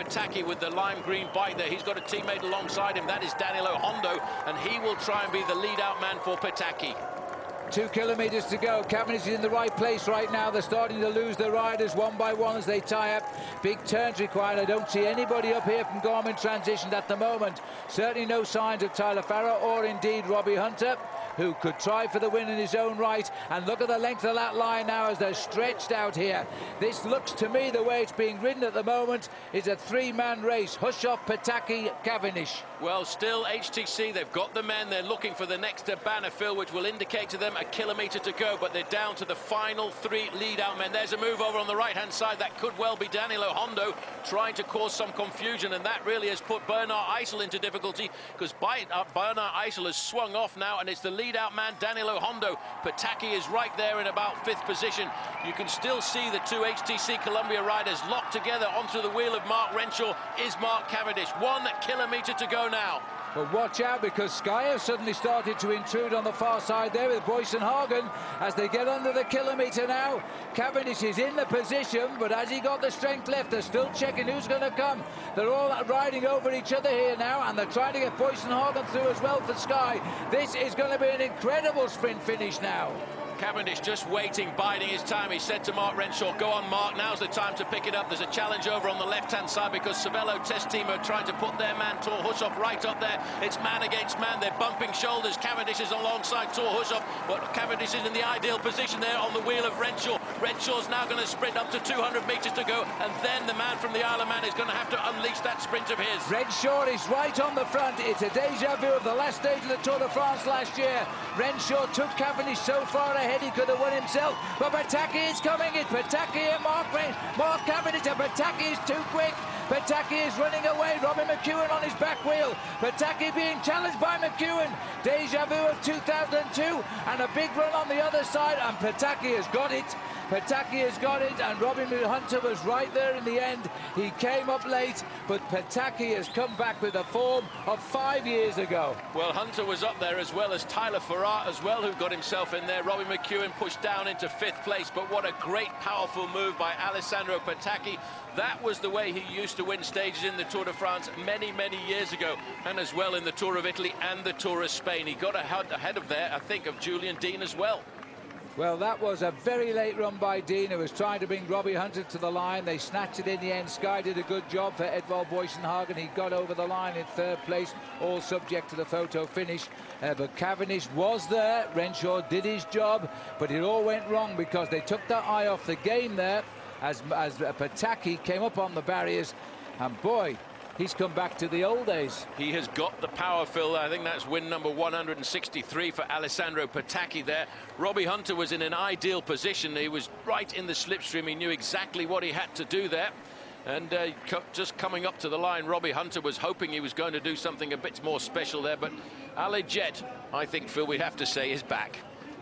Pataki with the lime green bike there. He's got a teammate alongside him. That is Danilo Hondo, and he will try and be the lead-out man for Pataki. Two kilometres to go. Cavendish is in the right place right now. They're starting to lose the riders one by one as they tie up. Big turns required. I don't see anybody up here from Garmin Transitions at the moment. Certainly no signs of Tyler Farrar or indeed Robbie Hunter, who could try for the win in his own right. And look at the length of that line now as they're stretched out here. This looks to me, the way it's being ridden at the moment, is a three-man race. Hushoff, Pataki, Cavendish. Well, still H T C, they've got the men. They're looking for the next banner, Phil, which will indicate to them a kilometre to go, but they're down to the final three lead-out men. There's a move over on the right-hand side. That could well be Danilo Hondo trying to cause some confusion, and that really has put Bernard Eisel into difficulty, because uh, Bernard Eisel has swung off now, and it's the lead-out man, Danilo Hondo. Pataki is right there in about fifth position. You can still see the two H T C Columbia riders locked together onto the wheel of Mark Renshaw is Mark Cavendish. One kilometre to go now. But watch out, because Sky have suddenly started to intrude on the far side there with Boyce and Hagen as they get under the kilometre now. Cavendish is in the position, but has he got the strength left? They're still checking who's going to come. They're all riding over each other here now, and they're trying to get Boyce and Hagen through as well for Sky. This is going to be an incredible sprint finish now. Cavendish just waiting, biding his time. He said to Mark Renshaw, go on, Mark, now's the time to pick it up. There's a challenge over on the left-hand side because Cervelo Test Team are trying to put their man, Thor Hushoff, right up there. It's man against man. They're bumping shoulders. Cavendish is alongside Thor Hushoff, but Cavendish is in the ideal position there on the wheel of Renshaw. Renshaw's now going to sprint up to two hundred metres to go, and then the man from the Isle of Man is going to have to unleash that sprint of his. Renshaw is right on the front. It's a deja vu of the last stage of the Tour de France last year. Renshaw took Cavendish so far ahead he could have won himself, but Pataki is coming. It's Pataki and Mark Rain. Mark Cavendish, and Pataki is too quick. Pataki is running away. Robin McEwen on his back wheel. Pataki being challenged by McEwen. Deja vu of two thousand two, and a big run on the other side, and Pataki has got it. Pataki has got it, and Robin Hunter was right there in the end. He came up late, but Pataki has come back with the form of five years ago. Well, Hunter was up there as well as Tyler Farrar as well, who got himself in there. Robin McEwen pushed down into fifth place, but what a great, powerful move by Alessandro Pataki. That was the way he used to win stages in the Tour de France many, many years ago, and as well in the Tour of Italy and the Tour of Spain. He got ahead, ahead of there, I think, of Julian Dean as well. Well, that was a very late run by Dean, who was trying to bring Robbie Hunter to the line. They snatched it in the end. Sky did a good job for Edvald Boysenhagen. He got over the line in third place, all subject to the photo finish. Uh, but Cavendish was there. Renshaw did his job, but it all went wrong because they took their eye off the game there as, as Pataki came up on the barriers. And boy, he's come back to the old days. He has got the power, Phil. I think that's win number one hundred sixty-three for Alessandro Pataki there. Robbie Hunter was in an ideal position. He was right in the slipstream. He knew exactly what he had to do there. And uh, co just coming up to the line, Robbie Hunter was hoping he was going to do something a bit more special there. But Ali Jet, I think, Phil, we have to say, is back.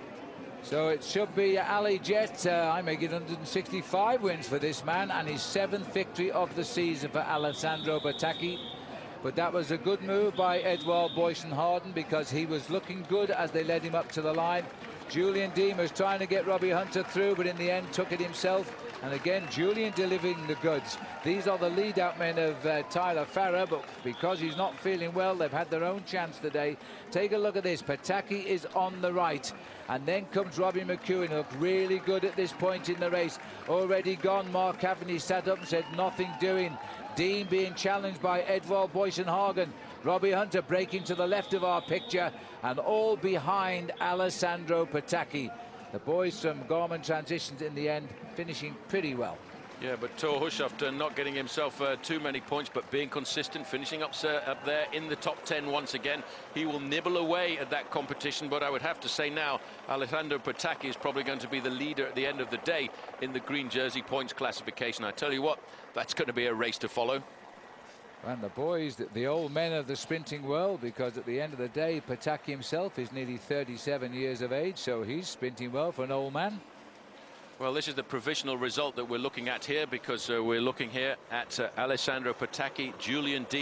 So it should be Ali Jet. Uh, I make it one hundred sixty-five wins for this man, and his seventh victory of the season for Alessandro Pataki. But that was a good move by Edvald Boysenhagen, because he was looking good as they led him up to the line. Julian Dean was trying to get Robbie Hunter through, but in the end took it himself. And again, Julian delivering the goods. These are the lead-out men of uh, Tyler Farrar, but because he's not feeling well, they've had their own chance today. Take a look at this. Pataki is on the right. And then comes Robbie McEwen, who looked really good at this point in the race. Already gone. Mark Cavendish sat up and said nothing doing. Dean being challenged by Edvald Boysenhagen. Robbie Hunter breaking to the left of our picture, and all behind Alessandro Pataki. The boys from Garmin Transitions in the end finishing pretty well. Yeah, but Thor Hushoff not getting himself uh, too many points, but being consistent, finishing up, uh, up there in the top ten once again. He will nibble away at that competition, but I would have to say now, Alessandro Pataki is probably going to be the leader at the end of the day in the green jersey points classification. I tell you what, that's going to be a race to follow. And the boys, the, the old men of the sprinting world, because at the end of the day, Pataki himself is nearly thirty-seven years of age, so he's sprinting well for an old man. Well, this is the provisional result that we're looking at here, because uh, we're looking here at uh, Alessandro Pataki, Julian Dean.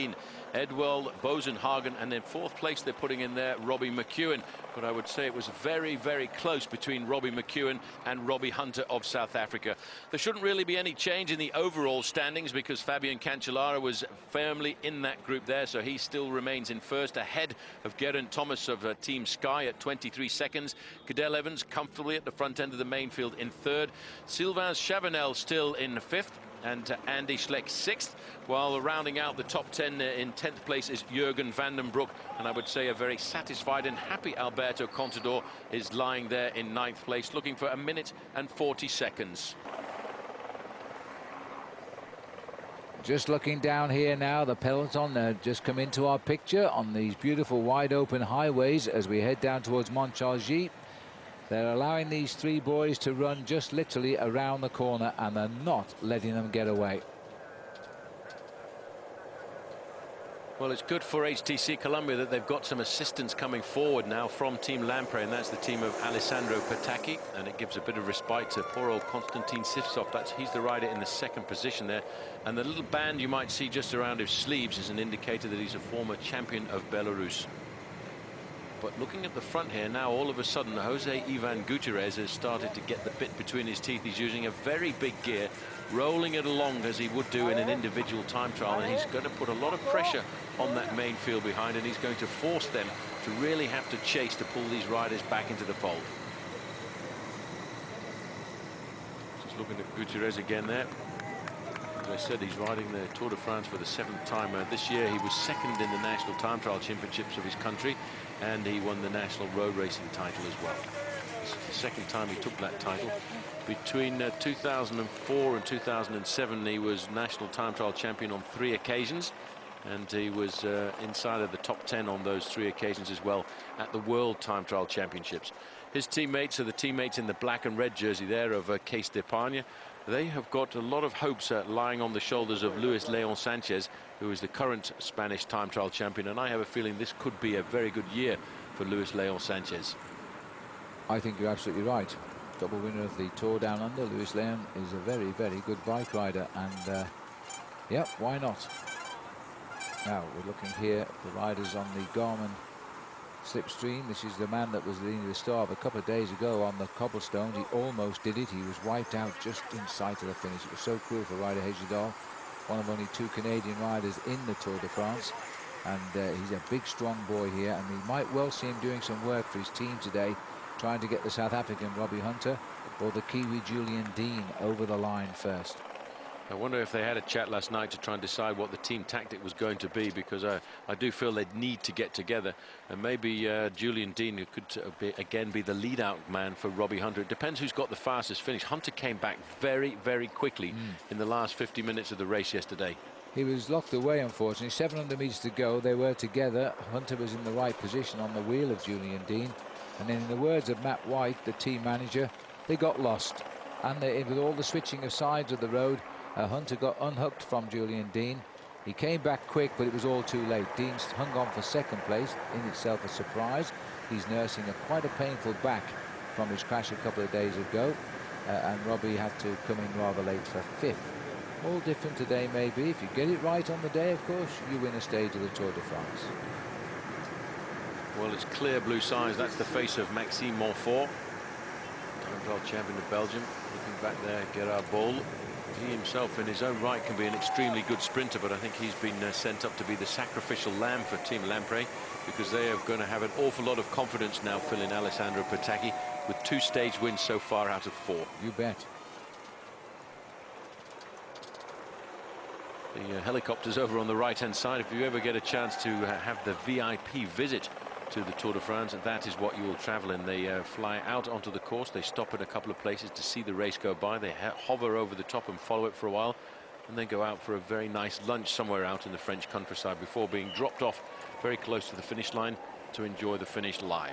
Edwell, Bosenhagen, and in fourth place they're putting in there Robbie McEwen. But I would say it was very, very close between Robbie McEwen and Robbie Hunter of South Africa. There shouldn't really be any change in the overall standings because Fabian Cancellara was firmly in that group there, so he still remains in first, ahead of Geraint Thomas of uh, Team Sky at twenty-three seconds. Cadel Evans comfortably at the front end of the main field in third. Sylvain Chavanel still in fifth, and uh, Andy Schleck sixth, while rounding out the top ten uh, in tenth place is Jurgen van den Broek, and I would say a very satisfied and happy Alberto Contador is lying there in ninth place, looking for a minute and forty seconds. Just looking down here now, the peloton uh, just come into our picture on these beautiful wide open highways as we head down towards Montargis. They're allowing these three boys to run just literally around the corner, and they're not letting them get away. Well, it's good for H T C Columbia that they've got some assistance coming forward now from Team Lampre, and that's the team of Alessandro Pataki, and it gives a bit of respite to poor old Konstantin Sivtsov. That's he's the rider in the second position there, and the little band you might see just around his sleeves is an indicator that he's a former champion of Belarus. But looking at the front here now, all of a sudden Jose Ivan Gutierrez has started to get the bit between his teeth. He's using a very big gear, rolling it along as he would do in an individual time trial, and he's going to put a lot of pressure on that main field behind, and he's going to force them to really have to chase to pull these riders back into the fold. Just looking at Gutierrez again there. As I said, he's riding the Tour de France for the seventh time. Uh, this year he was second in the National Time Trial Championships of his country, and he won the National Road Racing title as well. This is the second time he took that title. Between uh, two thousand four and two thousand seven, he was National Time Trial Champion on three occasions, and he was uh, inside of the top ten on those three occasions as well at the World Time Trial Championships. His teammates are the teammates in the black and red jersey there of uh, Case d'Epargne. They have got a lot of hopes uh, lying on the shoulders of Luis Leon Sanchez, who is the current Spanish time trial champion, and I have a feeling this could be a very good year for Luis Leon Sanchez. I think you're absolutely right. Double winner of the Tour Down Under, Luis Leon is a very, very good bike rider, and uh, yeah, why not? Now we're looking here at the riders on the Garmin slipstream. This is the man that was leading the start a couple of days ago on the cobblestones. He almost did it. He was wiped out just in sight of the finish. It was so cruel for Ryder Hesjedal, one of only two Canadian riders in the Tour de France, and uh, he's a big strong boy here, and we might well see him doing some work for his team today, trying to get the South African Robbie Hunter or the Kiwi Julian Dean over the line first. I wonder if they had a chat last night to try and decide what the team tactic was going to be, because I, I do feel they'd need to get together, and maybe uh, Julian Dean could uh, be, again be the lead out man for Robbie Hunter. It depends who's got the fastest finish. Hunter came back very, very quickly mm. in the last fifty minutes of the race yesterday. He was locked away, unfortunately. seven hundred meters to go. They were together. Hunter was in the right position on the wheel of Julian Dean, and then in the words of Matt White, the team manager, they got lost, and they, with all the switching of sides of the road, Uh, Hunter got unhooked from Julian Dean. He came back quick, but it was all too late. Dean hung on for second place, in itself a surprise. He's nursing a quite a painful back from his crash a couple of days ago, uh, and Robbie had to come in rather late for fifth. All different today, maybe. If you get it right on the day, of course, you win a stage of the Tour de France. Well, it's clear blue signs. That's the face of Maxime Montfort, time trial champion of Belgium. Looking back there, Gerard Bol. He himself in his own right can be an extremely good sprinter, but I think he's been uh, sent up to be the sacrificial lamb for Team Lampre, because they are going to have an awful lot of confidence now filling Alessandro Pataki with two stage wins so far out of four. You bet. The uh, helicopters over on the right hand side. If you ever get a chance to uh, have the V I P visit to the Tour de France, that is what you will travel in. They uh, fly out onto the course, they stop at a couple of places to see the race go by, they hover over the top and follow it for a while, and then go out for a very nice lunch somewhere out in the French countryside before being dropped off very close to the finish line to enjoy the finish live.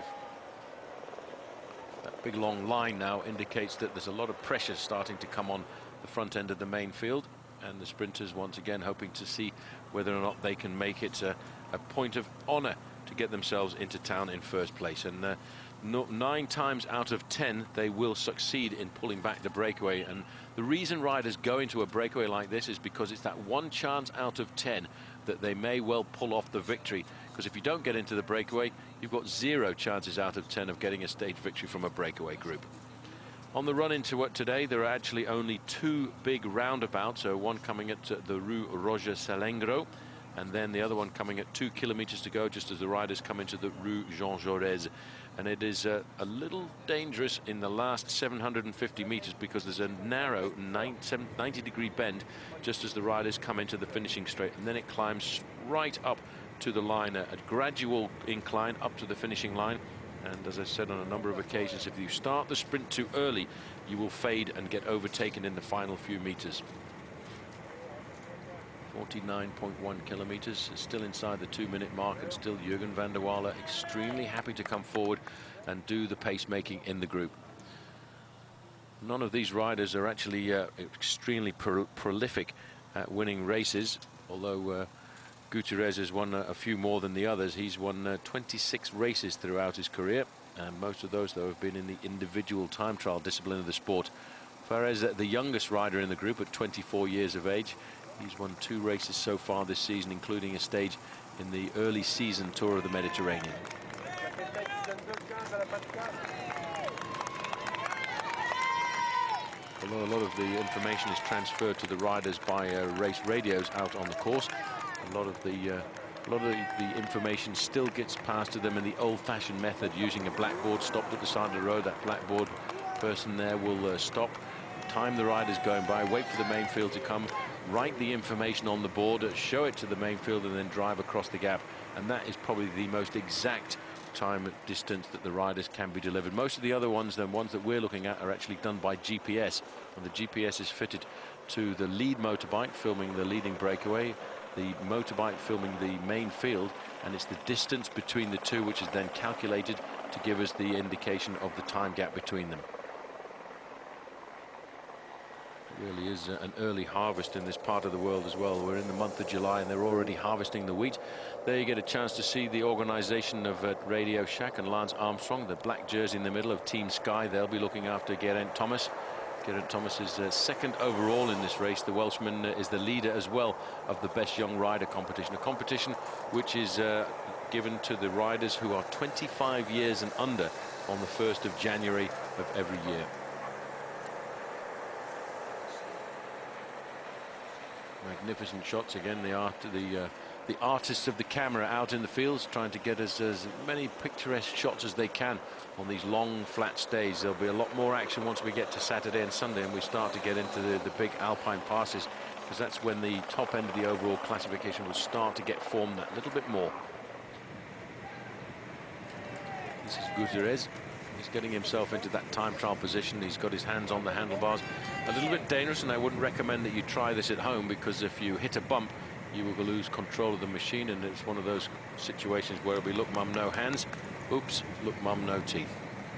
That big long line now indicates that there's a lot of pressure starting to come on the front end of the main field, and the sprinters once again hoping to see whether or not they can make it a, a point of honor to get themselves into town in first place. And uh, no, nine times out of ten they will succeed in pulling back the breakaway. And the reason riders go into a breakaway like this is because it's that one chance out of ten that they may well pull off the victory. Because if you don't get into the breakaway, you've got zero chances out of ten of getting a stage victory from a breakaway group. On the run into it today, there are actually only two big roundabouts, so one coming at uh, the Rue Roger Salengro, and then the other one coming at two kilometers to go just as the riders come into the Rue Jean Jaurès. And it is uh, a little dangerous in the last seven hundred fifty meters because there's a narrow ninety degree bend just as the riders come into the finishing straight, and then it climbs right up to the line, a, a gradual incline up to the finishing line. And as I said on a number of occasions, if you start the sprint too early, you will fade and get overtaken in the final few meters. forty-nine point one kilometers, still inside the two-minute mark, and still Jürgen van der Walle extremely happy to come forward and do the pacemaking in the group. None of these riders are actually uh, extremely pro prolific at winning races, although uh, Gutierrez has won a, a few more than the others. He's won uh, twenty-six races throughout his career, and most of those, though, have been in the individual time trial discipline of the sport. Whereas uh, the youngest rider in the group at twenty-four years of age, he's won two races so far this season, including a stage in the early season Tour of the Mediterranean. Although a lot of the information is transferred to the riders by uh, race radios out on the course, a lot of the uh, a lot of the, the information still gets passed to them in the old-fashioned method, using a blackboard stopped at the side of the road. That blackboard person there will uh, stop, time the riders going by, wait for the main field to come, write the information on the board, show it to the main field, and then drive across the gap. And that is probably the most exact time distance that the riders can be delivered. Most of the other ones, the ones that we're looking at, are actually done by G P S, and the G P S is fitted to the lead motorbike filming the leading breakaway, the motorbike filming the main field, and it's the distance between the two which is then calculated to give us the indication of the time gap between them. Really is an early harvest in this part of the world as well. We're in the month of July and they're already harvesting the wheat. There you get a chance to see the organization of uh, Radio Shack and Lance Armstrong, the black jersey in the middle of Team Sky. They'll be looking after Geraint Thomas. Geraint Thomas is uh, second overall in this race. The Welshman uh, is the leader as well of the Best Young Rider competition, a competition which is uh, given to the riders who are twenty-five years and under on the first of January of every year. Magnificent shots again. The art, the uh, the artists of the camera out in the fields trying to get us as many picturesque shots as they can on these long flat stays. There'll be a lot more action once we get to Saturday and Sunday and we start to get into the, the big alpine passes, because that's when the top end of the overall classification will start to get formed that little bit more. This is Gutierrez. He's getting himself into that time trial position. He's got his hands on the handlebars. A little bit dangerous, and I wouldn't recommend that you try this at home, because if you hit a bump, you will lose control of the machine, and it's one of those situations where it'll be look mum, no hands. Oops, look mum, no teeth.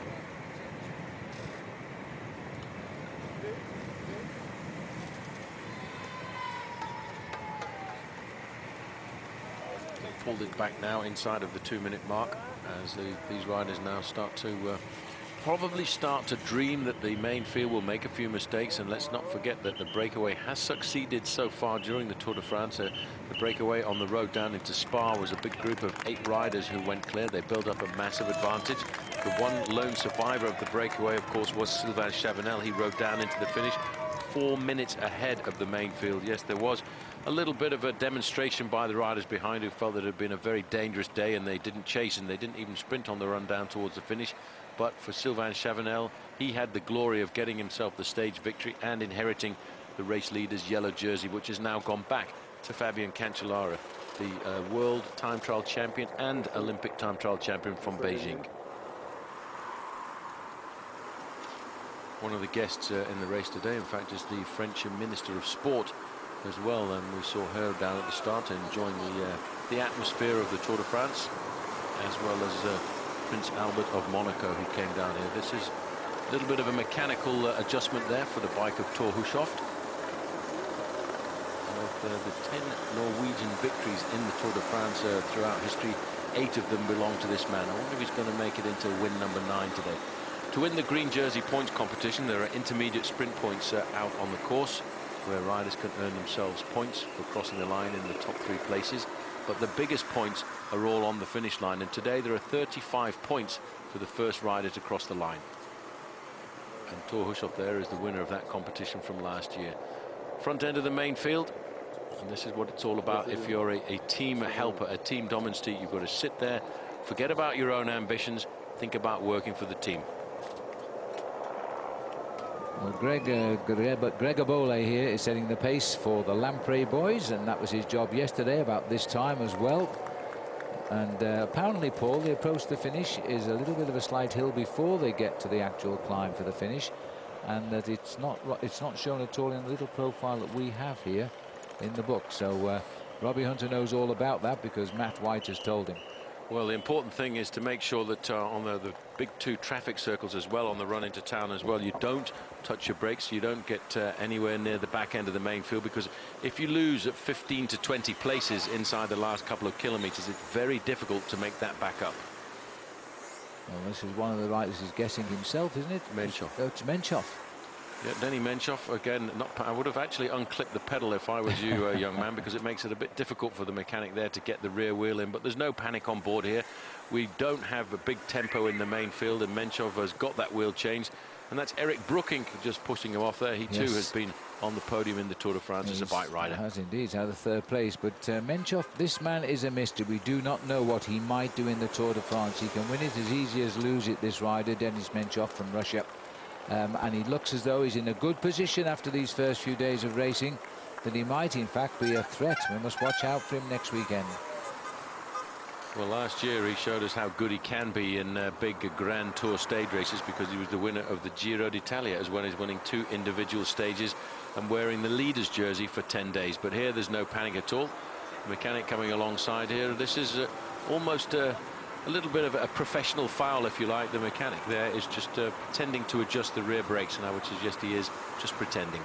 Pulled it back now inside of the two-minute mark as the, these riders now start to uh, probably start to dream that the main field will make a few mistakes. And let's not forget that the breakaway has succeeded so far during the Tour de France. Uh, the breakaway on the road down into Spa was a big group of eight riders who went clear. They built up a massive advantage. The one lone survivor of the breakaway, of course, was Sylvain Chavanel. He rode down into the finish four minutes ahead of the main field. Yes, there was a little bit of a demonstration by the riders behind who felt that it had been a very dangerous day, and they didn't chase and they didn't even sprint on the run down towards the finish. But for Sylvain Chavanel, he had the glory of getting himself the stage victory and inheriting the race leader's yellow jersey, which has now gone back to Fabian Cancellara, the uh, world time trial champion and Olympic time trial champion from Beijing. One of the guests uh, in the race today, in fact, is the French Minister of Sport as well, and we saw her down at the start enjoying the uh, the atmosphere of the Tour de France, as well as uh, Prince Albert of Monaco, who came down here. This is a little bit of a mechanical uh, adjustment there for the bike of Thor Hushovd. Of uh, the ten Norwegian victories in the Tour de France uh, throughout history, eight of them belong to this man. I wonder if he's going to make it into win number nine today. To win the green jersey points competition, there are intermediate sprint points uh, out on the course, where riders can earn themselves points for crossing the line in the top three places. But the biggest points are all on the finish line, and today there are thirty-five points for the first rider to cross the line. And Thor Hushovd there is the winner of that competition from last year. Front end of the main field, and this is what it's all about. If you're a, a team helper, a team dominante, you've got to sit there, forget about your own ambitions, think about working for the team. Well, Greg, uh, Gregor Bole here is setting the pace for the Lamprey boys, and that was his job yesterday about this time as well. And uh, apparently, Paul, the approach to the finish is a little bit of a slight hill before they get to the actual climb for the finish, and that it's not it's not shown at all in the little profile that we have here in the book. So uh, Robbie Hunter knows all about that because Matt White has told him. Well, the important thing is to make sure that uh, on the, the big two traffic circles as well, on the run into town as well, you don't touch your brakes, you don't get uh, anywhere near the back end of the main field, because if you lose at fifteen to twenty places inside the last couple of kilometres, it's very difficult to make that back up. Well, this is one of the riders who's guessing himself, isn't it? Menchov. Oh, it's Menchov. Yeah, Denny Menchov again. Not, I would have actually unclipped the pedal if I was you, uh, young man, because it makes it a bit difficult for the mechanic there to get the rear wheel in. But there's no panic on board here. We don't have a big tempo in the main field, and Menchov has got that wheel changed. And that's Eric Brookink just pushing him off there. He too yes. has been on the podium in the Tour de France He's, as a bike rider. Has indeed, he's had a third place. But uh, Menchov, this man is a mystery. We do not know what he might do in the Tour de France. He can win it as easy as lose it, this rider, Denis Menchov from Russia. Um, and he looks as though he's in a good position after these first few days of racing, that he might in fact be a threat. We must watch out for him next weekend. Well, last year he showed us how good he can be in uh, big uh, Grand Tour stage races, because he was the winner of the Giro d'Italia, as well as winning two individual stages and wearing the leader's jersey for ten days. But here there's no panic at all. The mechanic coming alongside here. This is uh, almost uh, a little bit of a professional foul, if you like. The mechanic there is just uh, pretending to adjust the rear brakes, and I would suggest he is just pretending.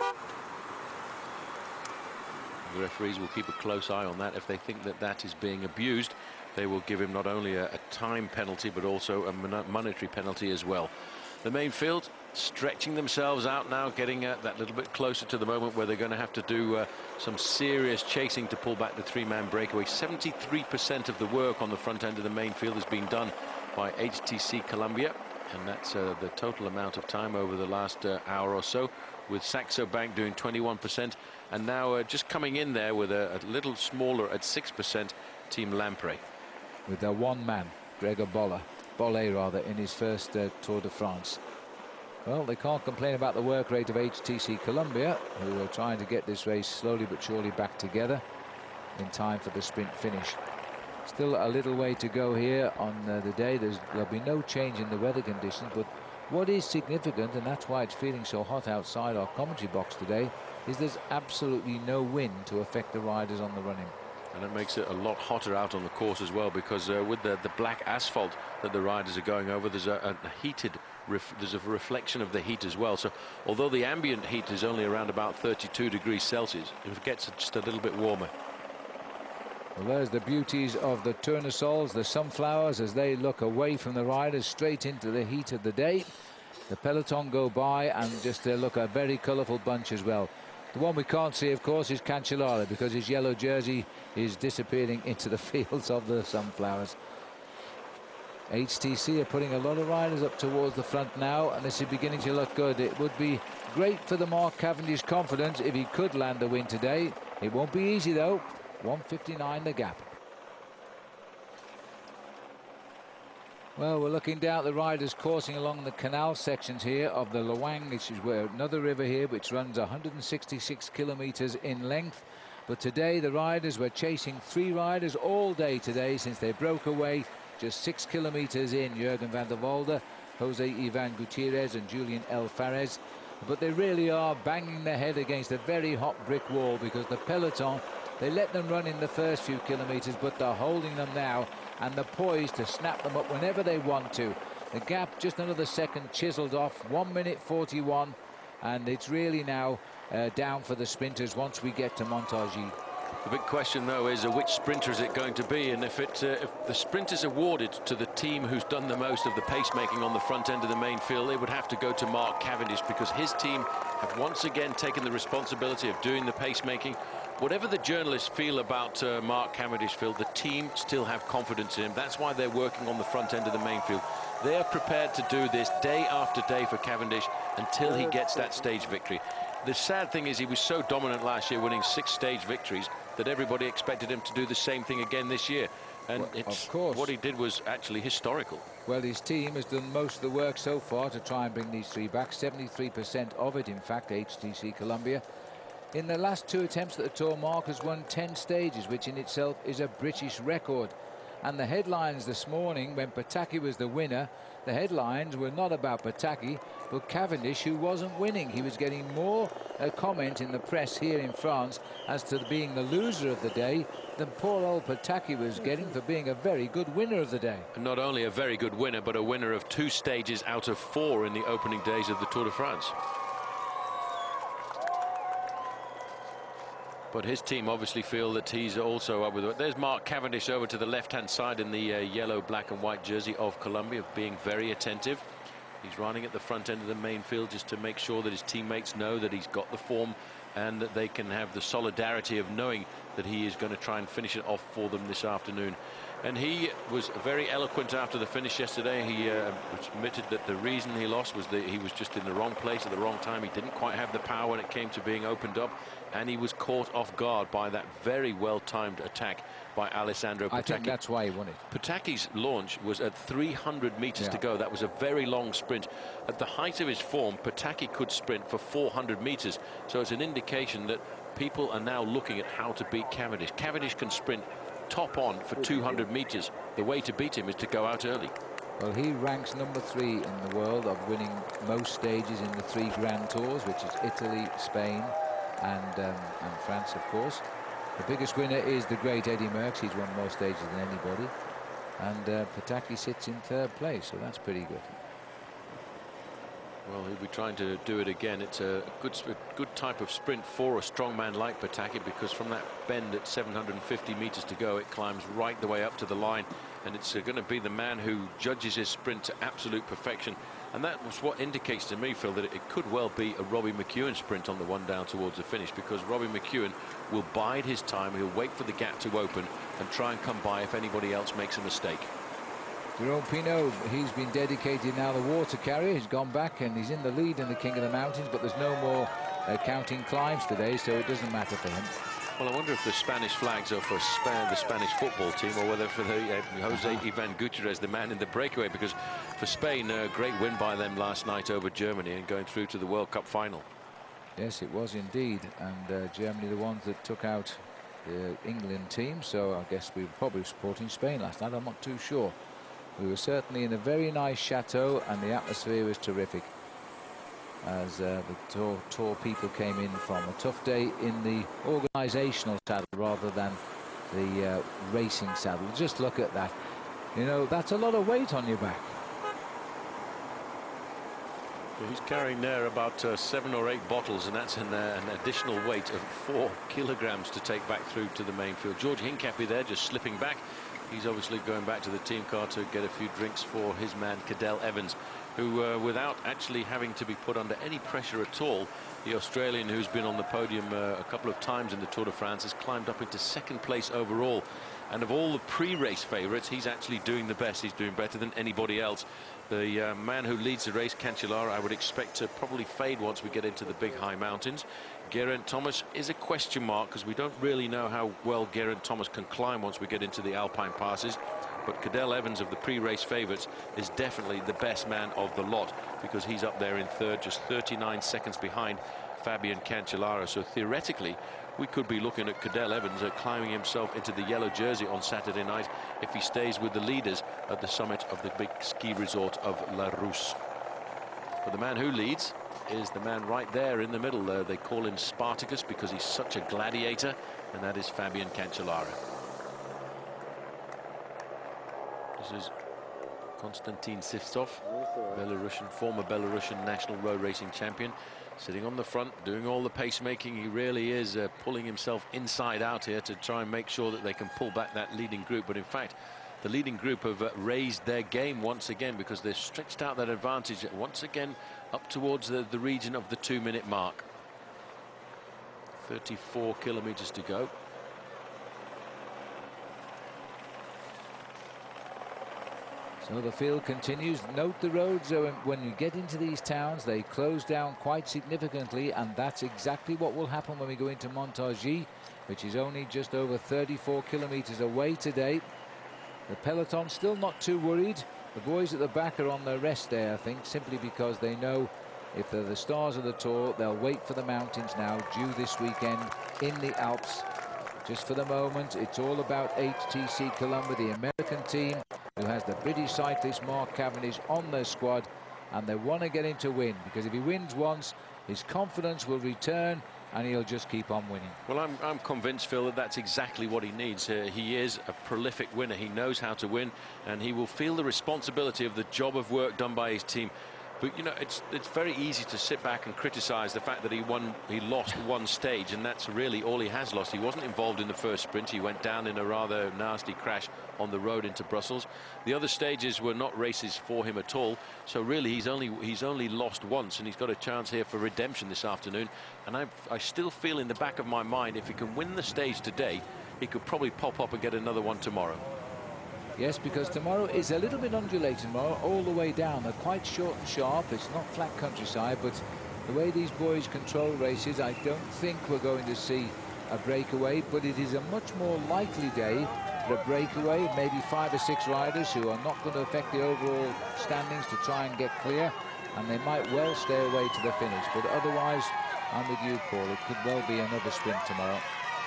The referees will keep a close eye on that. If they think that that is being abused, they will give him not only a, a time penalty but also a mon monetary penalty as well. The main field stretching themselves out now, getting uh, that little bit closer to the moment where they're going to have to do uh, some serious chasing to pull back the three-man breakaway. seventy-three percent of the work on the front end of the main field has been done by H T C Columbia, and that's uh, the total amount of time over the last uh, hour or so, with Saxo Bank doing twenty-one percent, and now uh, just coming in there with a, a little smaller at six percent, Team Lamprey. With their one man, Gregor Bole, Bole rather, in his first uh, Tour de France. Well, they can't complain about the work rate of H T C Columbia, who are trying to get this race slowly but surely back together in time for the sprint finish. Still a little way to go here on uh, the day. There's, there'll be no change in the weather conditions, but what is significant, and that's why it's feeling so hot outside our commentary box today, is there's absolutely no wind to affect the riders on the running. And it makes it a lot hotter out on the course as well, because uh, with the, the black asphalt that the riders are going over, there's a, a heated ref there's a reflection of the heat as well. So although the ambient heat is only around about thirty-two degrees Celsius, it gets just a little bit warmer. Well, there's the beauties of the tournesols, the sunflowers, as they look away from the riders straight into the heat of the day. The peloton go by, and just they look a very colourful bunch as well. The one we can't see, of course, is Cancellara, because his yellow jersey is disappearing into the fields of the sunflowers. H T C are putting a lot of riders up towards the front now, and this is beginning to look good. It would be great for the Mark Cavendish confidence if he could land a win today. It won't be easy, though. one fifty-nine the gap. Well, we're looking down at the riders coursing along the canal sections here of the Loing, which is where another river here which runs one hundred sixty-six kilometers in length. But today the riders were chasing three riders all day today since they broke away just six kilometers in. Jurgen van der Walde, Jose Ivan Gutierrez and Julian El Fares. But they really are banging their head against a very hot brick wall, because the peloton, they let them run in the first few kilometers, but they're holding them now, and they're poised to snap them up whenever they want to. The gap just another second chiseled off, one minute forty-one, and it's really now uh, down for the sprinters once we get to Montargis. The big question, though, is uh, which sprinter is it going to be? And if, it, uh, if the sprint is awarded to the team who's done the most of the pacemaking on the front end of the main field, it would have to go to Mark Cavendish, because his team have once again taken the responsibility of doing the pacemaking. Whatever the journalists feel about uh, Mark Cavendish, Phil, the team still have confidence in him. That's why they're working on the front end of the main field. They are prepared to do this day after day for Cavendish until he gets that stage victory. The sad thing is he was so dominant last year, winning six stage victories, that everybody expected him to do the same thing again this year. And well, it's, of course, what he did was actually historical. Well, his team has done most of the work so far to try and bring these three back. seventy-three percent of it, in fact, H T C Columbia. In the last two attempts at the Tour, Mark has won ten stages, which in itself is a British record. And the headlines this morning, when Pataki was the winner, the headlines were not about Pataki, but Cavendish, who wasn't winning. He was getting more uh, comment in the press here in France as to being the loser of the day than poor old Pataki was getting for being a very good winner of the day. And not only a very good winner, but a winner of two stages out of four in the opening days of the Tour de France. But his team obviously feel that he's also up with it. There's Mark Cavendish over to the left-hand side in the uh, yellow, black and white jersey of Colombia, being very attentive. He's running at the front end of the main field just to make sure that his teammates know that he's got the form and that they can have the solidarity of knowing that he is going to try and finish it off for them this afternoon. And he was very eloquent after the finish yesterday. He uh, admitted that the reason he lost was that he was just in the wrong place at the wrong time. He didn't quite have the power when it came to being opened up, and he was caught off guard by that very well-timed attack by Alessandro Pataki. I think that's why he won it. Pataki's launch was at three hundred meters yeah. to go. That was a very long sprint. At the height of his form, Pataki could sprint for four hundred meters. So it's an indication that people are now looking at how to beat Cavendish. Cavendish can sprint top on for two hundred meters. The way to beat him is to go out early. Well, he ranks number three in the world of winning most stages in the three Grand Tours, which is Italy, Spain and, um, and France, of course. The biggest winner is the great Eddie Merckx. He's won more stages than anybody. And uh, Pataki sits in third place, so that's pretty good. Well, he'll be trying to do it again. It's a good, good type of sprint for a strong man like Pataki, because from that bend at seven hundred fifty meters to go, it climbs right the way up to the line, and it's uh, going to be the man who judges his sprint to absolute perfection. And that was what indicates to me, Phil, that it could well be a Robbie McEwen sprint on the one down towards the finish, because Robbie McEwen will bide his time. He'll wait for the gap to open and try and come by if anybody else makes a mistake. Jerome Pinot, he's been dedicated now the water carrier. He's gone back and he's in the lead in the King of the Mountains, but there's no more uh, counting climbs today, so it doesn't matter for him. Well, I wonder if the Spanish flags are for Spain, the Spanish football team, or whether for the uh, Jose uh-huh. Ivan Gutierrez, the man in the breakaway, because for Spain, a uh, great win by them last night over Germany and going through to the World Cup final. Yes, it was indeed, and uh, Germany the ones that took out the England team, so I guess we were probably supporting Spain last night. I'm not too sure. We were certainly in a very nice chateau, and the atmosphere was terrific as uh, the tour, tour people came in from a tough day in the organisational saddle rather than the uh, racing saddle. Just look at that. You know, that's a lot of weight on your back. He's carrying there about uh, seven or eight bottles, and that's an, uh, an additional weight of four kilograms to take back through to the main field. George Hincapie there just slipping back. He's obviously going back to the team car to get a few drinks for his man Cadel Evans, who uh, without actually having to be put under any pressure at all, the Australian who's been on the podium uh, a couple of times in the Tour de France has climbed up into second place overall. And of all the pre-race favourites, he's actually doing the best. He's doing better than anybody else. The uh, man who leads the race, Cancellara, I would expect to probably fade once we get into the big high mountains. Geraint Thomas is a question mark, because we don't really know how well Geraint Thomas can climb once we get into the Alpine passes. But Cadel Evans of the pre-race favourites is definitely the best man of the lot, because he's up there in third, just thirty-nine seconds behind Fabian Cancellara. So theoretically, we could be looking at Cadel Evans uh, climbing himself into the yellow jersey on Saturday night if he stays with the leaders at the summit of the big ski resort of La Rousse. But the man who leads is the man right there in the middle. Uh, they call him Spartacus because he's such a gladiator, and that is Fabian Cancellara. This is Konstantin Sivtsov. Belarusian, former Belarusian national road racing champion, sitting on the front, doing all the pacemaking. He really is uh, pulling himself inside out here to try and make sure that they can pull back that leading group. But in fact, the leading group have uh, raised their game once again, because they've stretched out that advantage once again up towards the, the region of the two-minute mark. thirty-four kilometers to go. So the field continues. Note the roads, uh, when you get into these towns, they close down quite significantly, and that's exactly what will happen when we go into Montargis, which is only just over thirty-four kilometers away today. The peloton still not too worried. The boys at the back are on their rest day, I think, simply because they know if they're the stars of the Tour, they'll wait for the mountains now, due this weekend in the Alps. Just for the moment, it's all about H T C Columbia, the American team, who has the British cyclist Mark Cavendish on their squad, and they want to get him to win, because if he wins once, his confidence will return and he'll just keep on winning. Well, I'm, I'm convinced, Phil, that that's exactly what he needs. Uh, he is a prolific winner. He knows how to win, and he will feel the responsibility of the job of work done by his team. But, you know, it's it's very easy to sit back and criticize the fact that he won, he lost one stage, and that's really all he has lost. He wasn't involved in the first sprint. He went down in a rather nasty crash on the road into Brussels. The other stages were not races for him at all. So really, he's only he's only lost once, and he's got a chance here for redemption this afternoon. And I I still feel in the back of my mind, if he can win the stage today, he could probably pop up and get another one tomorrow. Yes, because tomorrow is a little bit undulating tomorrow, all the way down. They're quite short and sharp. It's not flat countryside, but the way these boys control races, I don't think we're going to see a breakaway, but it is a much more likely day for a breakaway, maybe five or six riders who are not going to affect the overall standings to try and get clear, and they might well stay away to the finish. But otherwise, I'm with you, Paul. It could well be another sprint tomorrow.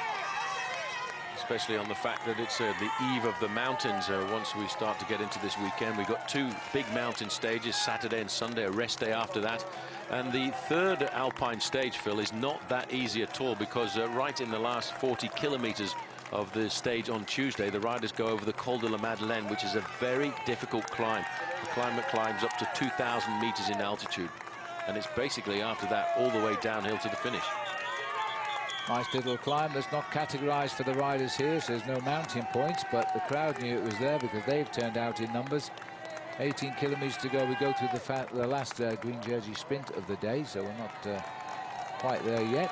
Especially on the fact that it's uh, the eve of the mountains. Uh, once we start to get into this weekend, we've got two big mountain stages, Saturday and Sunday, a rest day after that. And the third alpine stage, Phil, is not that easy at all, because uh, right in the last forty kilometers of the stage on Tuesday, the riders go over the Col de la Madeleine, which is a very difficult climb. The climb that climbs up to two thousand meters in altitude, and it's basically after that all the way downhill to the finish. Nice little climb that's not categorized for the riders here, so there's no mountain points, but the crowd knew it was there because they've turned out in numbers. eighteen kilometers to go. We go through the, the last uh, green jersey sprint of the day, so we're not uh, quite there yet.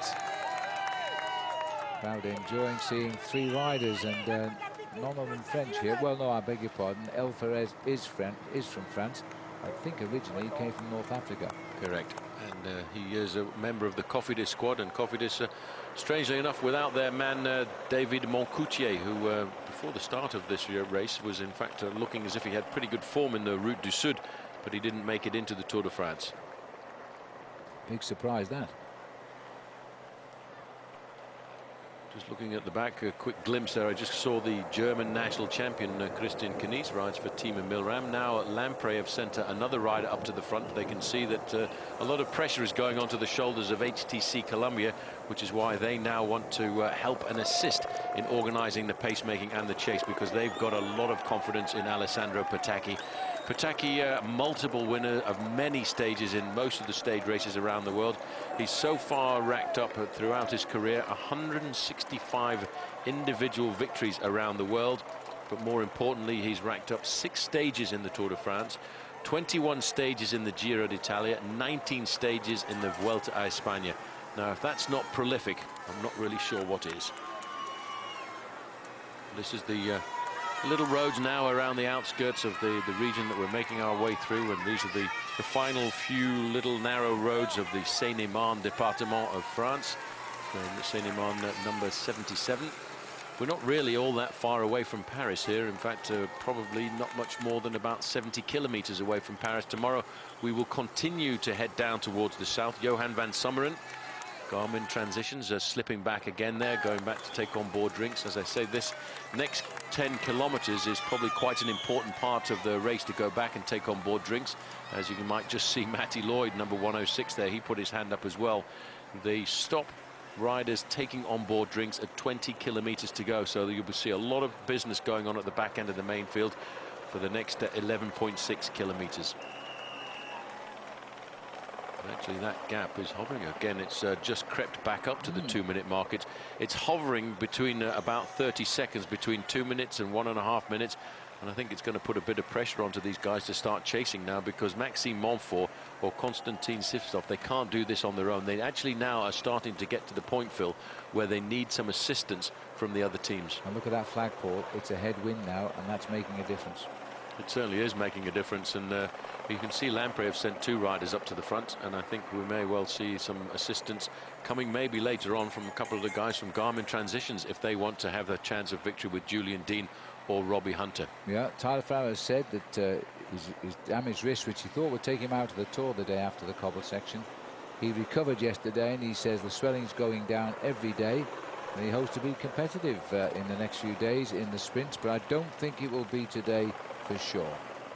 Crowd enjoying seeing three riders, and uh, none of them French here. Well, no, I beg your pardon. El Ferez is, French, is from France. I think originally he came from North Africa. Correct. And uh, he is a member of the Cofidis squad, and Cofidis, uh, strangely enough, without their man uh, David Moncoutier, who uh, before the start of this year race was in fact uh, looking as if he had pretty good form in the Route du Sud, but he didn't make it into the Tour de France. Big surprise, that. Just looking at the back, a quick glimpse there. I just saw the German national champion uh, Christian Knies rides for Team Milram. Now Lamprey have sent uh, another rider up to the front. They can see that uh, a lot of pressure is going onto the shoulders of H T C Columbia, which is why they now want to uh, help and assist in organizing the pacemaking and the chase, because they've got a lot of confidence in Alessandro Patacchi. Patacchi, uh, multiple winner of many stages in most of the stage races around the world. He's so far racked up uh, throughout his career one hundred sixty-five individual victories around the world. But more importantly, he's racked up six stages in the Tour de France, twenty-one stages in the Giro d'Italia, nineteen stages in the Vuelta a España. Now, if that's not prolific, I'm not really sure what is. This is the uh, little roads now around the outskirts of the, the region that we're making our way through, and these are the, the final few little narrow roads of the Seine-et-Marne department of France. So Seine-et-Marne uh, number seventy-seven. We're not really all that far away from Paris here. In fact, uh, probably not much more than about seventy kilometers away from Paris. Tomorrow we will continue to head down towards the south. Johan van Summeren, Garmin Transitions, are slipping back again there, going back to take on board drinks. As I say, this next ten kilometers is probably quite an important part of the race, to go back and take on board drinks. As you might just see Matty Lloyd, number one oh six there, he put his hand up as well. They stop riders taking on board drinks at twenty kilometers to go, so you'll see a lot of business going on at the back end of the main field for the next eleven point six kilometers. Actually, that gap is hovering again. It's uh, just crept back up to the two-minute mark. It's, it's hovering between uh, about thirty seconds, between two minutes and one and a half minutes. And I think it's going to put a bit of pressure onto these guys to start chasing now, because Maxime Montfort or Konstantin Sivstov, they can't do this on their own. They actually now are starting to get to the point, Phil, where they need some assistance from the other teams. And look at that flagpole. It's a headwind now, and that's making a difference. It certainly is making a difference, and uh, you can see Lampre have sent two riders up to the front, and I think we may well see some assistance coming maybe later on from a couple of the guys from Garmin Transitions if they want to have a chance of victory with Julian Dean or Robbie Hunter. Yeah, Tyler Farrow said that uh, his, his damaged wrist, which he thought would take him out of the Tour the day after the cobble section, he recovered yesterday, and he says the swelling's going down every day, and he hopes to be competitive uh, in the next few days in the sprints, but I don't think it will be today for sure.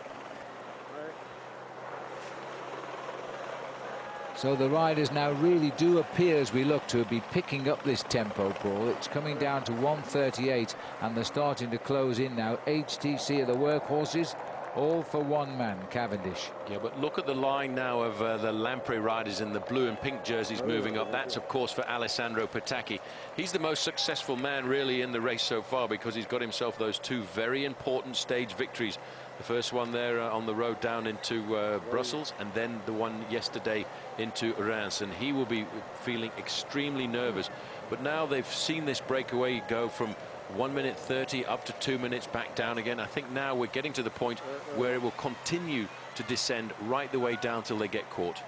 So the riders now really do appear, as we look, to be picking up this tempo, Paul. It's coming down to one thirty-eight, and they're starting to close in now. H T C are the workhorses, all for one man, Cavendish. Yeah, but look at the line now of uh, the Lampre riders in the blue and pink jerseys moving up. That's, of course, for Alessandro Patacchi. He's the most successful man, really, in the race so far, because he's got himself those two very important stage victories. The first one there uh, on the road down into uh, Brussels, and then the one yesterday into Reims, and he will be feeling extremely nervous. But now they've seen this breakaway go from one minute thirty up to two minutes back down again. I think now we're getting to the point where it will continue to descend right the way down till they get caught.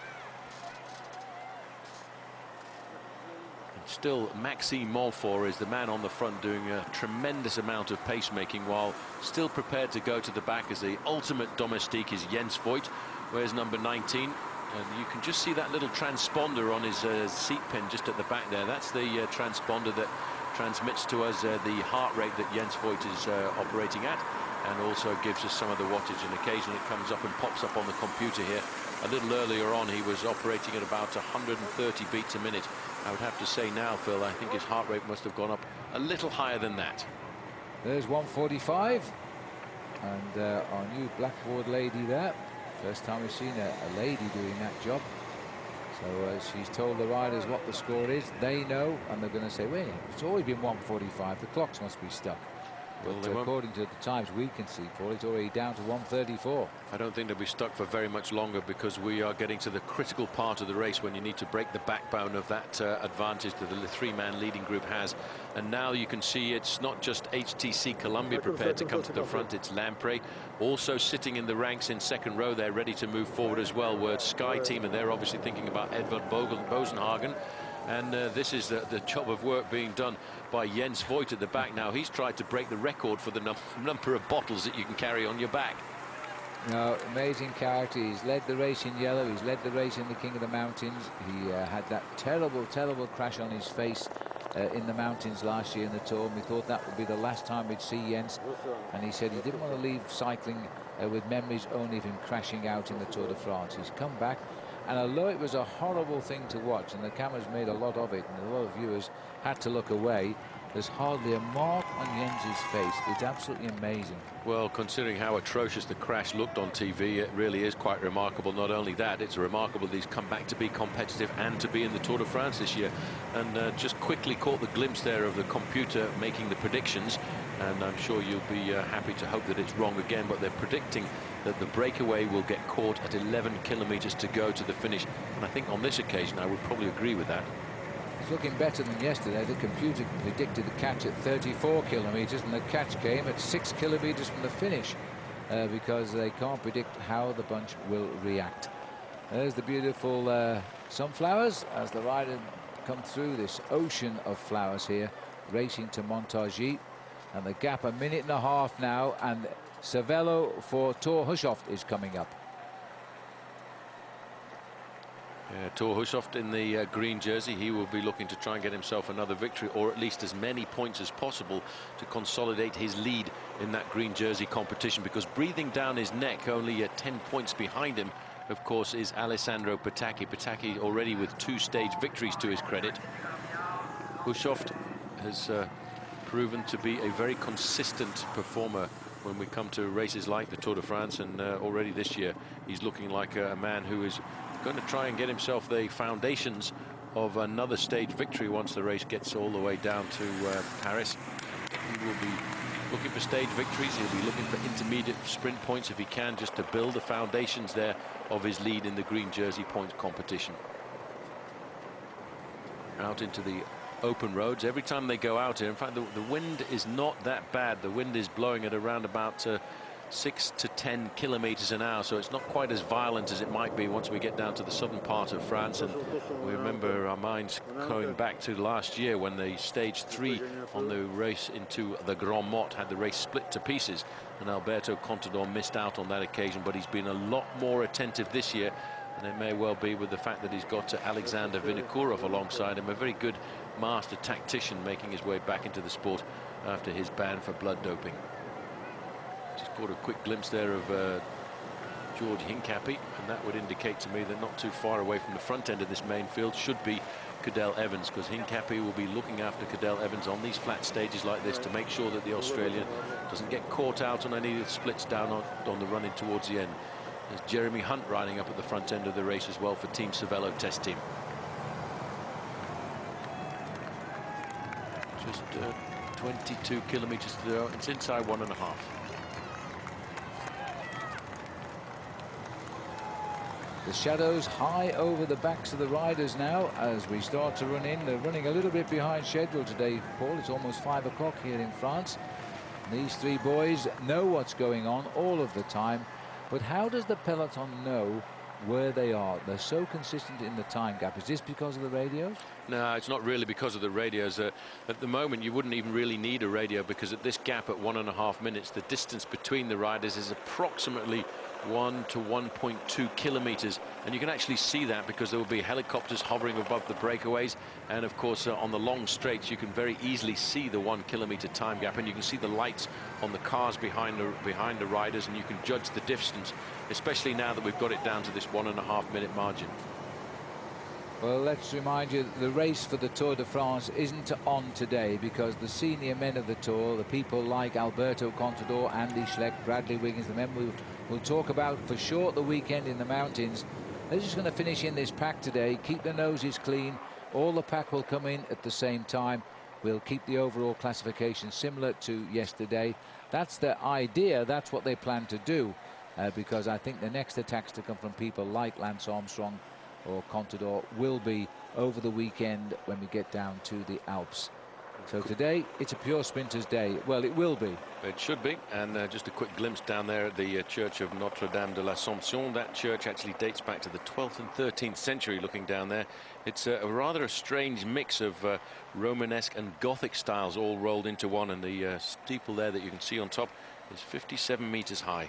Still, Maxime Montfort is the man on the front doing a tremendous amount of pacemaking, while still prepared to go to the back as the ultimate domestique is Jens Voigt. Where's number nineteen? And you can just see that little transponder on his uh, seat pin just at the back there. That's the uh, transponder that transmits to us uh, the heart rate that Jens Voigt is uh, operating at, and also gives us some of the wattage, and occasionally it comes up and pops up on the computer here. A little earlier on he was operating at about one hundred thirty beats a minute. I would have to say now, Phil, I think his heart rate must have gone up a little higher than that. There's one forty-five, and uh, our new blackboard lady there. First time we've seen a, a lady doing that job. So uh, she's told the riders what the score is. They know, and they're going to say, wait, it's always been one forty-five. The clocks must be stuck. But well, according to the times we can see, Paul, it's already down to one thirty-four. I don't think they'll be stuck for very much longer, because we are getting to the critical part of the race when you need to break the backbone of that uh, advantage that the three-man leading group has. And now you can see it's not just H T C Columbia prepared to come to the front, it's Lampre also sitting in the ranks in second row there, ready to move forward as well. Word Sky team, and they're obviously thinking about Edvard Bosenhagen. And uh, this is the, the job of work being done by Jens Voigt at the back now. He's tried to break the record for the num number of bottles that you can carry on your back. No, amazing character. He's led the race in yellow. He's led the race in the King of the Mountains. He uh, had that terrible, terrible crash on his face uh, in the mountains last year in the Tour. And we thought that would be the last time we'd see Jens. And he said he didn't want to leave cycling uh, with memories only of him crashing out in the Tour de France. He's come back. And although it was a horrible thing to watch, and the cameras made a lot of it, and a lot of viewers had to look away, there's hardly a mark on Jens's face. It's absolutely amazing. Well, considering how atrocious the crash looked on T V, it really is quite remarkable. Not only that, it's remarkable that he's come back to be competitive and to be in the Tour de France this year. And uh, just quickly caught the glimpse there of the computer making the predictions. And I'm sure you'll be uh, happy to hope that it's wrong again, but they're predicting that the breakaway will get caught at eleven kilometres to go to the finish. And I think on this occasion I would probably agree with that. It's looking better than yesterday. The computer predicted the catch at thirty-four kilometres, and the catch came at six kilometres from the finish, uh, because they can't predict how the bunch will react. There's the beautiful uh, sunflowers as the rider come through this ocean of flowers here, racing to Montargis. And the gap a minute and a half now, and Cervelo for Thor Hushovd is coming up. Yeah, Thor Hushovd in the uh, green jersey. He will be looking to try and get himself another victory, or at least as many points as possible, to consolidate his lead in that green jersey competition, because breathing down his neck, only uh, ten points behind him, of course, is Alessandro Patacchi. Patacchi already with two stage victories to his credit. Hushovd has uh, proven to be a very consistent performer when we come to races like the Tour de France, and uh, already this year he's looking like a, a man who is going to try and get himself the foundations of another stage victory once the race gets all the way down to uh, Paris. He will be looking for stage victories. He'll be looking for intermediate sprint points if he can, just to build the foundations there of his lead in the green jersey points competition. Out into the open roads. Every time they go out here, in fact, the, the wind is not that bad. The wind is blowing at around about uh, six to ten kilometers an hour, so it's not quite as violent as it might be once we get down to the southern part of France. And we remember our minds going back to last year when the stage three on the race into the Grand Mot had the race split to pieces, and Alberto Contador missed out on that occasion. But he's been a lot more attentive this year, and it may well be with the fact that he's got uh, Alexander Vinokourov alongside him, a very good master tactician making his way back into the sport after his ban for blood doping. Just caught a quick glimpse there of uh, George Hincapie, and that would indicate to me that not too far away from the front end of this main field should be Cadel Evans, because Hincapie will be looking after Cadel Evans on these flat stages like this to make sure that the Australian doesn't get caught out on any of the splits down on, on the run in towards the end. There's Jeremy Hunt riding up at the front end of the race as well for Team Cervelo Test Team. Just uh, twenty-two kilometers to go. It's inside one and a half. The shadows high over the backs of the riders now as we start to run in. They're running a little bit behind schedule today, Paul. It's almost five o'clock here in France. And these three boys know what's going on all of the time. But how does the peloton know where they are? They're so consistent in the time gap. Is this because of the radios? No, it's not really because of the radios. Uh, at the moment, you wouldn't even really need a radio, because at this gap at one and a half minutes, the distance between the riders is approximately one to one point two kilometers, and you can actually see that because there will be helicopters hovering above the breakaways, and of course uh, on the long straights you can very easily see the one kilometer time gap, and you can see the lights on the cars behind the behind the riders, and you can judge the distance, especially now that we've got it down to this one and a half minute margin. Well, let's remind you the race for the Tour de France isn't on today, because the senior men of the Tour, the people like Alberto Contador, Andy Schleck, Bradley Wiggins, the men we'll, we'll talk about for sure the weekend in the mountains, they're just going to finish in this pack today, keep their noses clean. All the pack will come in at the same time. We'll keep the overall classification similar to yesterday. That's the idea. That's what they plan to do, uh, because I think the next attacks to come from people like Lance Armstrong or Contador will be over the weekend when we get down to the Alps. So today it's a pure sprinter's day. Well, it will be. It should be. And uh, just a quick glimpse down there at the uh, church of Notre-Dame de l'Assomption. That church actually dates back to the twelfth and thirteenth century. Looking down there, it's a, a rather a strange mix of uh, Romanesque and Gothic styles all rolled into one, and the uh, steeple there that you can see on top is fifty-seven meters high.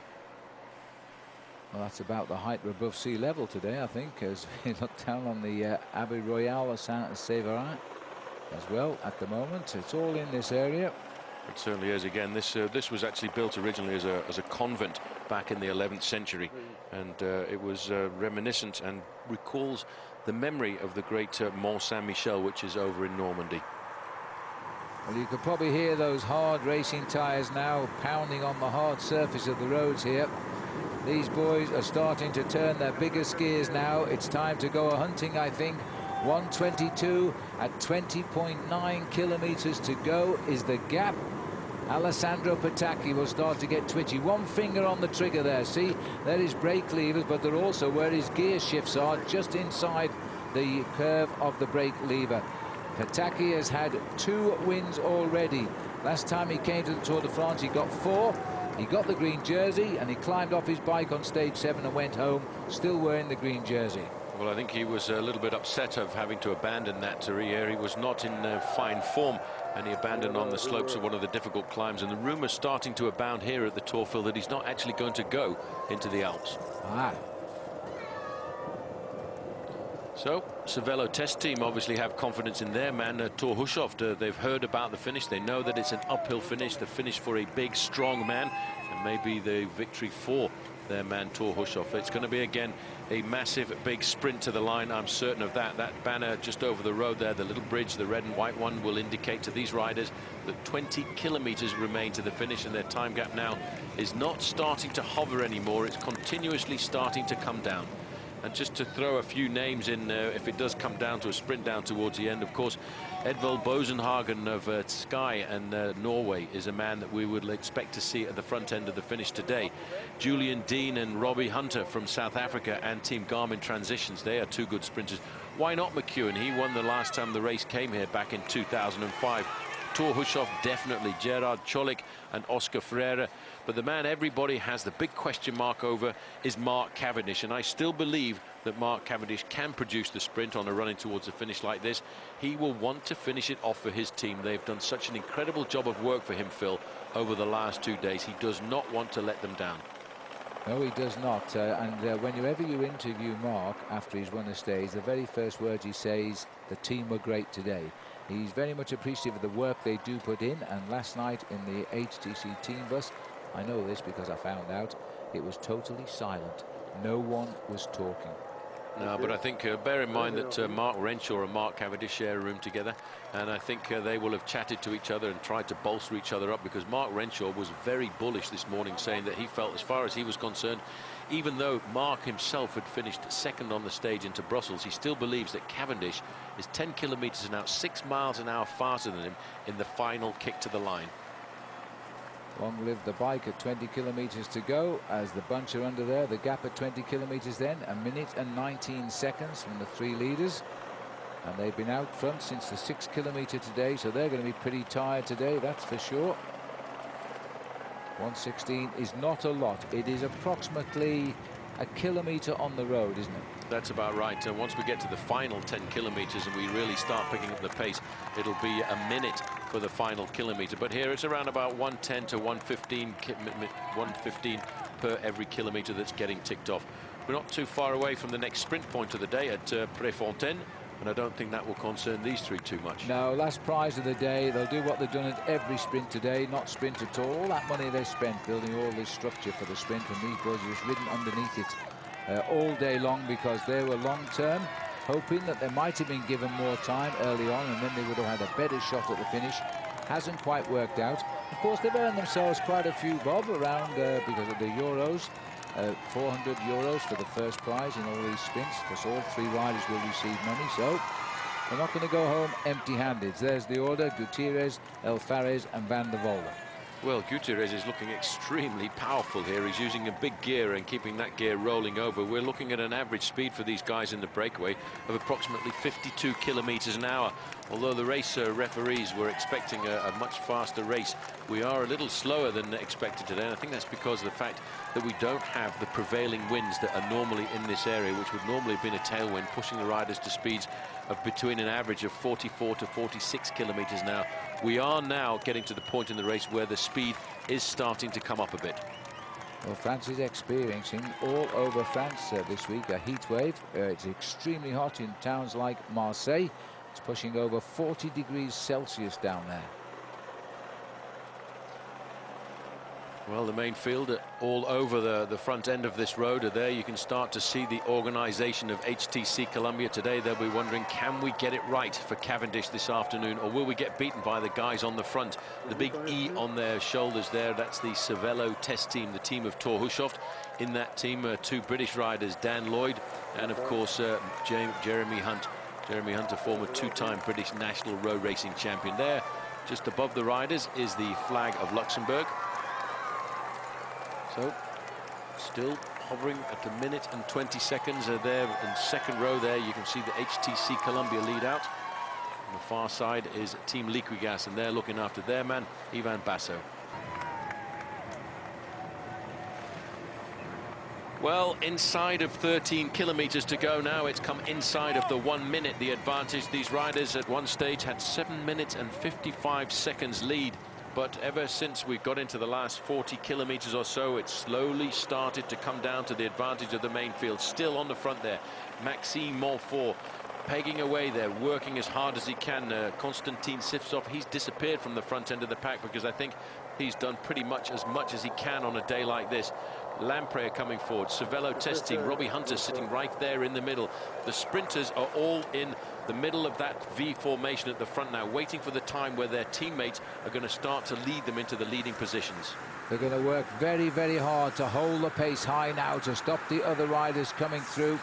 Well, that's about the height we're above sea level today, I think, as we look down on the uh, Abbey Royale of Saint-Séverin as well at the moment. It's all in this area. It certainly is. Again, this uh, this was actually built originally as a as a convent back in the eleventh century, and uh, it was uh, reminiscent and recalls the memory of the great uh, Mont Saint-Michel, which is over in Normandy. Well, you could probably hear those hard racing tyres now pounding on the hard surface of the roads here. These boys are starting to turn their biggest gears now. It's time to go a-hunting, I think. one twenty-two at twenty point nine kilometers to go is the gap. Alessandro Petacchi will start to get twitchy. One finger on the trigger there. See, there is brake levers, but they're also where his gear shifts are, just inside the curve of the brake lever. Petacchi has had two wins already. Last time he came to the Tour de France, he got four. He got the green jersey and he climbed off his bike on stage seven and went home still wearing the green jersey. Well, I think he was a little bit upset of having to abandon that career. He was not in uh, fine form, and he abandoned on the slopes of one of the difficult climbs. And the rumours starting to abound here at the Tourfield that he's not actually going to go into the Alps. Ah. So, Cervelo Test Team obviously have confidence in their man, uh, Thor Hushovd. Uh, they've heard about the finish. They know that it's an uphill finish, the finish for a big, strong man, and maybe the victory for their man, Thor Hushovd. It's going to be, again, a massive, big sprint to the line. I'm certain of that. That banner just over the road there, the little bridge, the red and white one, will indicate to these riders that twenty kilometers remain to the finish, and their time gap now is not starting to hover anymore. It's continuously starting to come down. And just to throw a few names in, uh, if it does come down to a sprint down towards the end, of course, Edvald Bosenhagen of uh, Sky and uh, Norway is a man that we would expect to see at the front end of the finish today. Julian Dean and Robbie Hunter from South Africa and Team Garmin Transitions, they are two good sprinters. Why not McEwen? He won the last time the race came here back in two thousand five. Torhushoff definitely, Gerard Cholik and Oscar Freire. But the man everybody has the big question mark over is Mark Cavendish. And I still believe that Mark Cavendish can produce the sprint on a running towards a finish like this. He will want to finish it off for his team. They've done such an incredible job of work for him, Phil, over the last two days. He does not want to let them down. No, he does not. Uh, and uh, whenever you interview Mark after he's won a stage, the very first words he says, the team were great today. He's very much appreciative of the work they do put in. And last night in the H T C team bus, I know this because I found out, it was totally silent. No one was talking. No, but I think uh, bear in mind that uh, Mark Renshaw and Mark Cavendish share a room together, and I think uh, they will have chatted to each other and tried to bolster each other up, because Mark Renshaw was very bullish this morning, saying that he felt, as far as he was concerned, even though Mark himself had finished second on the stage into Brussels, he still believes that Cavendish is ten kilometres an hour, six miles an hour faster than him in the final kick to the line. Long live the bike at twenty kilometres to go as the bunch are under there. The gap at twenty kilometres then, a minute and nineteen seconds from the three leaders. And they've been out front since the six kilometre today, so they're going to be pretty tired today, that's for sure. one sixteen is not a lot. It is approximately a kilometre on the road, isn't it? That's about right. Uh, once we get to the final ten kilometres and we really start picking up the pace, it'll be a minute for the final kilometre. But here it's around about one ten to one fifteen, one fifteen per every kilometre that's getting ticked off. We're not too far away from the next sprint point of the day at uh, Préfontaine, and I don't think that will concern these three too much. No, last prize of the day. They'll do what they've done at every sprint today, not sprint at all. All that money they spent building all this structure for the sprint, and these boys have just ridden underneath it uh, all day long, because they were long term, hoping that they might have been given more time early on, and then they would have had a better shot at the finish. Hasn't quite worked out. Of course, they've earned themselves quite a few bob around uh, because of the Euros. Uh, four hundred euros for the first prize in all these sprints, because all three riders will receive money, so they're not going to go home empty-handed. There's the order: Gutierrez, El Fares and Van der Volde. Well, Gutierrez is looking extremely powerful here. He's using a big gear and keeping that gear rolling over. We're looking at an average speed for these guys in the breakaway of approximately fifty-two kilometres an hour. Although the race uh, referees were expecting a, a much faster race, we are a little slower than expected today. And I think that's because of the fact that we don't have the prevailing winds that are normally in this area, which would normally have been a tailwind, pushing the riders to speeds of between an average of forty-four to forty-six kilometres an hour. We are now getting to the point in the race where the speed is starting to come up a bit. Well, France is experiencing all over France uh, this week a heat wave. Uh, it's extremely hot in towns like Marseille. It's pushing over forty degrees Celsius down there. Well, the main field uh, all over the, the front end of this road are there. You can start to see the organisation of H T C Columbia today. They'll be wondering, can we get it right for Cavendish this afternoon, or will we get beaten by the guys on the front? The big E on their shoulders there, that's the Cervelo test team, the team of Torhushoff. In that team, uh, two British riders, Dan Lloyd and, of course, uh, Jeremy Hunt. Jeremy Hunt, a former two-time British national road racing champion. There, just above the riders, is the flag of Luxembourg. So, still hovering at the minute and twenty seconds. Uh, there in second row there, you can see the H T C Columbia lead out. On the far side is Team Liquigas, and they're looking after their man, Ivan Basso. Well, inside of thirteen kilometres to go now. It's come inside of the one minute, the advantage. These riders at one stage had seven minutes and fifty-five seconds lead. But ever since we got into the last forty kilometres or so, it slowly started to come down to the advantage of the main field. Still on the front there, Maxime Montfort pegging away there, working as hard as he can. Uh, Konstantin Sivtsov, he's disappeared from the front end of the pack, because I think he's done pretty much as much as he can on a day like this. Lamprey coming forward, Cervelo test team, Robbie Hunter sitting right there in the middle. The sprinters are all in the middle of that V formation at the front now, waiting for the time where their teammates are going to start to lead them into the leading positions. They're going to work very, very hard to hold the pace high now to stop the other riders coming through.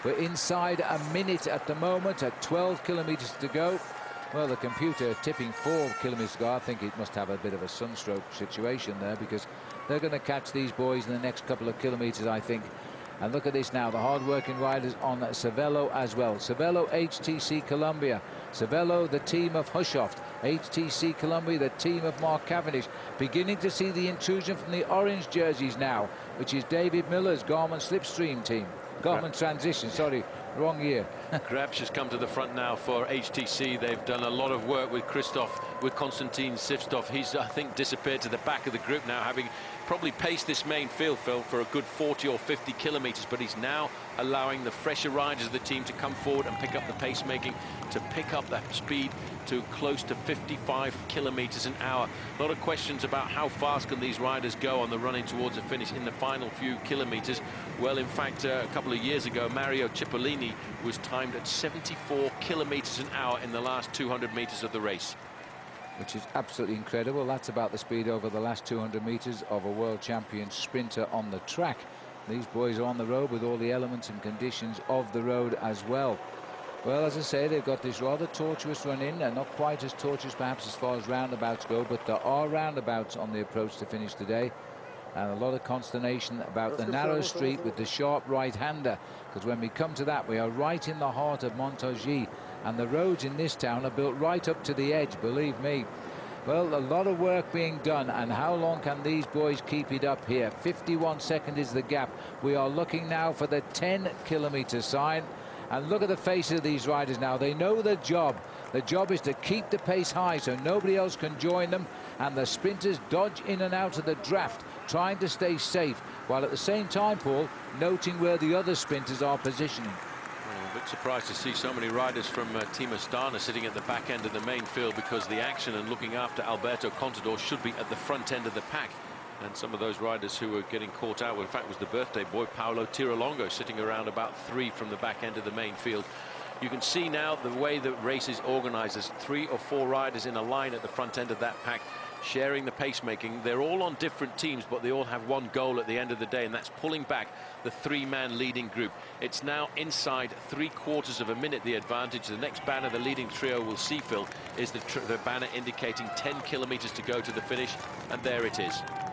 We're inside a minute at the moment at twelve kilometres to go. Well, the computer tipping four kilometres to go. I think it must have a bit of a sunstroke situation there, because they're going to catch these boys in the next couple of kilometres, I think. And look at this now, the hard-working riders on Cervelo as well. Cervelo, H T C Columbia. Cervelo, the team of Hushoft. H T C Columbia, the team of Mark Cavendish. Beginning to see the intrusion from the orange jerseys now, which is David Miller's Garmin Slipstream team. Garmin Transition, sorry, wrong year. Grabsch has come to the front now for H T C. They've done a lot of work with Christoph, with Konstantin Sivstov. He's, I think, disappeared to the back of the group now, having probably paced this main field, Phil, for a good forty or fifty kilometres, but he's now allowing the fresher riders of the team to come forward and pick up the pacemaking, to pick up that speed to close to fifty-five kilometres an hour. A lot of questions about how fast can these riders go on the running towards the finish in the final few kilometres. Well, in fact, uh, a couple of years ago, Mario Cipollini was timed at seventy-four kilometres an hour in the last two hundred metres of the race. Which is absolutely incredible. That's about the speed over the last two hundred metres of a world champion sprinter on the track. These boys are on the road with all the elements and conditions of the road as well. Well, as I say, they've got this rather tortuous run in, and not quite as tortuous perhaps as far as roundabouts go, but there are roundabouts on the approach to finish today. And a lot of consternation about the narrow street with the sharp right-hander, because when we come to that, we are right in the heart of Montargis, and the roads in this town are built right up to the edge, believe me. Well, a lot of work being done, and how long can these boys keep it up here? fifty-one seconds is the gap. We are looking now for the ten kilometre sign, and look at the faces of these riders now. They know the job. The job is to keep the pace high so nobody else can join them, and the sprinters dodge in and out of the draft, trying to stay safe, while at the same time, Paul, noting where the other sprinters are positioning. I'm a bit surprised to see so many riders from uh, Team Astana sitting at the back end of the main field, because the action and looking after Alberto Contador should be at the front end of the pack. And some of those riders who were getting caught out, well, in fact, was the birthday boy Paolo Tirolongo sitting around about three from the back end of the main field. You can see now the way the race is organized. There's three or four riders in a line at the front end of that pack, sharing the pacemaking. They're all on different teams, but they all have one goal at the end of the day, and that's pulling back the three-man leading group. It's now inside three quarters of a minute, the advantage. The next banner the leading trio will see, Phil, is the, tr the banner indicating ten kilometers to go to the finish, and there it is.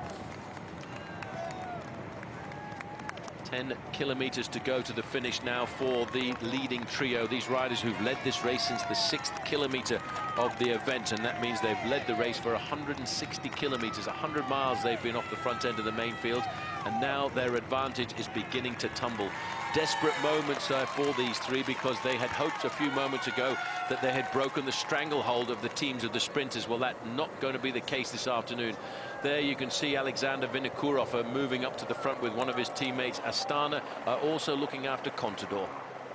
ten kilometers to go to the finish now for the leading trio. These riders who've led this race since the sixth kilometer of the event, and that means they've led the race for one hundred sixty kilometers, one hundred miles they've been off the front end of the main field, and now their advantage is beginning to tumble. Desperate moments uh, for these three, because they had hoped a few moments ago that they had broken the stranglehold of the teams of the sprinters. Well, that's not going to be the case this afternoon. There you can see Alexander Vinokourov uh, moving up to the front with one of his teammates. Astana are also looking after Contador.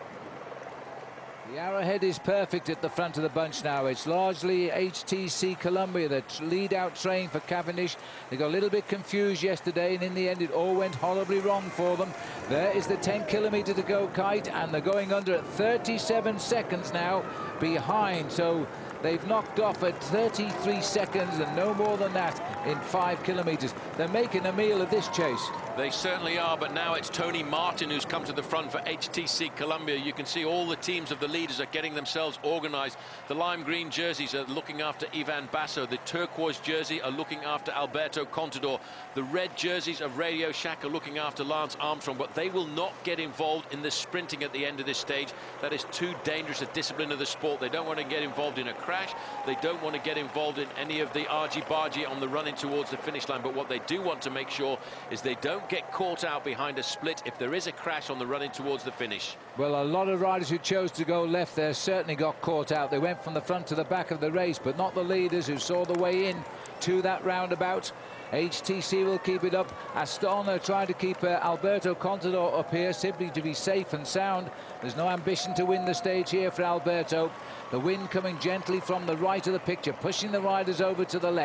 The arrowhead is perfect at the front of the bunch now. It's largely H T C Columbia, the lead-out train for Cavendish. They got a little bit confused yesterday, and in the end it all went horribly wrong for them. There is the ten kilometre to go, Kite, and they're going under at thirty-seven seconds now behind. So they've knocked off at thirty-three seconds and no more than that in five kilometres. They're making a meal of this chase. They certainly are, but now it's Tony Martin who's come to the front for H T C Columbia. You can see all the teams of the leaders are getting themselves organised. The lime green jerseys are looking after Ivan Basso. The turquoise jersey are looking after Alberto Contador. The red jerseys of Radio Shack are looking after Lance Armstrong, but they will not get involved in the sprinting at the end of this stage. That is too dangerous a discipline of the sport. They don't want to get involved in a crash. They don't want to get involved in any of the argy-bargy on the running towards the finish line, but what they do want to make sure is they don't get caught out behind a split if there is a crash on the running towards the finish. Well, a lot of riders who chose to go left there certainly got caught out. They went from the front to the back of the race, but not the leaders who saw the way in to that roundabout. H T C will keep it up. Astana trying to keep uh, Alberto Contador up here simply to be safe and sound. There's no ambition to win the stage here for Alberto. The wind coming gently from the right of the picture, pushing the riders over to the left.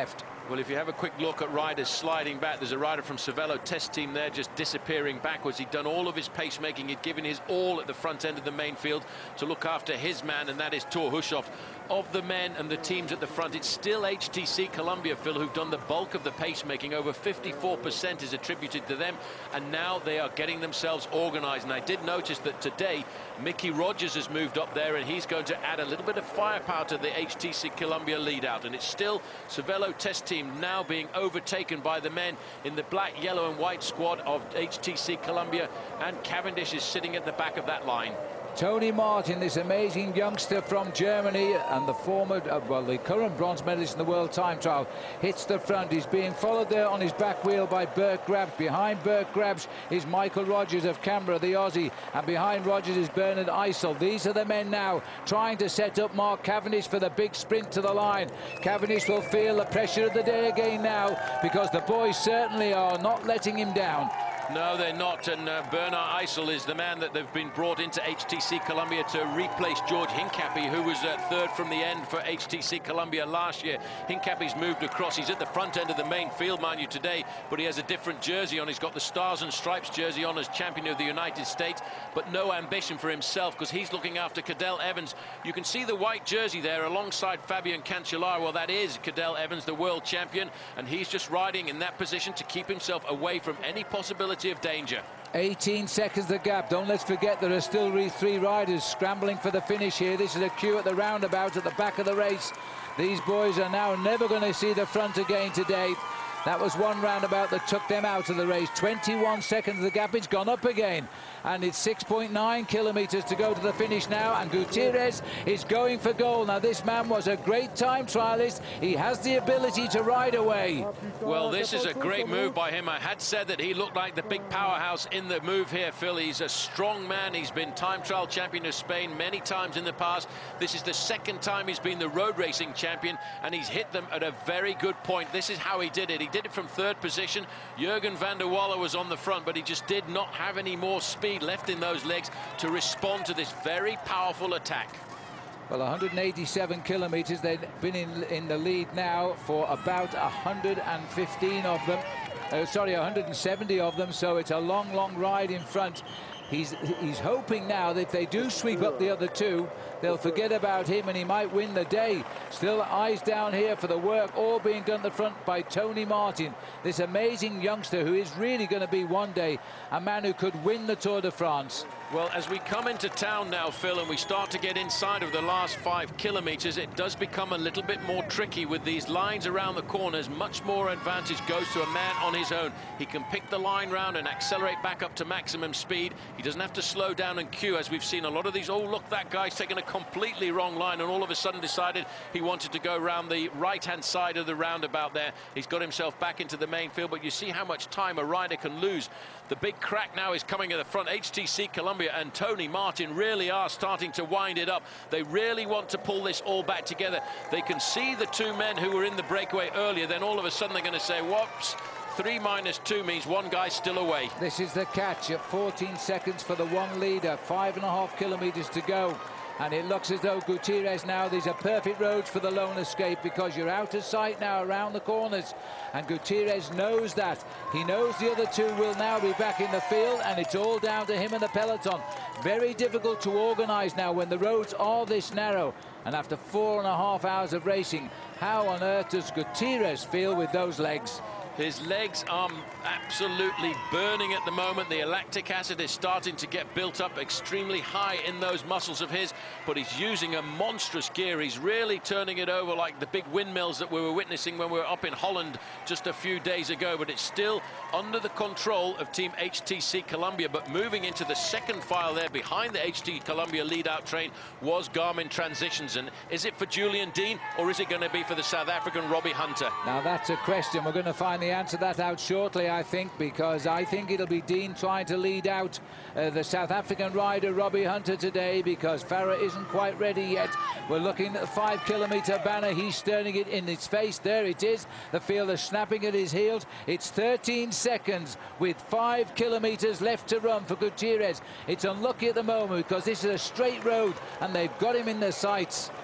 Well, if you have a quick look at riders sliding back, there's a rider from Cervelo test team there just disappearing backwards. He'd done all of his pacemaking. He'd given his all at the front end of the main field to look after his man, and that is Thor Hushovd. Of the men and the teams at the front, it's still H T C Columbia, Phil, who've done the bulk of the pacemaking. Over fifty-four percent is attributed to them, and now they are getting themselves organised. And I did notice that today Mickey Rogers has moved up there, and he's going to add a little bit of firepower to the H T C Columbia lead out. And it's still Cervelo test team now being overtaken by the men in the black, yellow and white squad of H T C Columbia, and Cavendish is sitting at the back of that line. Tony Martin, this amazing youngster from Germany and the former, uh, well, the current bronze medalist in the World Time Trial, hits the front. He's being followed there on his back wheel by Bert Grabs. Behind Bert Grabs is Michael Rogers of Canberra, the Aussie, and behind Rogers is Bernard Eisel. These are the men now trying to set up Mark Cavendish for the big sprint to the line. Cavendish will feel the pressure of the day again now, because the boys certainly are not letting him down. No, they're not, and uh, Bernard Eisel is the man that they've been brought into H T C Columbia to replace George Hincapie, who was uh, third from the end for H T C Columbia last year. Hincapie's moved across. He's at the front end of the main field, mind you, today, but he has a different jersey on. He's got the Stars and Stripes jersey on as champion of the United States, but no ambition for himself, because he's looking after Cadel Evans. You can see the white jersey there alongside Fabian Cancellara. Well, that is Cadel Evans, the world champion, and he's just riding in that position to keep himself away from any possibility of danger. eighteen seconds the gap. Don't let's forget there are still three riders scrambling for the finish here. This is a queue at the roundabout at the back of the race. These boys are now never going to see the front again today. That was one roundabout that took them out of the race. twenty-one seconds the gap. It's gone up again, and it's six point nine kilometres to go to the finish now, and Gutierrez is going for goal. Now, this man was a great time trialist. He has the ability to ride away. Well, this is a great move by him. I had said that he looked like the big powerhouse in the move here, Phil. He's a strong man. He's been time trial champion of Spain many times in the past. This is the second time he's been the road racing champion, and he's hit them at a very good point. This is how he did it. He did it from third position. Jurgen van der Walle was on the front, but he just did not have any more speed left in those legs to respond to this very powerful attack. Well, one hundred eighty-seven kilometres. They've been in, in the lead now for about one hundred fifteen of them. Uh, sorry, one hundred seventy of them, so it's a long, long ride in front. He's, he's hoping now that if they do sweep up the other two, they'll forget about him and he might win the day. Still eyes down here for the work all being done at the front by Tony Martin, this amazing youngster who is really going to be one day a man who could win the Tour de France. Well, as we come into town now, Phil, and we start to get inside of the last five kilometres, it does become a little bit more tricky with these lines around the corners. Much more advantage goes to a man on his own. He can pick the line round and accelerate back up to maximum speed. He doesn't have to slow down and queue, as we've seen a lot of these. Oh, look, that guy's taken a completely wrong line and all of a sudden decided he wanted to go around the right-hand side of the roundabout there. He's got himself back into the main field, but you see how much time a rider can lose. The big crack now is coming at the front. H T C Columbia and Tony Martin really are starting to wind it up. They really want to pull this all back together. They can see the two men who were in the breakaway earlier, then all of a sudden they're going to say, whoops, three minus two means one guy's still away. This is the catch at fourteen seconds for the one leader, five and a half kilometres to go. And it looks as though Gutierrez now, these are perfect roads for the lone escape, because you're out of sight now around the corners. And Gutierrez knows that. He knows the other two will now be back in the field, and it's all down to him and the peloton. Very difficult to organise now when the roads are this narrow. And after four and a half hours of racing, how on earth does Gutierrez feel with those legs? His legs are absolutely burning at the moment. The lactic acid is starting to get built up extremely high in those muscles of his, but he's using a monstrous gear. He's really turning it over like the big windmills that we were witnessing when we were up in Holland just a few days ago, but it's still under the control of Team H T C Columbia. But moving into the second file there behind the H T Columbia lead-out train was Garmin Transitions. And is it for Julian Dean, or is it going to be for the South African Robbie Hunter? Now that's a question. We're going to find the answer to that out shortly, I think, because I think it'll be Dean trying to lead out uh, the South African rider Robbie Hunter today, because Farah isn't quite ready yet. We're looking at the five kilometre banner. He's stirring it in his face. There it is. The fielder snapping at his heels. It's thirteen seconds with five kilometres left to run for Gutierrez. It's unlucky at the moment because this is a straight road and they've got him in their sights.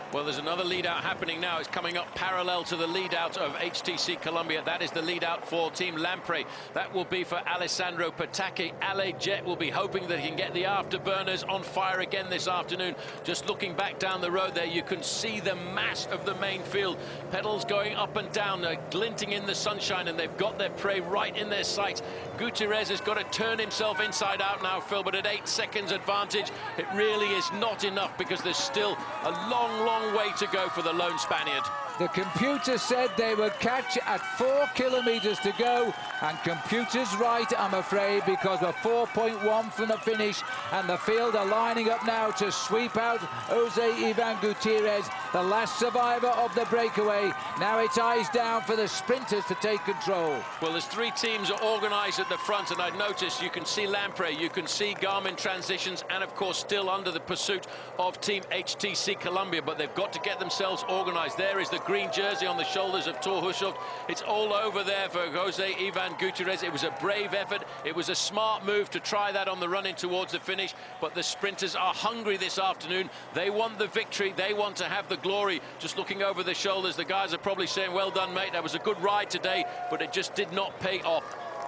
Well, there's another lead-out happening now. It's coming up parallel to the lead-out of H T C Columbia. That is the lead-out for Team Lampre. That will be for Alessandro Patacchi. Ale Jet will be hoping that he can get the afterburners on fire again this afternoon. Just looking back down the road there, you can see the mass of the main field. Pedals going up and down, uh, glinting in the sunshine, and they've got their prey right in their sights. Gutierrez has got to turn himself inside out now, Phil, but at eight seconds advantage, it really is not enough because there's still a long, long way to go for the lone Spaniard. The computer said they would catch at four kilometres to go, and computer's right, I'm afraid, because we're four point one from the finish, and the field are lining up now to sweep out Jose Ivan Gutierrez, the last survivor of the breakaway. Now it's eyes down for the sprinters to take control. Well, there's three teams are organised at the front, and I'd noticed you can see Lampre, you can see Garmin Transitions, and of course still under the pursuit of Team H T C Columbia, but they've got to get themselves organised. There is the green jersey on the shoulders of Thor Hushovd. It's all over there for Jose Ivan Gutierrez. It was a brave effort. It was a smart move to try that on the run in towards the finish, but the sprinters are hungry this afternoon. They want the victory. They want to have the glory. Just looking over the shoulders, the guys are probably saying, well done, mate. That was a good ride today, but it just did not pay off.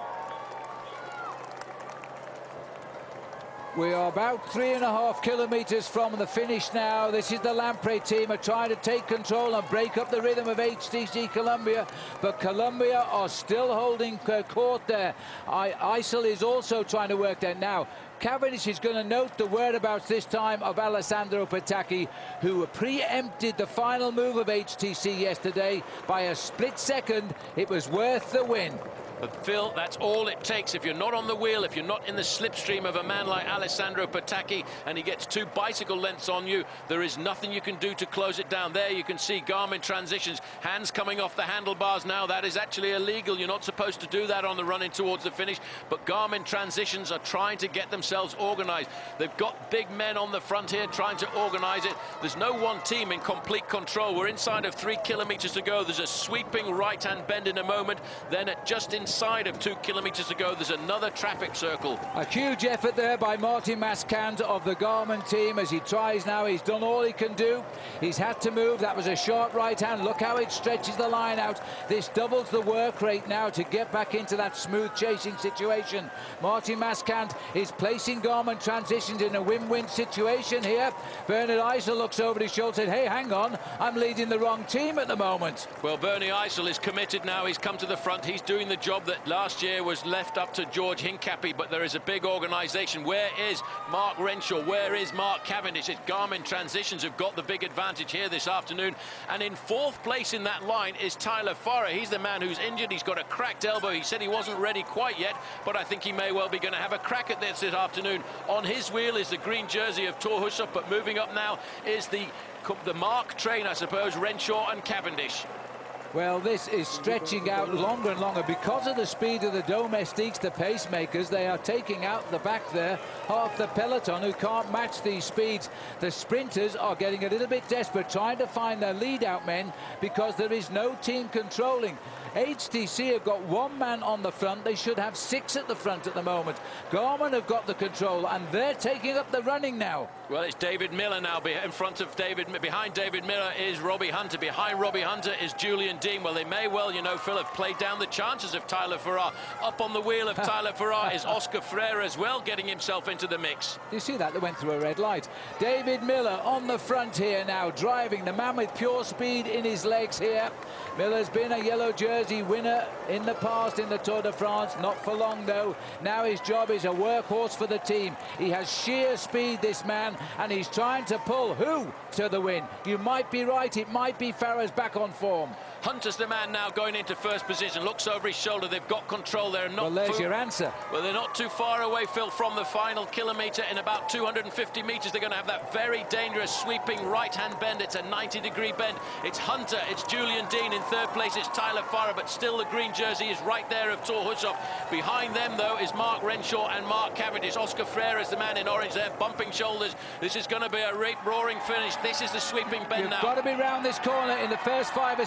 We are about three and a half kilometres from the finish now. This is the Lampre team are trying to take control and break up the rhythm of H T C Columbia, but Columbia are still holding court there. I, Eisel is also trying to work there now. Cavendish is going to note the whereabouts this time of Alessandro Patacchi, who preempted the final move of H T C yesterday by a split second. It was worth the win. But Phil, that's all it takes. If you're not on the wheel, if you're not in the slipstream of a man like Alessandro Patacchi, and he gets two bicycle lengths on you, there is nothing you can do to close it down. There you can see Garmin Transitions, hands coming off the handlebars now. That is actually illegal. You're not supposed to do that on the run in towards the finish, but Garmin Transitions are trying to get themselves organised. They've got big men on the front here trying to organise it. There's no one team in complete control. We're inside of three kilometres to go. There's a sweeping right-hand bend in a moment. Then at just in side of two kilometres to go, there's another traffic circle. A huge effort there by Martin Mascand of the Garmin team as he tries now. He's done all he can do. He's had to move. That was a short right hand. Look how it stretches the line out. This doubles the work rate now to get back into that smooth chasing situation. Martin Mascand is placing Garmin Transitions in a win-win situation here. Bernard Eisel looks over his shoulder and said, hey, hang on, I'm leading the wrong team at the moment. Well, Bernie Eisel is committed now. He's come to the front. He's doing the job that last year was left up to George Hincapie, but there is a big organisation. Where is Mark Renshaw? Where is Mark Cavendish? It's Garmin Transitions who've got the big advantage here this afternoon. And in fourth place in that line is Tyler Farrer. He's the man who's injured. He's got a cracked elbow. He said he wasn't ready quite yet, but I think he may well be going to have a crack at this this afternoon. On his wheel is the green jersey of Thor Hushovd, but moving up now is the, the Mark train, I suppose, Renshaw and Cavendish. Well, this is stretching out longer and longer because of the speed of the domestiques, the pacemakers. They are taking out the back there half the peloton who can't match these speeds. The sprinters are getting a little bit desperate, trying to find their lead-out men because there is no team controlling. H T C have got one man on the front. They should have six at the front at the moment. Garmin have got the control, and they're taking up the running now. Well, it's David Miller now. In front of David, behind David Miller is Robbie Hunter. Behind Robbie Hunter is Julian Dean. Well, they may well, you know, Phil, have played down the chances of Tyler Farrar. Up on the wheel of Tyler Farrar is Oscar Freire as well, getting himself into the mix. You see that? They went through a red light. David Miller on the front here now, driving. The man with pure speed in his legs here. Miller's been a yellow jersey winner in the past in the Tour de France. Not for long, though. Now his job is a workhorse for the team. He has sheer speed, this man, and he's trying to pull who to the win? You might be right. It might be Farrer's back on form. Hunter's the man now going into first position. Looks over his shoulder. They've got control there. Not well, there's your answer. Well, they're not too far away, Phil, from the final kilometre. In about two hundred fifty metres, they're going to have that very dangerous sweeping right-hand bend. It's a ninety degree bend. It's Hunter. It's Julian Dean. In third place, it's Tyler Farrer, but still the green jersey is right there of Thor Hushovd. Behind them, though, is Mark Renshaw and Mark Cavendish. Oscar Freire is the man in orange there, bumping shoulders. This is going to be a roaring finish. This is the sweeping bend You've now. You've got to be round this corner in the first five or six. It is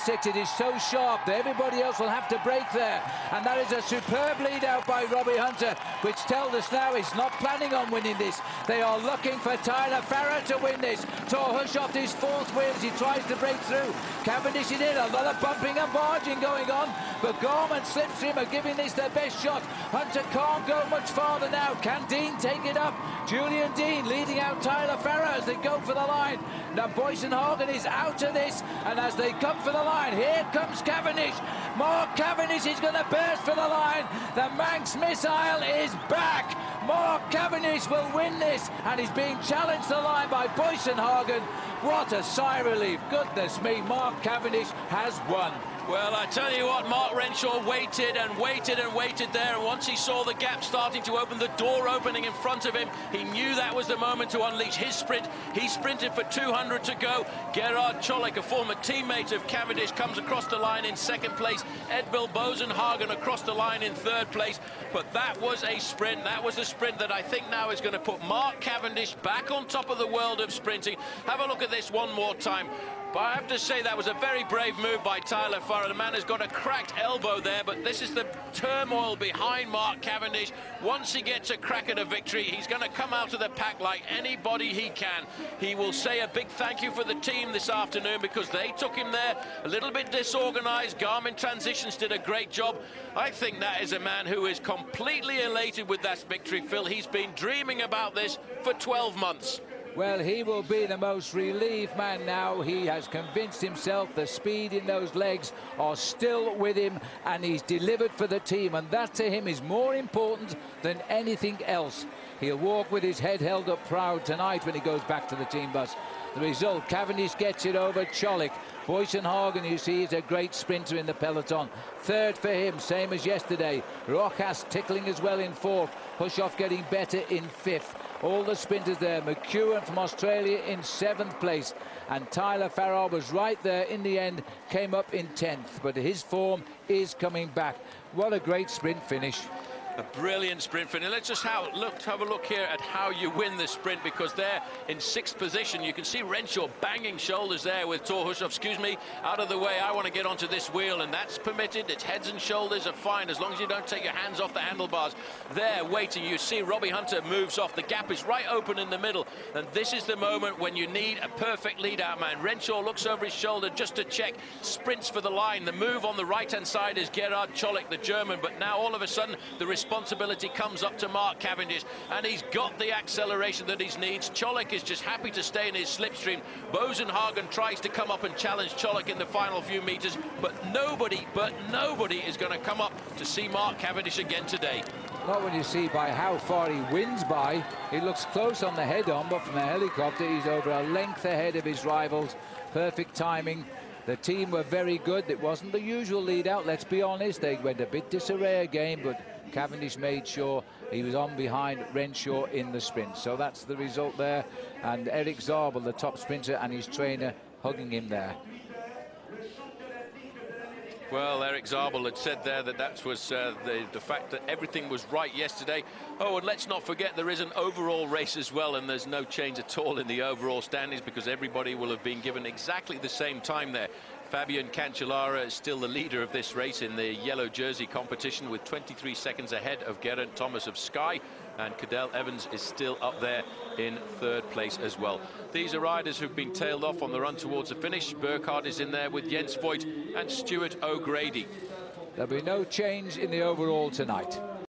is so sharp that everybody else will have to break there. And that is a superb lead out by Robbie Hunter, which tells us now he's not planning on winning this. They are looking for Tyler Farrar to win this. Thor Hushovd his fourth win as he tries to break through. Cavendish is in, a lot of bumping and barging going on, but Gorm and Slipstream are giving this their best shot. Hunter can't go much farther now. Can Dean take it up? Julian Dean leading out Tyler Farrar as they go for the line. Now Boysenhagen is out of this, and as they come for the line, here comes Cavendish. Mark Cavendish is going to burst for the line. The Manx missile is back. Mark Cavendish will win this, and he's being challenged to the line by Boysenhagen. What a sigh of relief. Goodness me, Mark Cavendish has won. Well, I tell you what, Mark Renshaw waited and waited and waited there, and once he saw the gap starting to open, the door opening in front of him, he knew that was the moment to unleash his sprint. He sprinted for two hundred to go. Gerard Cholik, a former teammate of Cavendish, comes across the line in second place. Edvil Bosenhagen across the line in third place. But that was a sprint. That was the sprint that I think now is going to put Mark Cavendish back on top of the world of sprinting. Have a look at this one more time. But I have to say that was a very brave move by Tyler Farrar. The man has got a cracked elbow there, but this is the turmoil behind Mark Cavendish. Once he gets a crack at a victory, he's going to come out of the pack like anybody he can. He will say a big thank you for the team this afternoon because they took him there a little bit disorganized. Garmin Transitions did a great job. I think that is a man who is completely elated with that victory, Phil. He's been dreaming about this for twelve months. Well, he will be the most relieved man now. He has convinced himself the speed in those legs are still with him, and he's delivered for the team, and that to him is more important than anything else. He'll walk with his head held up proud tonight when he goes back to the team bus. The result, Cavendish gets it over Cholik. Boysenhagen, you see, is a great sprinter in the peloton. Third for him, same as yesterday. Rojas tickling as well in fourth. Hushovd getting better in fifth. All the sprinters there. McEwen from Australia in seventh place. And Tyler Farrar was right there in the end, came up in tenth. But his form is coming back. What a great sprint finish. A brilliant sprint finish. Let's just have, look, have a look here at how you win the sprint, because they're in sixth position. You can see Renshaw banging shoulders there with Thor Hushovd. Excuse me, out of the way, I want to get onto this wheel, and that's permitted. Its heads and shoulders are fine as long as you don't take your hands off the handlebars. There, waiting, you see Robbie Hunter moves off. The gap is right open in the middle, and this is the moment when you need a perfect lead-out man. Renshaw looks over his shoulder just to check, sprints for the line. The move on the right-hand side is Gerard Cholik, the German, but now all of a sudden the responsibility comes up to Mark Cavendish, and he's got the acceleration that he needs. Cholik is just happy to stay in his slipstream. Bosenhagen tries to come up and challenge Cholik in the final few meters, but nobody, but nobody is going to come up to see Mark Cavendish again today. Not when you see by how far he wins by. He looks close on the head-on, but from the helicopter, he's over a length ahead of his rivals. Perfect timing. The team were very good. It wasn't the usual lead-out, let's be honest. They went a bit disarray again, but Cavendish made sure he was on behind Renshaw in the sprint. So that's the result there. And Eric Zabel, the top sprinter, and his trainer hugging him there. Well, Eric Zabel had said there that that was uh, the, the fact that everything was right yesterday. Oh, and let's not forget there is an overall race as well, and there's no change at all in the overall standings because everybody will have been given exactly the same time there. Fabian Cancellara is still the leader of this race in the yellow jersey competition with twenty-three seconds ahead of Geraint Thomas of Sky, and Cadel Evans is still up there in third place as well. These are riders who've been tailed off on the run towards the finish. Burkhardt is in there with Jens Voigt and Stuart O'Grady. There'll be no change in the overall tonight.